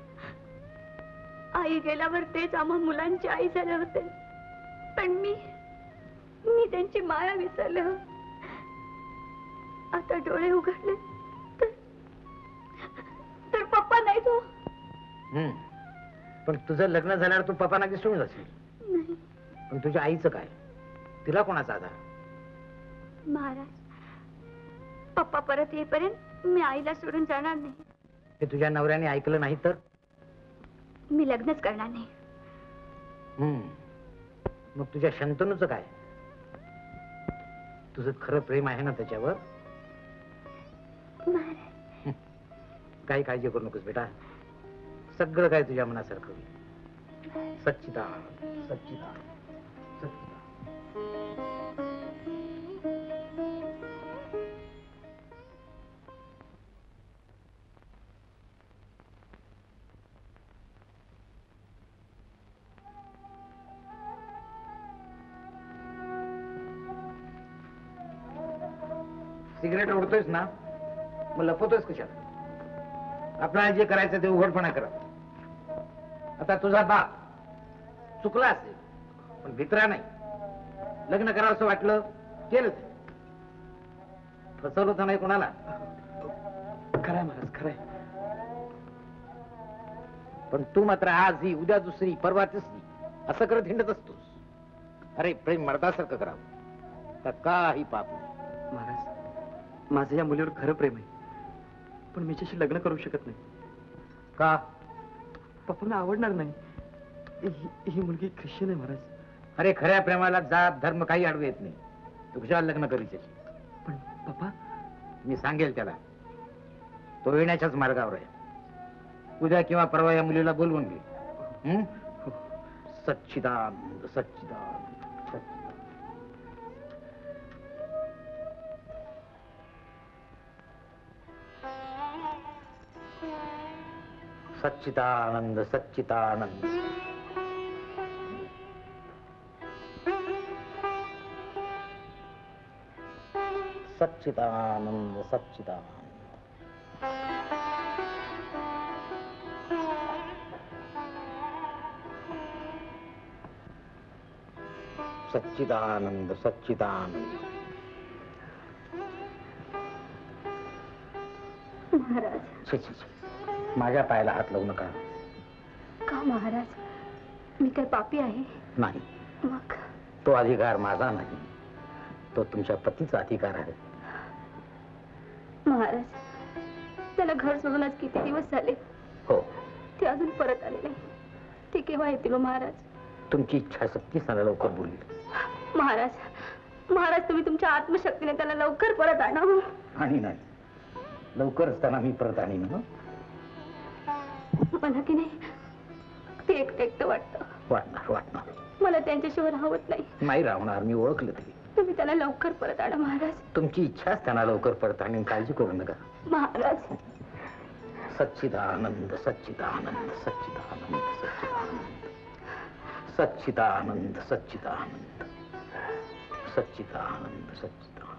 आई गेल्यावर तेच आम्हा मुलांची आई झाले होते, पण मी त्यांची माया विसरले हो. आता डोळे उघडले तर पप्पा नाही तो. पण तुझं लग्न झाल्यावर तू पप्पांना विसरून जाशील. नाही पण तुझ्या आईचं काय? तिला कोणाचा आधार? महाराज, पप्पा परत येईपर्यंत मी आईला सोडून जाणार नाही. हे तुझ्या नवऱ्याने ऐकलं नाही तर? मी लग्नच करणार नाही. मग तुझ्या शंतनूचं काय? तुझं खरं प्रेम आहे ना त्याच्यावर? महाराज काही काळजी करू नकोस बेटा, सगळं काय तुझ्या मनासारखं होईल. सच्चिदानंद, सच्चिदानंद, सच्चिदानंद. सिगरेट ओढतोयस ना, मग लपवतोयस कशाला? आपल्याला जे करायचं ते उघडपणा करा. आता तुझा बाप चुकला असेल, पण भित्रा नाही. लग्न करावं असं वाटलं, केलं ते. फसवलं तर नाही कोणाला. खरंय महाराज खरंय. पण तू मात्र आज ही, उद्या दुसरी, परवा तिसरी असं करत हिंडत असतोस. अरे प्रेम मर्दासारखं करावं, त्यात काही पाप नाही. महाराज माझं या मुलीवर खरं प्रेम आहे, पण मी तिच्याशी लग्न करू शकत नाही. का? पप्पांना आवडणार नाही. ही मुलगी ख्रिश्चन आहे महाराज. अरे खऱ्या प्रेमाला जात धर्म काही अडवू येत नाही. तू कशाला लग्न करील? पण पप्पा, मी सांगेल त्याला, तो येण्याच्याच मार्गावर आहे. उद्या किंवा परवा या मुलीला बोलवून घे. सच्चिदानंद, सच्चिदानंद, सच्चिदानंद, सच्चिदानंद. सच्चिदानंद, सच्चिदानंद. सच्चिदानंद सच्चिदानंद. महाराज. छी छी छी. माझ्या पायाला हात लावू नका. का महाराज? मी काय पापी आहे? नाही, मग तो अधिकार माझा नाही, तो तुमच्या पतीचा अधिकार आहे. महाराज, त्याला घर सोडून आज किती दिवस झाले. हो, ते अजून परत आले नाही. ते केव्हा येतील महाराज? तुमची इच्छा शक्ती मला लवकर बोलली. महाराज, महाराज, तुम्ही तुमच्या आत्मशक्तीने त्याला लवकर परत आणा. आणि नाही, लवकरच त्यांना मी परत आणीन. मला की नाही ते एकटं एकटं वाटतं. वाटणार वाटणार. मला त्यांच्याशिवाय राहत नाही. नाही राहणार, मी ओळखलं तरी. तुम्ही त्याला लवकर परत आणा महाराज. तुमची इच्छाच त्यांना लवकर परत आणीन, काळजी करू नका. महाराज. सच्चिदानंद सच्चिदानंद सच्चिदानंद सच्चिदानंद सच्चिदानंद सच्चिदानंद सच्चिदानंद सच्चिदानंद.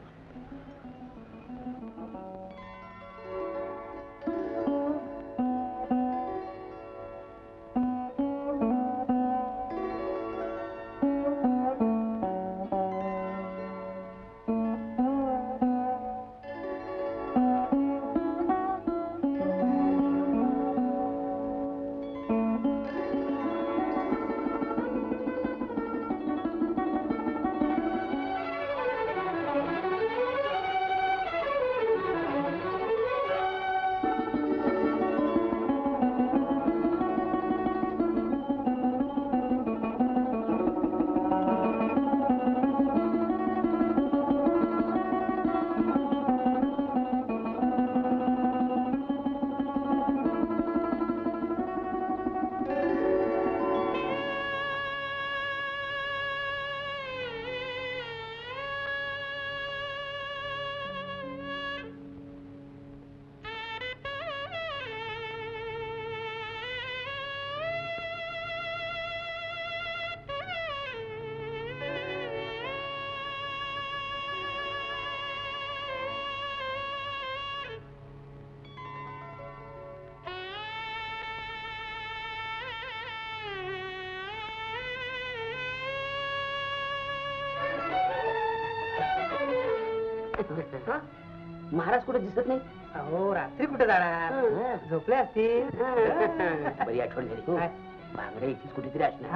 महाराज कुठे दिसत नाही. अहो, रात्री कुठे जाणार? झोपले असतील. बरी आठवण झाली. बांगड्या इथेच कुठेतरी असणार.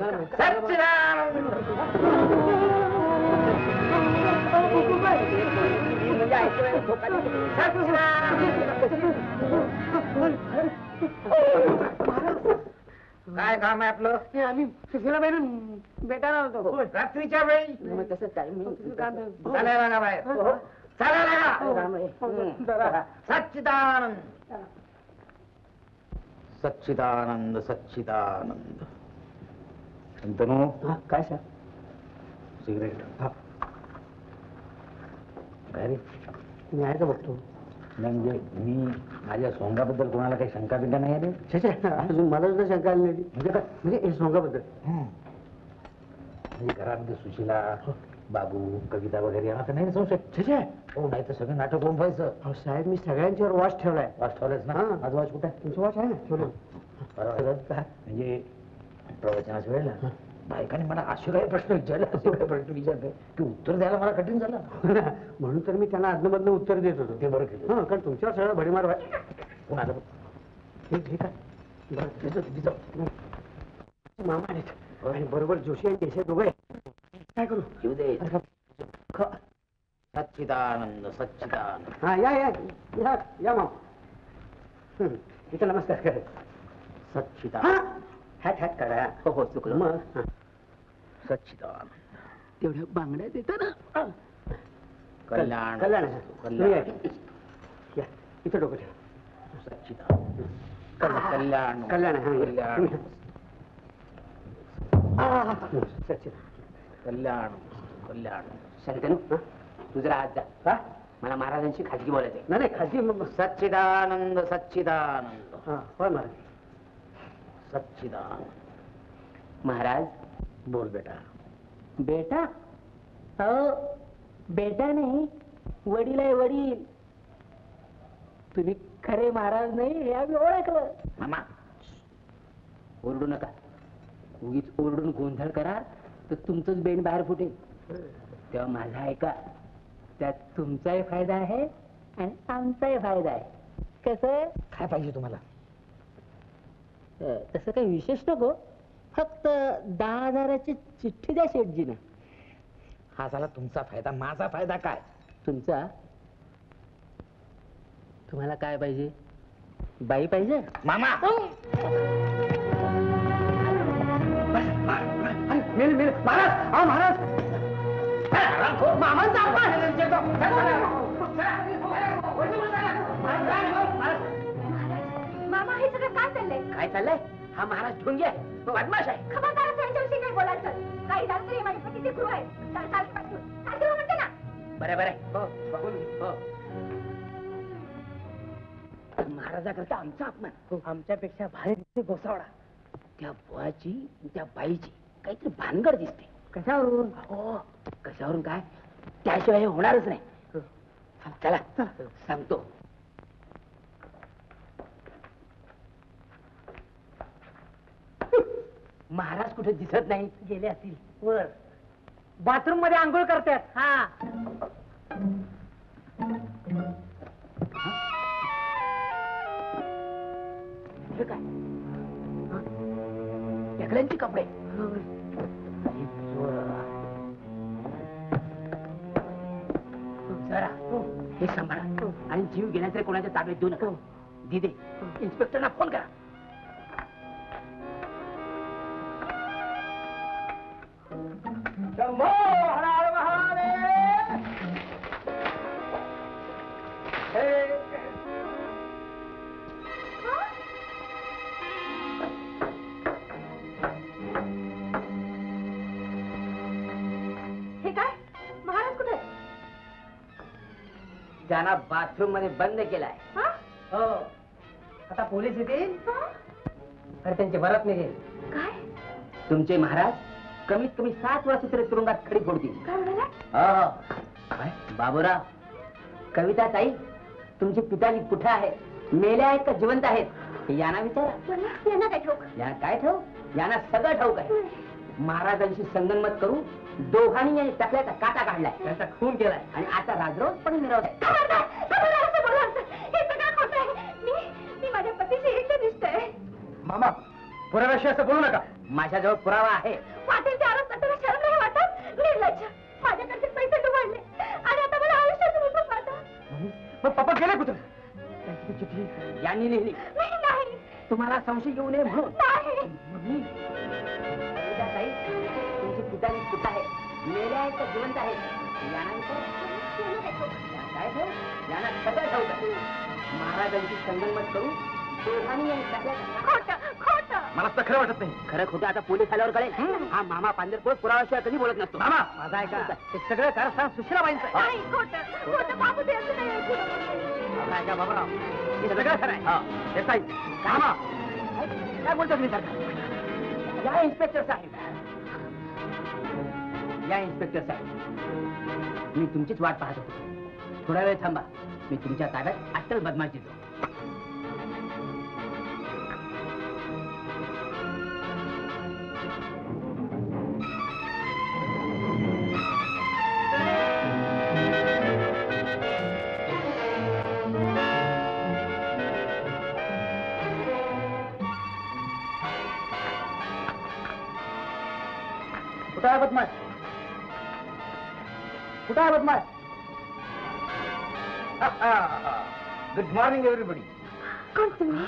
काय काम आहे आपलं? आम्ही सुशीला बहिणी भेटायला होतो. रात्रीच्या वेळी तसं टाइम चालायला लागा बाहेर. चालायला लागा. सच्चिदानंद सच्चिदानंद सच्चिदानंद. शंतनू, काय सर? सिगरेट. काय रे? मी आहे का बघतो. म्हणजे मी माझ्या सोंगाबद्दल कोणाला काही शंका बिंका नाही आहे रे? अजून मला सुद्धा शंका आली नाही. म्हणजे काय? म्हणजे हे सोंगाबद्दल. म्हणजे घरामध्ये सुशीला, बाबू, कविता वगैरे यांना तर नाही संशय? हो, नाही तर सगळं नाटक होऊन व्हायचं. अहो साहेब, मी सगळ्यांच्यावर वॉच ठेवलाय. वाच ठेवलायच ना? हा. आज वाच कुठे आहे? तुमची वॉच आहे ना? ठेवलं. बरोबर. म्हणजे प्रवचनाच्या वेळेला बायकाने मला असे काही प्रश्न विचारले, असे काही प्रश्न विचारले की उत्तर द्यायला मला कठीण झालं. म्हणून तर मी त्यांना आदमधनं उत्तर देत होतो. ते बरं केलं. हा, कारण तुमच्यावर सगळं भडीमार कोण आलं? ठीक आहे. मामा आलेत. आणि बरोबर जोशी आणि देसाई दोघं आहे. काय करू? येऊ दे. सच्चिदानंद सच्चिदानंद. हा, या या या या मामा. इथं नमस्कार कर. सच्चिदानंद. हॅट हॅट करा. हो हो चुकलं. मग सच्चिदानंद. तेवढ्या बांगड्या देता ना. कल्याण कल्याण कल्याण. या इथं डोकं ठेवा. सच्चिदानंद. कल्याण कल्याण हा, कल्याण सचिन. कल्याण कल्याण. शंतनू, तू जरा आज जा. हा? मला महाराजांशी खाजगी बोलायचंय. नाही नाही, खाजी सच्चिदानंद सच्चिदानंद हा, होय महाराज. सच्चिदानंद. महाराज. बोल बेटा. बेटा? हो, बेटा नाही, वडील आहे वडील. तुम्ही खरे महाराज नाही हे आम्ही ओळखलं. मामा, ओरडू नका. उगीच ओरडून गोंधळ करा तर तुमचंच बेंड बाहेर फुटेल. तेव्हा माझा ऐका, त्यात तुमचाही फायदा आहे आणि आमचाही फायदा आहे. कसं काय पाहिजे तुम्हाला? तसं काही विशेष नको, फक्त 10,000ची चिठ्ठी द्या शेठजीना. हा झाला तुमचा फायदा. माझा फायदा काय? तुमचा? तुम्हाला काय पाहिजे? बाई पाहिजे? मामा मिल मिल महाराज. हा महाराज मामांचा मामा हे सगळं काय चाललंय? काय चाललंय? हा महाराज ढोंगी आहे, बदमाश आहे. खबरदार त्यांच्याविषयी काही बोलायचं. काही झालं तरी माझ्या पतीचे गुरु आहे. चालते म्हणते ना. बरं बरं, हो बघून घे. हो महाराजाकरता आमचा अपमान. आमच्यापेक्षा भारी दिसते गोसावडा. त्या बुवाची त्या बाईची काहीतरी भानगड दिसते. कशावरून? हो कशावरून काय, त्याशिवाय हे होणारच नाही. चला सांगतो. महाराज कुठे दिसत नाही. गेले असतील वर. बाथरूम मध्ये आंघोळ करतात. हा हे काय, ढकलांचे कपडे. जरा हे सांभाळा आणि जीव घेण्याचे कोणाच्या ताब्यात देऊ नका. दिदे, इन्स्पेक्टरला फोन करा. शंभो हर हर महादेव. हे काय? महाराज कुठे? त्यांना बाथरूम मध्ये बंद केलाय. हा? हो आता पोलीस येतील हा? तर त्यांची भरत निघेल. काय? तुमचे महाराज कमीत कमी 7 वर्ष तरी तुरुंगात खडी फोडतील. काय म्हणाला? हो. काय? बाबूराव, कविता ताई, तुमचे पिताजी कुठे आहेत? मेले आहेत का जिवंत आहेत? यांना विचारा. यांना काय ठाऊक? यांना काय ठाऊ? यांना सगळं ठाऊक आहे. महाराजांशी संगनमत करून दोघांनी यांनी टाकल्याचा काटा काढलाय, त्यांचा खून केलाय आणि आता राजरोसपणे मिरवलाय. हे सगळं खोटं आहे. मी माझ्या पतीशी एकटं दिसतोय. मामा पुराव्याशिवाय असं बोलू नका. माझ्याजवळ पुरावा आहे. वाटेल ते आरोप करताना शरम नाही वाटत? निर्लज्ज. माझ्याकडचे पैसे डुबाडले आणि आता मला आयुष्याचं विकत वाटत. मग पप्पा गेले कुठे? त्यांची चिठ्ठी यांनी लिहिली. नाही. तुम्हाला संशय येऊ नये म्हणून. नाही. कविता ताई, तुमचे पिताजी कुठे आहे? मेले आहेत का जिवंत आहेत? यांना विचारा. काय ठाऊ? यांना सगळं ठाऊक आहे. महाराजांची संगनमत करून दोघांनी यांनी टाकल्याचा खोटं. मला तर खरं वाटत नाही. खरं खोटं आता पोलीस आल्यावर कळेल. हा मामा पांढरपूर पुराव्याशिवाय कधी बोलत नसतो. मामा माझा ऐका, ते सगळं कारस्थान सुशीलाबाईंचं आहे. नाही, खोटं. बाबू ते असं नाही ऐकू. माझा ऐका बाबूराव, हे सगळं खरं आहे. देसाई, मामा काय बोलतो तुम्ही सरकार? या इन्स्पेक्टर साहेब, या इन्स्पेक्टर साहेब, मी तुमचीच वाट पाहत होतो. थोडा वेळ थांबा, मी तुमच्या ताब्यात अट्टल बदमाश देतो. कुठं आहे बदमाश? कुठं आहे बदमाश? Good morning everybody. कोण तुम्ही?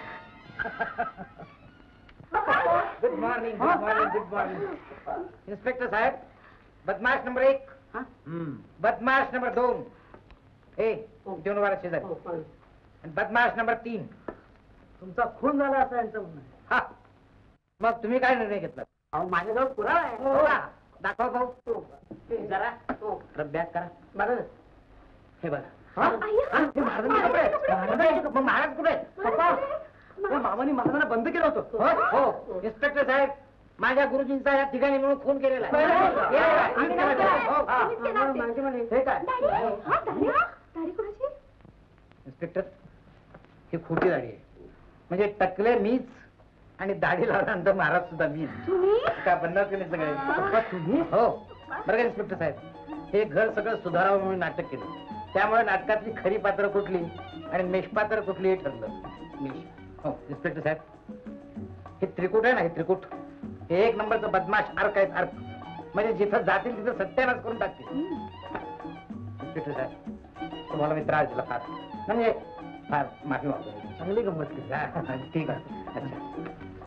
Good morning, good morning, good morning. Inspector साहेब, बदमाश नंबर 1, बदमाश नंबर 2, हे देऊन वारा शेजारी, आणि बदमाश नंबर 3. तुमचा खून झाला असं यांचं म्हणणं आहे. हा, मग तुम्ही काय निर्णय घेतला? अहो माझ्याजवळ पुरावा आहे. हो का? दाखवा भाऊ. जरा अभ्यास करा. बरं. हे बघा. हा? हा? हे महाराजांचे कपडे आहेत. महाराजांचे कपडे. मग महाराज कुठे आहेत? पप्पा, या मामाने महाराजांना बंद केलं होतं. हो हो इन्स्पेक्टर साहेब, माझ्या गुरुजींचा या ठिकाणी म्हणून खून केलेला आहे. हो, हे काय? आम्ही हे काय? हो, हा. माझे म्हणे. हे काय? दाढी कोणाची? इन्स्पेक्टर, ही खोटी दाढी आहे. म्हणजे टकले मीच आणि दाढी लावल्यानंतर महाराज सुद्धा मी का बनणार की नाही सगळे तुम्ही हो बरं का इन्स्पेक्टर साहेब हे घर सगळं सुधारावं म्हणून नाटक केलं त्यामुळे नाटकातली खरी पात्र कुठली आणि मेषपात्र कुठली हे ठरलं मेष हो इन्स्पेक्टर साहेब हे त्रिकूट आहे ना हे त्रिकूट हे एक नंबरचं बदमाश अर्क आहेत अर्क म्हणजे जिथं जातील तिथं सत्यानाश करून टाकतील इन्स्पेक्टर साहेब तुम्हाला मी त्रास दिला फार म्हणजे फार माफी मागतो चांगली गंमत केली हा, ठीक आहे अच्छा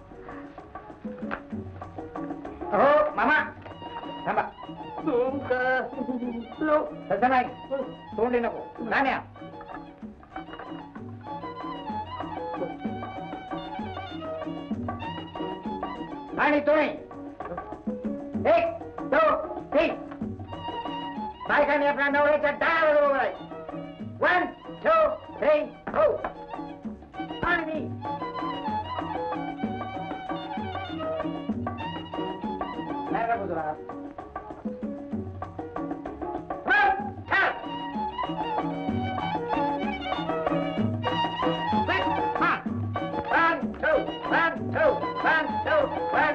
हो मामा थांबा तसं नाही तोंडी नको नाण्या आणि तोही 1 2 3 बायकाने आपल्या नवऱ्याच्या डाळावर उभं राहायचं 1 2 3 हो आणि नाही का तुला One, two, one, two, one, two, one,